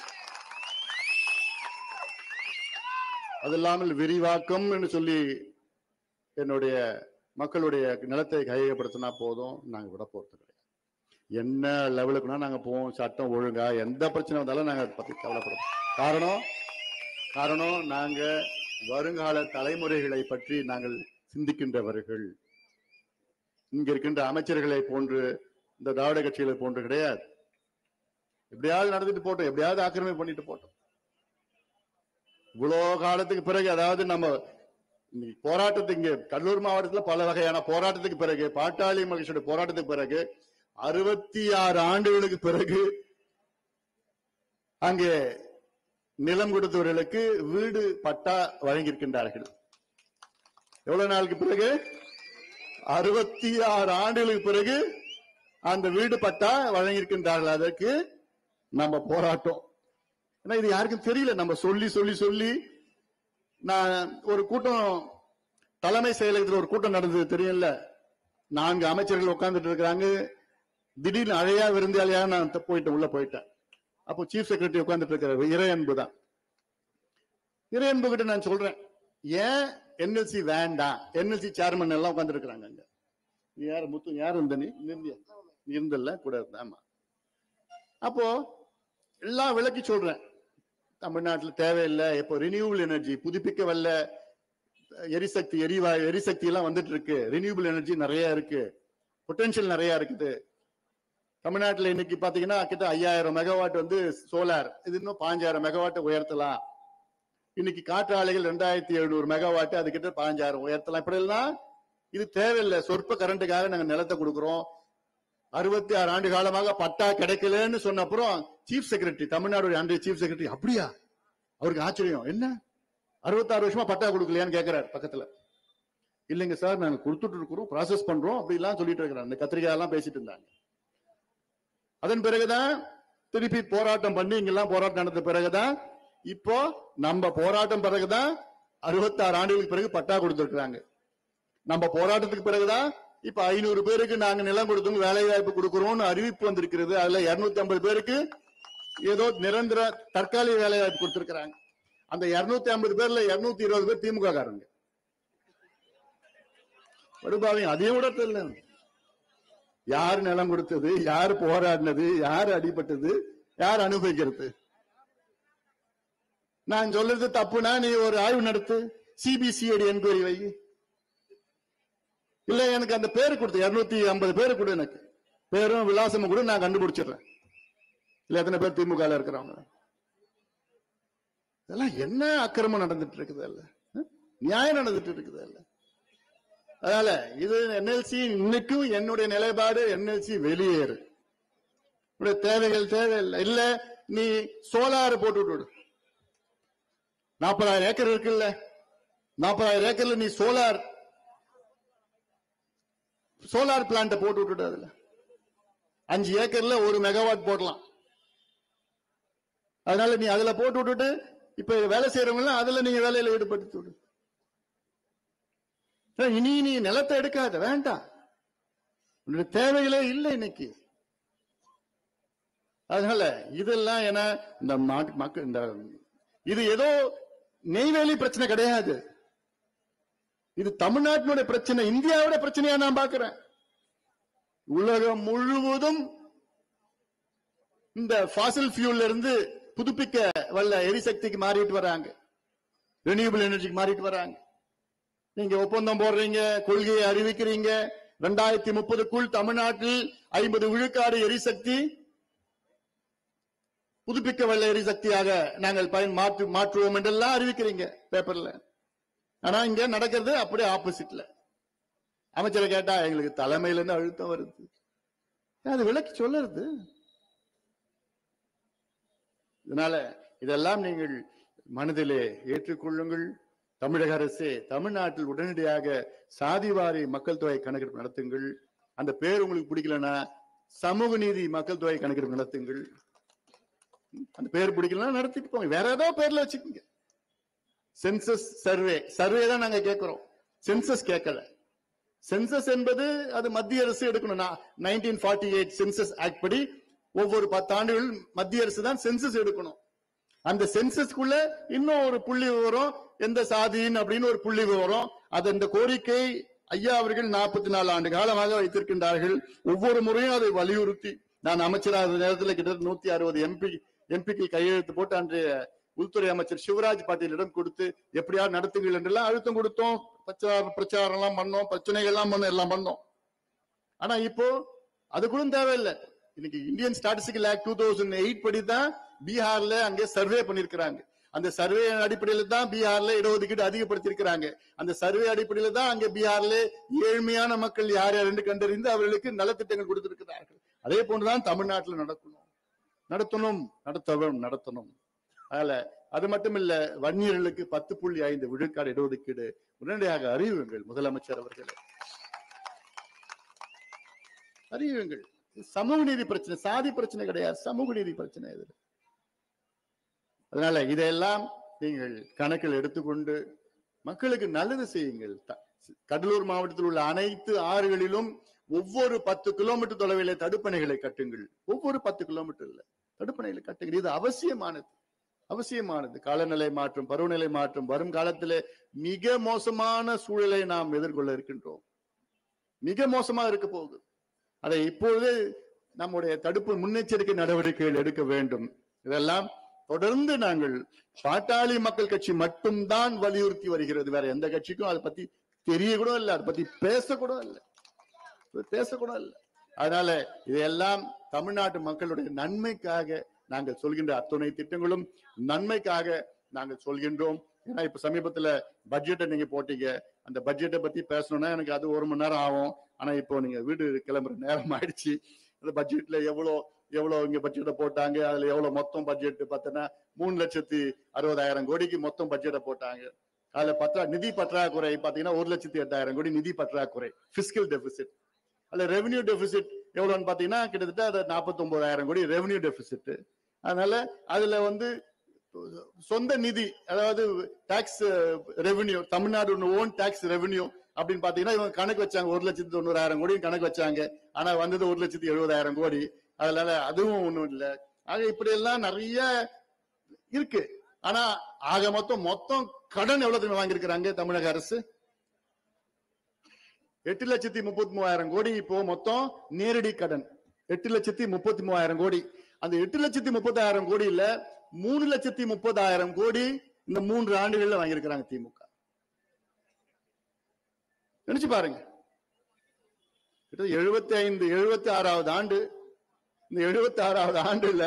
அது இல்லாமல் விரிவாக்கம் என்று சொல்லி என்னுடைய மக்களுடைய நிலத்தை கையகப்படுத்தினா போதும், நாங்க விட போறது கிடையாது. என்ன லெவலுக்குனா நாங்க போவோம், சட்டம் ஒழுங்கா எந்த பிரச்சனை வந்தாலும் நாங்க அதை பத்தி கவலைப்படுறோம். காரணம் காரணம் நாங்க வருங்கால தலைமுறைகளை பற்றி நாங்கள் சிந்திக்கின்றவர்கள். இங்க இருக்கின்ற அமைச்சர்களை போன்று இந்த திராவிட கட்சிகளை போன்று கிடையாது. எப்படியாவது நடந்துட்டு போட்டோம், எப்படியாவது ஆக்கிரமிப்பு பண்ணிட்டு போட்டோம். இவ்வளவு காலத்துக்கு பிறகு, அதாவது நம்ம போராட்டத்துக்கு இங்க கடலூர் மாவட்டத்தில் பல வகையான போராட்டத்துக்கு பிறகு, பாட்டாளி மகிழ்ச்சியோட போராட்டத்துக்கு பிறகு, அறுபத்தி ஆறு ஆண்டுகளுக்கு பிறகு அங்கே நிலம் கொடுத்தவர்களுக்கு வீடு பட்டா வழங்கியிருக்கின்றார்கள். எவ்வளவு நாளுக்கு பிறகு? அறுபத்தி ஆறு ஆண்டுகளுக்கு பிறகு அந்த வீடு பட்டா வழங்கியிருக்கின்றார்கள். அதற்கு நம்ம போராட்டம். ஏன்னா இது யாருக்கும் தெரியல. நம்ம சொல்லி சொல்லி சொல்லி நான் ஒரு கூட்டம், தலைமை செயலகத்தில் ஒரு கூட்டம் நடந்தது தெரியல. நான்கு அமைச்சர்கள் உட்கார்ந்துட்டு இருக்கிறாங்க. திடீர்னு அழையா விருந்தாளியா நான் போயிட்டேன், உள்ள போயிட்டேன். அப்போ சீஃப் செக்ரட்டரி உட்கார்ந்துட்டு இருக்கிற இறையன்பு தான். இறையன்பு கிட்ட நான் சொல்றேன், ஏன் என்எல்சி வேண்டாம், என்எல்சி சேர்மன் எல்லாம் உட்கார்ந்து இருக்கிறாங்க. அங்க நீ யாரு முத்து, யாரு இருந்த நீ இருந்தல்ல கூட இருந்த. ஆமா. அப்போ எல்லாம் விளக்கி சொல்றேன், தமிழ்நாட்டில் தேவையில்லை, இப்போ ரினியூபிள் எனர்ஜி, புதுப்பிக்க வல்ல எரிசக்தி, எரிவாயு எரிசக்தி எல்லாம் வந்துட்டு இருக்கு. ரினியூபிள் எனர்ஜி நிறைய இருக்கு, பொட்டன்ஷியல் நிறைய இருக்குது. தமிழ்நாட்டில் இன்னைக்கு பாத்தீங்கன்னா கிட்ட ஐயாயிரம் மெகாவாட் வந்து சோலார், இது இன்னும் பாஞ்சாயிரம் மெகாவாட் உயர்த்தலாம். இன்னைக்கு காற்றாலைகள் ரெண்டாயிரத்தி எழுநூறு மெகாவாட், அது கிட்ட பாஞ்சாயிரம் உயர்த்தலாம். இப்படி எல்லாம் இது தேவையில்லை. சொற்ப கரண்ட்டுக்காக நாங்க நிலத்தை கொடுக்கிறோம். அறுபத்தி ஆறு ஆண்டு காலமாக பட்டா கிடைக்கலன்னு சொன்ன அப்புறம் சீஃப் செக்ரட்டரி, தமிழ்நாடு அன்றைய சீஃப் செக்ரட்டரி, அப்படியா, அவருக்கு ஆச்சரியம், என்ன அறுபத்தாறு வருஷமா பட்டா கொடுக்கலையான்னு கேட்கிறார் பக்கத்துல. இல்லைங்க சார், நாங்க கொடுத்துட்டு இருக்கிறோம், ப்ராசஸ் பண்றோம் அப்படிலாம் சொல்லிட்டு இருக்கிறாங்க. இந்த கத்திரிக்காய் எல்லாம் பேசிட்டு இருந்தாங்க. அதன் பிறகுதான் திருப்பி போராட்டம் பண்ணி இங்கெல்லாம் போராட்டம் நடந்த பிறகுதான் இப்போ நம்ம போராட்டம் பிறகுதான் அறுபத்தி ஆறு ஆண்டுகளுக்கு பிறகு பட்டா கொடுத்திருக்கிறாங்க. நம்ம போராட்டத்துக்கு பிறகுதான் இப்ப ஐநூறு பேருக்கு நாங்க நிலம் கொடுத்தவங்க வேலை வாய்ப்பு கொடுக்கிறோம்னு அறிவிப்பு வந்திருக்கிறது. அதுல இருநூத்தி ஐம்பது பேருக்கு ஏதோ நிரந்தர தற்காலிக வேலை வாய்ப்பு கொடுத்திருக்கிறாங்க. அந்த இருநூத்தி ஐம்பது பேர்ல இருநூத்தி இருபது பேர் திமுக காரங்க. படுபாவையும் அதையும் கூட தெரியல. யார் நிலம் கொடுத்தது, யார் போராடினது, யார் அடிபட்டது, யார் அனுபவிக்கிறது? நான் சொல்றது தப்புனா நீ ஒரு ஆய்வு நடத்து, சிபிசிஐடி என்கொயரி வை. இல்ல எனக்கு அந்த பேரு கொடுத்து இருநூத்தி ஐம்பது பேரு கொடு, எனக்கு பேரும் விலாசமும் கூட நான் கண்டுபிடிச்சிடுறேன். இல்ல எத்தனை பேர் திமுக இருக்கிறவங்க. இதெல்லாம் என்ன அக்கிரமம் நடந்துட்டு இருக்குது, இல்ல நியாயம் நடந்துட்டு இருக்குது இல்ல. அதனால இது என்எல்சி இன்னைக்கும் என்னுடைய நிலைப்பாடு, என்எல்சி வெளியேறு, தேவைகள் தேவையில்லை. இல்ல நீ சோலார் போட்டு விடு. நாற்பதாயிரம் ஏக்கர் இருக்குல்ல, நாற்பதாயிரம் ஏக்கர்ல நீ சோலார் சோலார் பிளான்ட் போட்டு விட்டுட்டு அதுல அஞ்சு ஏக்கர்ல ஒரு மெகாவாட் போடலாம். அதனால நீ அதுல போட்டு விட்டுட்டு இப்ப வேலை செய்யறவங்க அதுல நீங்க வேலையில ஈடுபடுத்தி விடு. இனி நீ நிலத்தை எடுக்காத, வேண்டாம், உன்னுடைய தேவைகளே இல்லை இன்னைக்கு. அதனால இதெல்லாம் ஏன்னா இந்த மக்கள், இந்த இது ஏதோ நெய்வேலி பிரச்சனை கிடையாது. இது தமிழ்நாட்டினுடைய பிரச்சனை, இந்தியாவோட பிரச்சனையா நான் பார்க்கிறேன். உலகம் முழுவதும் இந்த ஃபாசில் ஃபியூல்ல இருந்து புதுப்பிக்க வல்ல எரிசக்திக்கு மாறிட்டு வராங்க, ரெனியூபிள் எனர்ஜிக்கு மாறிட்டு வராங்க. நீங்க ஒப்பந்தம் போடுறீங்க, கொள்கையை அறிவிக்கிறீங்க. இரண்டாயிரத்தி முப்பதுக்குள் தமிழ்நாட்டில் ஐம்பது விழுக்காடு எரிசக்தி புதுப்பிக்க வல்ல எரிசக்தியாக நாங்கள் பயன் மாற்று மாற்றுவோம் என்றெல்லாம் அறிவிக்கிறீங்க பேப்பர்ல. ஆனா இங்க நடக்கிறது அப்படியே ஆப்போசிட்ல. அமைச்சரை கேட்டா எங்களுக்கு தலைமையில இருந்து அழுத்தம் வருது, அது விளக்கி சொல்லுறது. இதனால இதெல்லாம் நீங்கள் மனதிலே ஏற்றுக்கொள்ளுங்கள். தமிழக அரசே தமிழ்நாட்டில் உடனடியாக சாதிவாரி மக்கள் தொகை கணக்கெடுப்பு நடத்துங்கள். அந்த பேர் உங்களுக்கு பிடிக்கலன்னா சமூக நீதி மக்கள் தொகை கணக்கெடுப்பு நடத்துங்கள். அந்த பேர் பிடிக்கலன்னா நடத்திட்டு போங்க, வேற ஏதோ பேர்ல வச்சுக்கோங்க. சென்சஸ் சர்வே சர்வே தான் நாங்க கேட்கிறோம், சென்சஸ் கேட்கல. சென்சஸ் என்பது அது மத்திய அரசு எடுக்கணும். Nineteen forty eight census act படி ஒவ்வொரு பத்து ஆண்டுகள் மத்திய அரசு தான் சென்சஸ் எடுக்கணும். அந்த சென்சஸ்க்குள்ள இன்னும் ஒரு புள்ளி விவரம், எந்த சாதியின் அப்படின்னு ஒரு புள்ளி விவரம். அது அந்த கோரிக்கை ஐயா அவர்கள் நாற்பத்தி நாலு ஆண்டு காலமாக வைத்திருக்கின்றார்கள். ஒவ்வொரு முறையும் அதை வலியுறுத்தி நான் அமைச்சராக நேரத்தில் கிட்டத்தட்ட நூத்தி அறுபது எம்பி எம்பிக்கு கையெழுத்து போட்டு அன்றைய உள்துறை அமைச்சர் சிவராஜ் பாட்டீலிடம் கொடுத்து எப்படியாவது நடத்துங்கள் என்றெல்லாம் அழுத்தம் கொடுத்தோம். பிரச்சாரம் எல்லாம் பண்ணோம், பிரச்சனைகள் எல்லாம் பண்ணோம், எல்லாம் பண்ணோம். ஆனா இப்போ அது கூட தேவையில்லை. இன்னைக்கு Indian statistical act two thousand eight படி தான் பீகார்ல அங்கே சர்வே பண்ணிருக்கிறாங்க. அந்த சர்வே அடிப்படையில தான் பீகார்ல இடஒதுக்கீடு அதிகப்படுத்திருக்கிறாங்க. அந்த சர்வே அடிப்படையில தான் அங்கே பீகார்ல ஏழ்மையான மக்கள் யார் யார் என்று கண்டறிந்து அவர்களுக்கு நலத்திட்டங்கள் கொடுத்திருக்கிறார்கள். அதே போன்றுதான் தமிழ்நாட்டில் நடக்கணும், நடத்தணும், நடத்தவும் நடத்தணும். அதனால அது மட்டும் இல்ல, வன்னியர்களுக்கு பத்து புள்ளி ஐந்து விழுக்காடு இடஒதுக்கீடு உடனடியாக அறிவியுங்கள் முதலமைச்சர் அவர்களே, அறிவியுங்கள். சமூக நீதி பிரச்சனை, சாதி பிரச்சனை கிடையாது, சமூக நீதி பிரச்சனை இது. அதனால இதையெல்லாம் நீங்கள் கணக்கில் எடுத்துக்கொண்டு மக்களுக்கு நல்லது செய்யுங்கள். கடலூர் மாவட்டத்தில் உள்ள அனைத்து ஆறுகளிலும் ஒவ்வொரு பத்து கிலோமீட்டர் தொலைவிலே தடுப்பணைகளை கட்டுங்கள். ஒவ்வொரு பத்து கிலோமீட்டர்ல தடுப்பணைகளை கட்டுங்கள். இது அவசியமானது, அவசியமானது. காலநிலை மாற்றம், பருவநிலை மாற்றம் வரும் காலத்திலே மிக மோசமான சூழலை நாம் எதிர்கொள்ள இருக்கின்றோம். மிக மோசமா இருக்க போகுது. அதை இப்பொழுது நம்முடைய தடுப்பு முன்னெச்சரிக்கை நடவடிக்கைகள் எடுக்க வேண்டும். இதெல்லாம் தொடர்ந்து நாங்கள் பாட்டாளி மக்கள் கட்சி மட்டும்தான் வலியுறுத்தி வருகிறது. வேற எந்த கட்சிக்கும் அதை பத்தி தெரிய கூட இல்லை, அதை பத்தி பேசக்கூட இல்லை, பேசக்கூட இல்லை. அதனால இதையெல்லாம் தமிழ்நாட்டு மக்களுடைய நன்மைக்காக நாங்கள் சொல்கின்ற அத்துணை திட்டங்களும் நன்மைக்காக நாங்கள் சொல்கின்றோம். ஏன்னா இப்ப சமீபத்துல பட்ஜெட்டை நீங்க போட்டீங்க, அந்த பட்ஜெட்டை பத்தி பேசணும்னா எனக்கு அது ஒரு மணி நேரம் ஆகும். ஆனா இப்போ நீங்க வீடு கிளம்புற நேரம் ஆயிடுச்சு. அந்த பட்ஜெட்ல எவ்வளவு எவ்வளவு இங்க பட்ஜெட்டை போட்டாங்க, அதுல எவ்வளவு மொத்தம் பட்ஜெட் பார்த்தோன்னா மூணு லட்சத்தி அறுபதாயிரம் கோடிக்கு மொத்தம் பட்ஜெட்டை போட்டாங்க. அதுல பற்றா நிதி பற்றாக்குறை பாத்தீங்கன்னா ஒரு லட்சத்தி எட்டாயிரம் கோடி நிதி பற்றாக்குறை, பிஸ்கல் டெபிசிட். அதுல ரெவன்யூ டெபிசிட் எவ்வளவுன்னு பாத்தீங்கன்னா கிட்டத்தட்ட அது நாற்பத்தி ஒன்பதாயிரம் கோடி ரெவன்யூ டெபிசிட். அதனால அதுல வந்து சொந்த நிதி, அதாவது tax revenue, Tamil Nadu own tax revenue அப்படின்னு பாத்தீங்கன்னா இவங்க கணக்கு வச்சாங்க ஒரு லட்சத்தி தொண்ணூறாயிரம் கோடி கணக்கு வச்சாங்க. ஆனா வந்தது ஒரு லட்சத்தி எழுபதாயிரம் கோடி. அதனால அதுவும் ஒண்ணும் இல்லை. ஆக இப்படி எல்லாம் நிறைய இருக்கு. ஆனா ஆக மொத்தம் மொத்தம் கடன் எவ்வளவு வாங்கியிருக்கிறாங்க தமிழக அரசு? எட்டு லட்சத்தி முப்பத்தி மூவாயிரம் கோடி இப்போ மொத்தம் நேரடி கடன், எட்டு லட்சத்தி முப்பத்தி மூவாயிரம் கோடி. அந்த எட்டு லட்சத்தி முப்பதாயிரம் கோடியில மூணு லட்சத்தி முப்பதாயிரம் கோடி இந்த மூன்று ஆண்டுகள்ல வாங்கியிருக்கிறாங்க திமுக. நினைச்சு பாருங்க, எழுபத்தி ஐந்து எழுபத்தி ஆறாவது ஆண்டு. இந்த எழுபத்தி ஆறாவது ஆண்டுல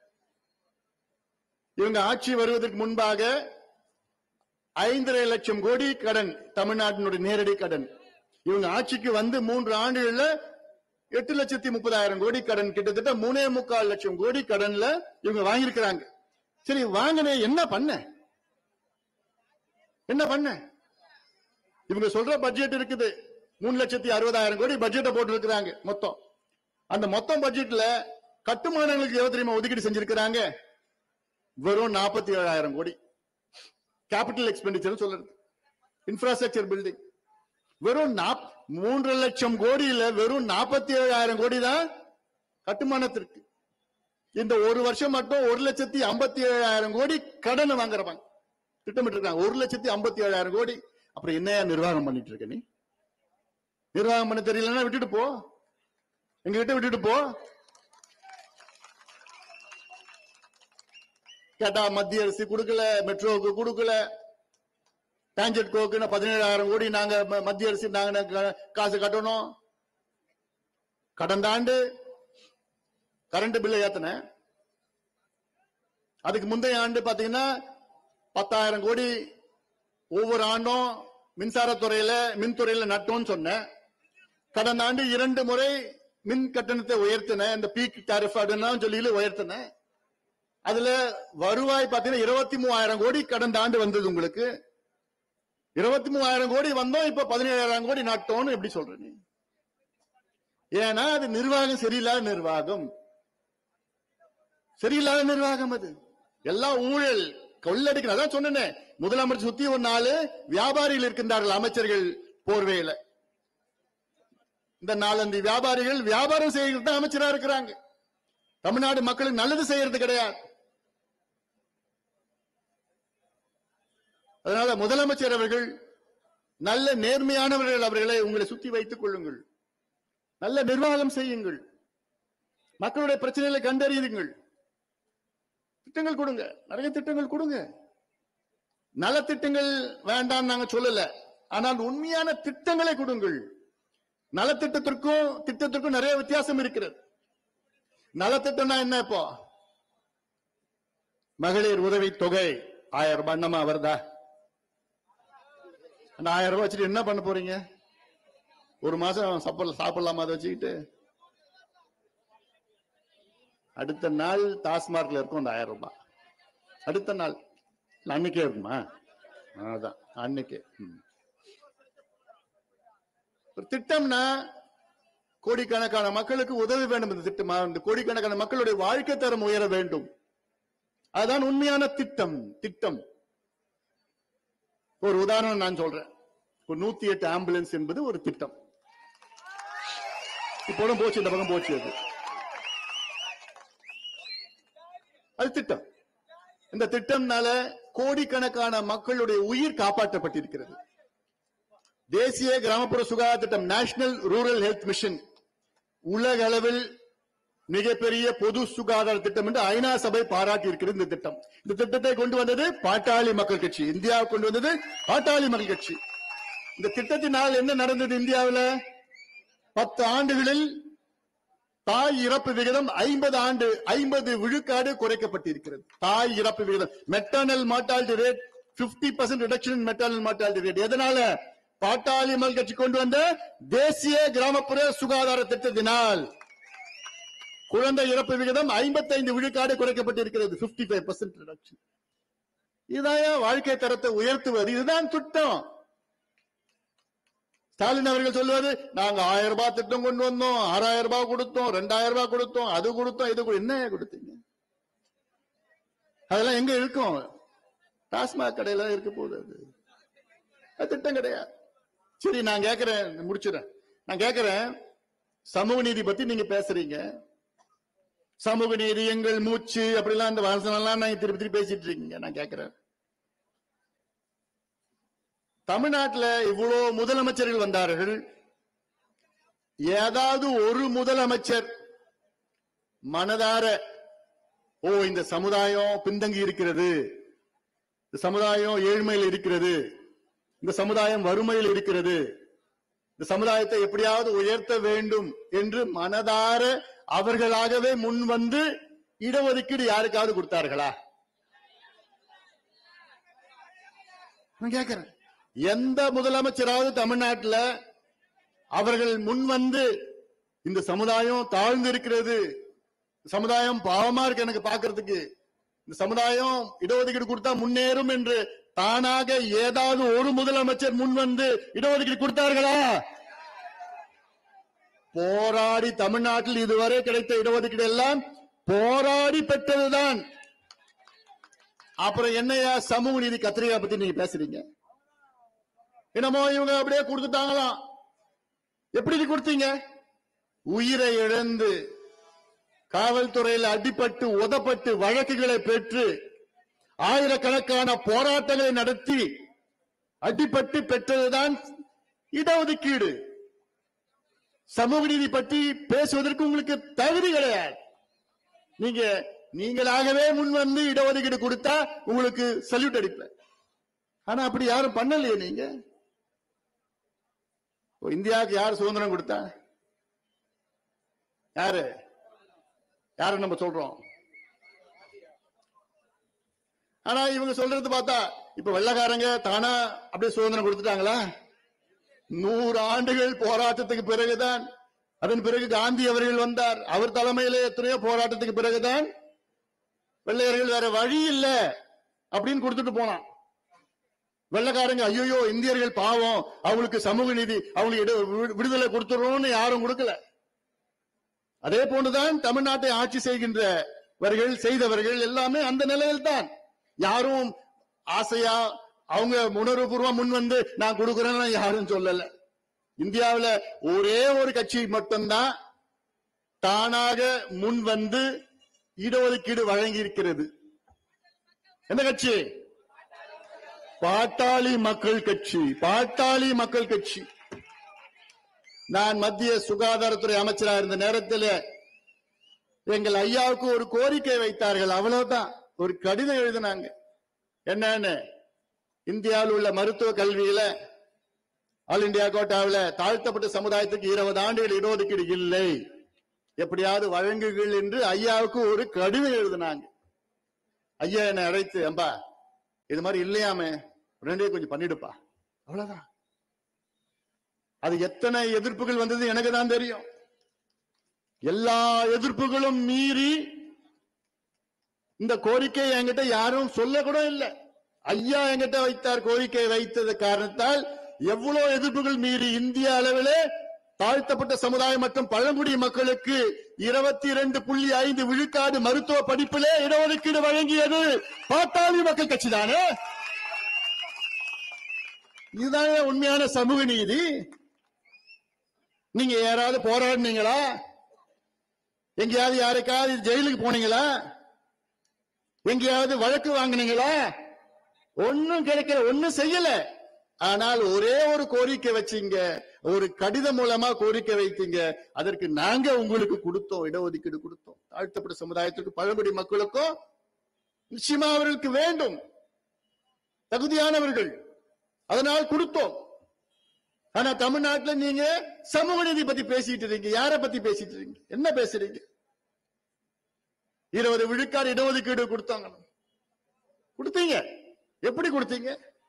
இவங்க ஆட்சி வருவதற்கு முன்பாக ஐந்தரை லட்சம் கோடி கடன், தமிழ்நாட்டினுடைய நேரடி கடன். இவங்க ஆட்சிக்கு வந்து மூன்று ஆண்டுகள்ல எட்டு லட்சத்தி முப்பதாயிரம் கோடி கடன், கிட்டத்தட்ட மூணே முக்கால் லட்சம் கோடி கடன்ல இவங்க வாங்கியிருக்கிறாங்க. சரி, வாங்கின என்ன பண்ண என்ன பண்ண இவங்க சொல்ற பட்ஜெட் இருக்குது, மூணு லட்சத்தி அறுபதாயிரம் கோடி பட்ஜெட்டை போட்டு இருக்கிறாங்க மொத்தம். அந்த மொத்தம் பட்ஜெட்ல கட்டுமானங்களுக்கு எவ்வளவு தெரியுமா ஒதுக்கீடு செஞ்சிருக்கிறாங்க? வெறும் நாற்பத்தி ஏழாயிரம் கோடி. கேபிட்டல் எக்ஸ்பெண்டிச்சர் சொல்றது, இன்ஃப்ராஸ்ட்ரக்சர் பில்டிங். வெறும் மூன்று லட்சம் கோடியில வெறும் நாற்பத்தி ஏழாயிரம் கோடி தான் கட்டுமானத்திற்கு. இந்த ஒரு வருஷம் மட்டும் ஒரு லட்சத்தி ஐம்பத்தி ஏழாயிரம் கோடி கடன் வாங்குறாங்க, திட்டமிட்டு இருக்காங்க. ஒரு லட்சத்தி ஐம்பத்தி ஏழாயிரம் கோடி. அப்புறம் என்னையா நிர்வாகம் பண்ணிட்டு இருக்க நீ? நிர்வாகம் பண்ண தெரியலன்னா விட்டுட்டு போ, எங்க கிட்ட விட்டுட்டு போ. கேட்டா மத்திய அரசு கொடுக்கல, மெட்ரோவுக்கு கொடுக்கல, டான்ஜெட் கோக்கு பதினேழாயிரம் கோடி நாங்க மத்திய அரசு நாங்க காசு கட்டணும். கடந்த ஆண்டு கரண்ட் பில்லை ஏத்தன, அதுக்கு முந்தைய ஆண்டு பாத்தீங்கன்னா பத்தாயிரம் கோடி ஒவ்வொரு ஆண்டும் மின்சாரத்துறையில மின்துறையில நட்டோம்னு சொன்னேன். கடந்த ஆண்டு இரண்டு முறை மின் கட்டணத்தை உயர்த்தின, இந்த பீக் டாரிஃப் அப்படின்னு சொல்லி உயர்த்தின. அதுல வருவாய் பாத்தீங்கன்னா இருபத்தி மூவாயிரம் கோடி கடந்த ஆண்டு வந்தது. உங்களுக்கு இருபத்தி மூவாயிரம் கோடி வந்தோம், இப்ப பதினேழாயிரம் கோடி நட்டோம்னு எப்படி சொல்றீங்க? ஏன்னா அது நிர்வாகம் சரியில்லாத நிர்வாகம், சரியில்லாத நிர்வாகம். அது எல்லாம் ஊழல் கொள்ளடிக்கணும். அதான் சொன்னேன், முதலமைச்சர் சுத்தி ஒரு நாலு வியாபாரிகள் இருக்கின்றார்கள் அமைச்சர்கள் போர்வையில. இந்த நாலஞ்சு வியாபாரிகள் வியாபாரம் செய்கிறது தான் அமைச்சரா இருக்கிறாங்க. தமிழ்நாடு மக்களுக்கு நல்லது செய்யறது கிடையாது. அதனால முதலமைச்சர் அவர்கள் நல்ல நேர்மையானவர்கள், அவர்களை உங்களை சுத்தி வைத்துக் கொள்ளுங்கள், நல்ல நிர்வாகம் செய்யுங்கள், மக்களுடைய பிரச்சனைகளை கண்டறியுங்கள், திட்டங்கள் கொடுங்க, நிறைய திட்டங்கள் கொடுங்க. நலத்திட்டங்கள் வேண்டாம் நாங்க சொல்லல, ஆனால் உண்மையான திட்டங்களை கொடுங்கள். நலத்திட்டத்திற்கும் திட்டத்திற்கும் நிறைய வித்தியாசம் இருக்கிறது. நலத்திட்டம்னா என்ன? இப்போ மகளிர் உதவி தொகை ஆயிரம் ரூபாய் என்னமா வருதா? அந்த ஆயிரம் ரூபாய் வச்சுட்டு என்ன பண்ண போறீங்க? ஒரு மாசம் சாப்பிடலாமா அதை வச்சுக்கிட்டு? அடுத்த நாள் டாஸ்மார்க்ல இருக்கும் அந்த ஆயிரம் ரூபாய். அடுத்த நாள் அன்னைக்கே இருக்குமா? அதான் அன்னைக்கே. ஒரு திட்டம்னா கோடிக்கணக்கான மக்களுக்கு உதவி வேண்டும். இந்த திட்டமா இந்த கோடிக்கணக்கான மக்களுடைய வாழ்க்கை தரம் உயர வேண்டும். அதுதான் உண்மையான திட்டம். திட்டம் ஒரு உதாரணம் நான் சொல்றேன். ஒரு நூத்தி எட்டு ஆம்புலன்ஸ் என்பது ஒரு திட்டம். இப்போ போச்சு, இந்த பக்கம் போச்சு. அது அது திட்டம். இந்த திட்டம்னால கோடிக்கணக்கான மக்களுடைய உயிர் காப்பாற்றப்பட்டிருக்கிறது. தேசிய கிராமப்புற சுகாதார திட்டம், நேஷனல் ரூரல் ஹெல்த் மிஷன், உலக அளவில் மிகப்பெரிய பொது சுகாதார திட்டம் என்று ஐநா சபை பாராட்டி இருக்கிறது. இந்த திட்டம் இந்த திட்டத்தை கொண்டு வந்தது பாட்டாளி மக்கள் கட்சி. இந்தியாவை கொண்டு வந்தது பாட்டாளி மக்கள் கட்சி. இந்த திட்டத்தினால் என்ன நடந்தது? இந்தியாவில் பத்து ஆண்டுகளில் தாய் இறப்பு விகிதம் ஐம்பது ஆண்டு ஐம்பது விழுக்காடு குறைக்கப்பட்டிருக்கிறது. தாய் இறப்பு விகிதம், maternal mortality rate fifty percent reduction in maternal mortality rate. எதனால? பாட்டாளி மக்கள் கட்சி கொண்டு வந்த தேசிய கிராமப்புற சுகாதார திட்டத்தினால் குழந்தை இறப்பு விகிதம் ஐம்பத்தி ஐந்து விழுக்காடு குறைக்கப்பட்டிருக்கிறது. Fifty five percent reduction. இதான் வாழ்க்கை தரத்தை உயர்த்துவது. இதுதான் திட்டம். ஸ்டாலின் அவர்கள் சொல்லுவது, நாங்க ஆயிரம் ரூபாய் திட்டம் கொண்டு வந்தோம், ஆறாயிரம் ரூபாய் கொடுத்தோம், ரெண்டாயிரம் ரூபாய் கொடுத்தோம், அது கொடுத்தோம், இது என்ன கொடுத்தீங்க? அதெல்லாம் எங்க இருக்கும்? டாஸ்மாக் கடையில இருக்க போகுது. அது திட்டம் கிடையாது. சரி, நான் கேட்கிறேன், முடிச்சுறேன். நான் கேட்கிறேன், சமூக நீதி பத்தி நீங்க பேசுறீங்க. சமூக நீதி எங்கள் மூச்சு அப்படிலாம் அந்த வாசனெல்லாம் நீங்க திருப்பி திருப்பி பேசிட்டு இருக்கீங்க. நான் கேட்கிறேன், தமிழ்நாட்டில் இவ்வளவு முதலமைச்சர்கள் வந்தார்கள். ஏதாவது ஒரு முதலமைச்சர் மனதார ஓ இந்த சமுதாயம் பின்தங்கி இருக்கிறது, இந்த சமுதாயம் ஏழ்மையில் இருக்கிறது, இந்த சமுதாயம் வறுமையில் இருக்கிறது, இந்த சமுதாயத்தை எப்படியாவது உயர்த்த வேண்டும் என்று மனதார அவர்களாகவே முன் வந்து இடஒதுக்கீடு யாருக்காவது கொடுத்தார்களா? நான் கேட்கிறேன், எந்த முதலமைச்சராவது தமிழ்நாட்டில் அவர்கள் முன் வந்து இந்த சமுதாயம் தாழ்ந்து இருக்கிறது, சமுதாயம் பாவமா இருக்கு எனக்கு பாக்குறதுக்கு, இந்த சமுதாயம் இடஒதுக்கீடு கொடுத்தா முன்னேறும் என்று தானாக ஏதாவது ஒரு முதலமைச்சர் முன் வந்து இடஒதுக்கீடு கொடுத்தார்களா? போராடி தமிழ்நாட்டில் இதுவரை கிடைத்த இடஒதுக்கீடு எல்லாம் போராடி பெற்றதுதான். அப்புறம் என்னையா சமூக நீதி கத்திரிக்கா பத்தி நீங்க பேசுறீங்க? என்னமோ இவங்க அப்படியே கொடுத்துட்டாங்களாம். எப்படி கொடுத்தீங்க? உயிரை இழந்து காவல்துறையில் அடிபட்டு உதப்பட்டு வழக்குகளை பெற்று ஆயிரக்கணக்கான போராட்டங்களை நடத்தி அடிபட்டு பெற்றதுதான் இடஒதுக்கீடு. சமூக நீதி பற்றி பேசுவதற்கு உங்களுக்கு தகுதி கிடையாது. நீங்க நீங்களாகவே முன் வந்து இடஒதுக்கீடு கொடுத்தா உங்களுக்கு சல்யூட் அடிப்பேன். ஆனா அப்படி யாரும் பண்ணலையே. நீங்க இந்தியாவுக்கு யார் சுதந்திரம் கொடுத்தா? யாரு யாரு நம்ம சொல்றோம். ஆனா இவங்க சொல்றது பார்த்தா இப்ப வெள்ளக்காரங்க தானா அப்படியே சுதந்திரம் கொடுத்துட்டாங்களா? நூறு ஆண்டுகள் போராட்டத்துக்கு பிறகுதான், அதன் பிறகு காந்தி அவர்கள் வந்தார். அவர் தலைமையிலே எத்தனையோ போராட்டத்துக்கு பிறகுதான் வெள்ளையர்கள் வேற வழி இல்ல அப்படின்னு கொடுத்துட்டு போனான். வெள்ளக்காரங்க ஐயோ இந்தியர்கள் பாவம், அவங்களுக்கு சமூக நீதி, அவங்களுக்கு விடுதலை கொடுத்துறோம்னு யாரும் கொடுக்கல. அதே போன்றுதான் தமிழ்நாட்டை ஆட்சி செய்கின்றவர்கள் செய்தவர்கள் எல்லாமே அந்த நிலையில் தான். யாரும் ஆசையா அவங்க உணர்வுபூர்வம் முன் வந்து நான் கொடுக்கிறேன்னு யாரும் சொல்லல. இந்தியாவில் ஒரே ஒரு கட்சி மட்டும்தான் தானாக முன் வந்து இடஒதுக்கீடு வழங்கி இருக்கிறது. எந்த கட்சி? பாட்டாளி மக்கள் கட்சி. பாட்டாளி மக்கள் கட்சி. நான் மத்திய சுகாதாரத்துறை அமைச்சராக இருந்த நேரத்தில் எங்கள் ஐயாவுக்கு ஒரு கோரிக்கை வைத்தார்கள். அவ்வளவுதான். ஒரு கடிதம் எழுதினாங்க. என்னன்னு, இந்தியாவில் உள்ள மருத்துவ கல்வியில ஆல் இந்தியா கோட்டாவில் தாழ்த்தப்பட்ட சமுதாயத்துக்கு இருபது ஆண்டுகள் இடஒதுக்கீடு இல்லை, எப்படியாவது வழங்குகள் என்று ஐயாவுக்கு ஒரு கடிதம் எழுதினாங்க. ஐயா என்னை அழைத்து, அம்பா இது மாதிரி இல்லையாமே, ரெண்டே கொஞ்சம் பண்ணிடுப்பா. அவ்வளவுதான். அது எத்தனை எதிர்ப்புகள் வந்தது எனக்கு தான் தெரியும். எல்லா எதிர்ப்புகளும் மீறி இந்த கோரிக்கை என்கிட்ட யாரும் சொல்ல கூட இல்லை. ஐயா என்கிட்ட வைத்தார். கோரிக்கை வைத்தது காரணத்தால் எவ்வளவு எதிர்ப்புகள் மீறி இந்திய அளவிலே தாழ்த்தப்பட்ட சமுதாயம் மற்றும் பழங்குடி மக்களுக்கு இருபத்தி இரண்டு புள்ளி ஐந்து விழுக்காடு மருத்துவ படிப்பிலே இடஒதுக்கீடு வழங்கியது பாட்டாளி மக்கள் கட்சி தானே. இதுதானே உண்மையான சமூக நீதி. நீங்க யாராவது போராடினீங்களா? எங்கேயாவது யாருக்காவது ஜெயிலுக்கு போனீங்களா? எங்கேயாவது வழக்கு வாங்கினீங்களா? ஒன்னும் கிடைக்கல, ஒன்னும் செய்யல. ஆனால் ஒரே ஒரு கோரிக்கை வச்சீங்க, ஒரு கடிதம் மூலமா கோரிக்கை வைத்தீங்க. அதற்கு நாங்க உங்களுக்கு கொடுத்தோம், இடஒதுக்கீடு கொடுத்தோம். தாழ்த்தப்பட்ட சமுதாயத்திற்கு பழங்குடி மக்களுக்கும் நிச்சயமா அவர்களுக்கு வேண்டும், தகுதியானவர்கள், அதனால் கொடுத்தோம். ஆனா தமிழ்நாட்டில் நீங்க சமூக நீதி பத்தி பேசிட்டு இருக்கீங்க. யாரை பத்தி பேசிட்டு இருக்கீங்க? என்ன பேசுறீங்க? இருபது விழுக்காடு இடஒதுக்கீடு கொடுத்தாங்க. கொடுத்தீங்க. எப்படி கொடுத்தீங்க?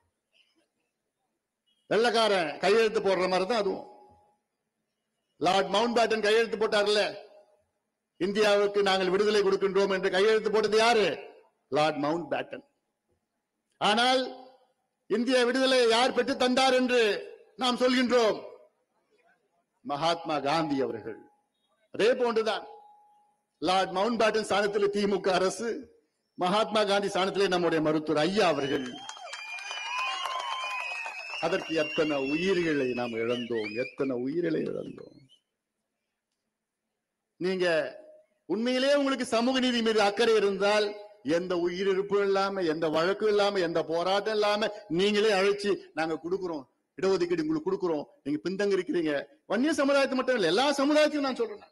வெள்ளக்காரன் கையெழுத்து போடுற மாதிரி தான் அதுவும். லார்ட் மவுண்ட் பேட்டன் கையெழுத்து போட்டார்ல, இந்தியாவுக்கு நாங்கள் விடுதலை கொடுக்கின்றோம் என்று கையெழுத்து போட்டது யாரு? Lord Mountbatten. ஆனால் இந்திய விடுதலை யார் பெற்று தந்தார் என்று நாம் சொல்கின்றோம்? மகாத்மா காந்தி அவர்கள். அதே போன்றுதான் லார்ட் மவுண்ட் பேட்டன் ஸ்தானத்தில் திமுக அரசு, மகாத்மா காந்தி ஸ்தானத்திலே நம்முடைய மருத்துவர் ஐயா அவர்கள். அதற்கு எத்தனை உயிர்களை நாம் இழந்தோம், எத்தனை உயிர்களை இழந்தோம். நீங்க உண்மையிலேயே உங்களுக்கு சமூக நீதி மீது அக்கறை இருந்தால் எந்த உயிரிழப்பு இல்லாம, எந்த வழக்கு இல்லாம, எந்த போராட்டம் இல்லாம நீங்களே அழைச்சி நாங்க கொடுக்கிறோம், இடஒதுக்கீடு உங்களுக்கு கொடுக்கிறோம், நீங்க பின்தங்க இருக்கிறீங்க. வன்னிய சமுதாயத்தை மட்டும் இல்ல, எல்லா சமுதாயத்தையும் நான் சொல்றேன்.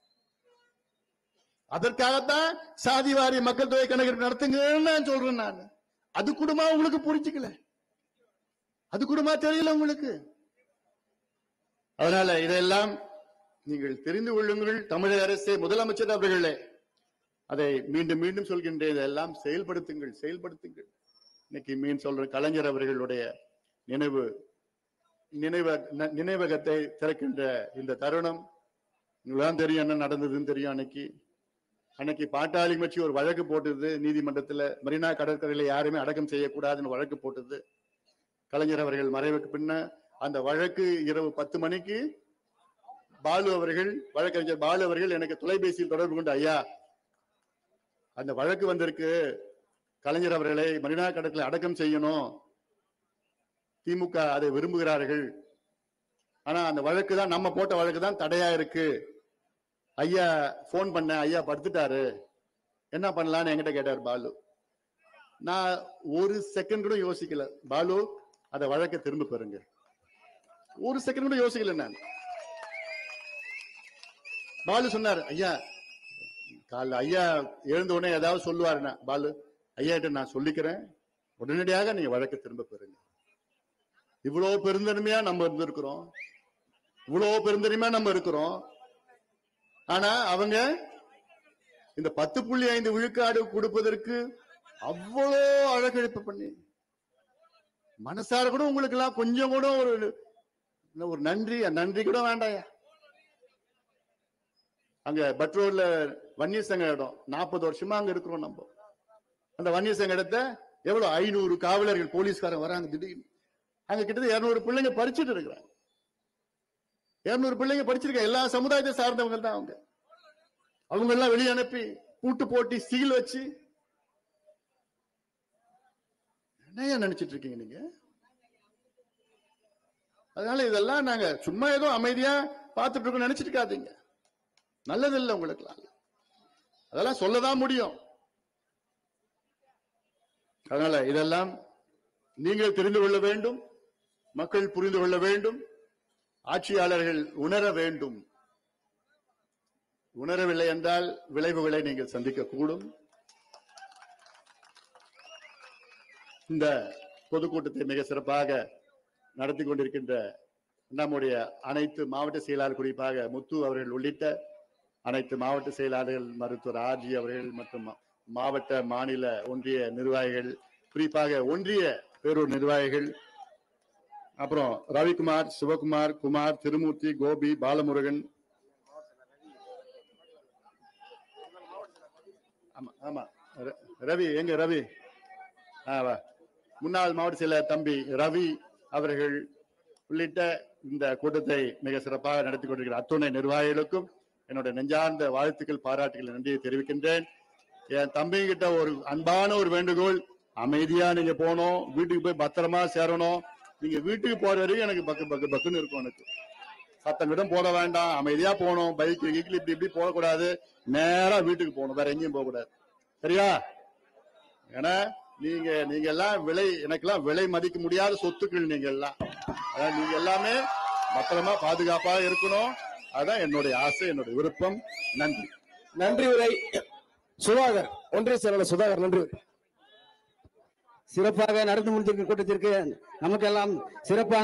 அதற்காகத்தான் சாதிவாரி மக்கள் தொகை கணக்கெடுப்பு நடத்துங்கன்னு நான் சொல்றேன். நான் அது கூடமா உங்களுக்கு புரிஞ்சுக்கல, அது கூடமா தெரியல உங்களுக்கு. அதனால இதெல்லாம் நீங்கள் தெரிந்து கொள்ளுங்கள். தமிழக அரசே, முதலமைச்சர் அவர்களே, அதை மீண்டும் மீண்டும் சொல்கின்றேன், இதெல்லாம் செயல்படுத்துங்கள், செயல்படுத்துங்கள். இன்னைக்கு மீன் சொல்ற கலைஞர் அவர்களுடைய நினைவு நினைவ நினைவகத்தை திறக்கின்ற இந்த தருணம் உங்களுக்கு தெரியும் என்ன நடந்ததுன்னு தெரியும். அன்னைக்கு அன்னைக்கு பாட்டாளி கட்சி ஒரு வழக்கு போட்டது நீதிமன்றத்தில், மெரினா கடற்கரையில யாருமே அடக்கம் செய்யக்கூடாதுன்னு வழக்கு போட்டது. கலைஞர் அவர்கள் மறைவுக்கு பின்ன அந்த வழக்கு இரவு பத்து மணிக்கு பாலு அவர்கள், வழக்கறிஞர் பாலு அவர்கள் எனக்கு தொலைபேசியில் தொடர்பு கொண்டு, ஐயா அந்த வழக்கு வந்திருக்கு, கலைஞர் அவர்களை மெரினா கடற்கரை அடக்கம் செய்யணும், திமுக அதை விரும்புகிறார்கள், ஆனா அந்த வழக்கு தான், நம்ம போட்ட வழக்கு தான் தடையா இருக்கு. ஐயா போன் பண்ண, ஐயா படுத்துட்டாரு, என்ன பண்ணலான்னு என்கிட்ட கேட்டார் பாலு. நான் ஒரு செகண்ட் கூட யோசிக்கல. பாலு அதை வழக்க திரும்ப பெறுங்க. ஒரு செகண்ட் கூட யோசிக்கல. நான் பாலு சொன்னார், ஐயா காலைல ஐயா எழுந்த உடனே ஏதாவது சொல்லுவாருன்னா, பாலு ஐயா கிட்ட நான் சொல்லிக்கிறேன், உடனடியாக நீங்க வழக்க திரும்ப பெறுங்க. இவ்வளவு பெருந்தன்மையா நம்ம இருந்திருக்கிறோம், இவ்வளவு பெருந்தன்மையா நம்ம இருக்கிறோம். ஆனா அவங்க இந்த பத்து புள்ளி ஐந்து விழுக்காடு கொடுப்பதற்கு அவ்வளோ அழகழிப்பு பண்ணி, மனசார கூட உங்களுக்கு எல்லாம் கொஞ்சம் கூட ஒரு ஒரு நன்றி நன்றி கூட வேண்டாயா. அங்க பட்ரோல்ல வன்னிய சங்க இடம் நாற்பது வருஷமா அங்க இருக்கிறோம் நம்ம. அந்த வன்னிய சங்க இடத்தை எவ்வளவு ஐநூறு காவலர்கள் போலீஸ்காரங்க வராங்க திடீர்னு. அங்க கிட்டத்தட்ட இருநூறு பிள்ளைங்க படிச்சுட்டு இருக்கிறாங்க. இருநூறு பிள்ளைங்க படிச்சிருக்க எல்லா சமுதாயத்தை சார்ந்தவங்க தான் அவங்க. அவங்க எல்லாம் வெளியே அனுப்பி கூட்டு போட்டி சீல் வச்சு என்ன நினைச்சிட்டு இருக்கீங்க நீங்க? அதனால இதெல்லாம் நாங்க சும்மா ஏதோ அமைதியா பார்த்துட்டு இருக்கோம் நினைச்சிட்டு இருக்காதீங்க. நல்லது இல்லை உங்களுக்கு. அதெல்லாம் சொல்லதான் முடியும். அதனால இதெல்லாம் நீங்கள் தெரிந்து கொள்ள வேண்டும், மக்கள் புரிந்து கொள்ள வேண்டும், ஆட்சியாளர்கள் உணர வேண்டும். உணரவில்லை என்றால் விளைவுகளை நீங்கள் சந்திக்க கூடும். இந்த பொதுக்கூட்டத்தை மிக சிறப்பாக நடத்தி கொண்டிருக்கின்ற நம்முடைய அனைத்து மாவட்ட செயலாளர், குறிப்பாக முத்து அவர்கள் உள்ளிட்ட அனைத்து மாவட்ட செயலாளர்கள், மருத்துவர் ஆர்ஜி அவர்கள் மற்றும் மாவட்ட மாநில ஒன்றிய நிர்வாகிகள், குறிப்பாக ஒன்றிய பேரூர் நிர்வாகிகள், அப்புறம் ரவிக்குமார், சிவகுமார், குமார், திருமூர்த்தி, கோபி, பாலமுருகன், ஆமா ஆமா ரவி, எங்க ரவி, முன்னாள் மாவட்ட செயலர் தம்பி ரவி அவர்கள் உள்ளிட்ட இந்த கூட்டத்தை மிக சிறப்பாக நடத்தி கொண்டிருக்கிற அத்துணை நிர்வாகிகளுக்கும் என்னுடைய நெஞ்சார்ந்த வாழ்த்துக்கள், பாராட்டுகள், நன்றியை தெரிவிக்கின்றேன். என் தம்பி கிட்ட ஒரு அன்பான ஒரு வேண்டுகோள், அமைதியா நீங்க போனோம், வீட்டுக்கு போய் பத்திரமா சேரணும். நீங்க வீட்டுக்கு போற வரைக்கும் எனக்கு பக்கு பக்கு பக்குன்னு இருக்கும். எனக்கு சத்தம் கிட்ட போட வேண்டாம், அமைதியா போகணும். பைக் கீக்கில் இப்படி இப்படி போகக்கூடாது, நேரா வீட்டுக்கு போகணும், வேற எங்கேயும் போக கூடாது. சரியா? ஏன்னா நீங்க நீங்க எல்லாம் விலை எனக்கெல்லாம் விலை மதிக்க முடியாத சொத்துக்கள். நீங்க எல்லாம் நீங்க எல்லாமே பத்திரமா பாதுகாப்பாக இருக்கணும். அதான் என்னுடைய ஆசை, என்னுடைய விருப்பம். நன்றி. நன்றி உரை சுதாகர், ஒன்றிய செயலாளர் சுதாகர். நன்றி. சிறப்பாக நடந்து முடிந்திருக்கும் கூட்டத்திற்கு நமக்கெல்லாம் சிறப்பான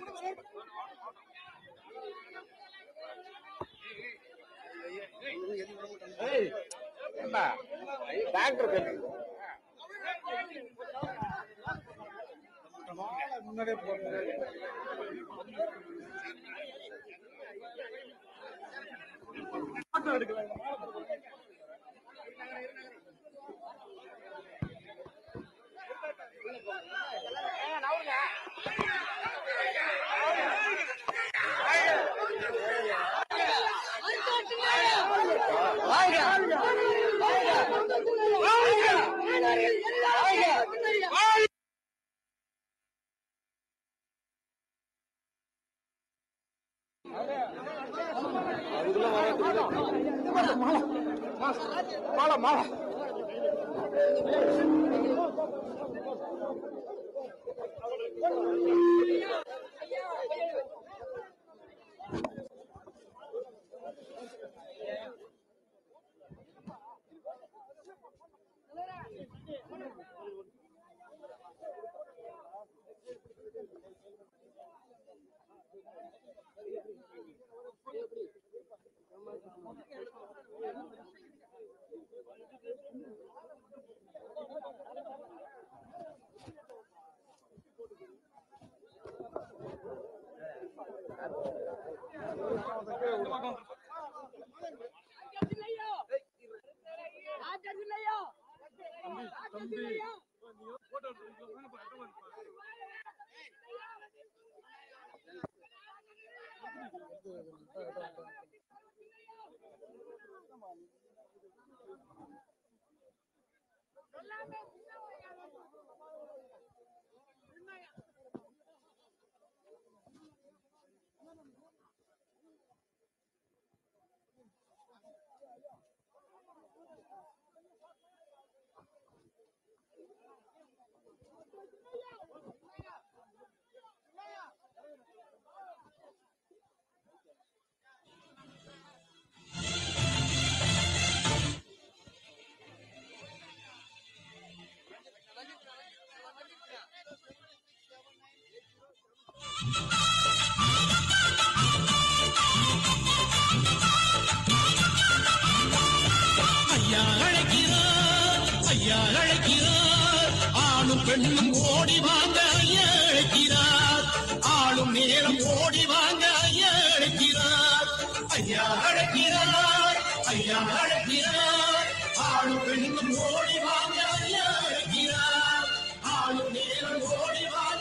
மாலை மாலை அழைக்கிறார் ஆணும் பெண்ணும் ஓடி வாங்க ஐயா அழைக்கிறார் ஆளும் நேரம் ஓடி வாங்க ஐயா அழைக்கிறார் ஐயா அழைக்கிறார் ஐயா அழைக்கிறார் ஆளும் பெண்ணும் ஓடி வாங்க ஐயா அழைக்கிறார் ஆளும் நேரம் ஓடி வாங்க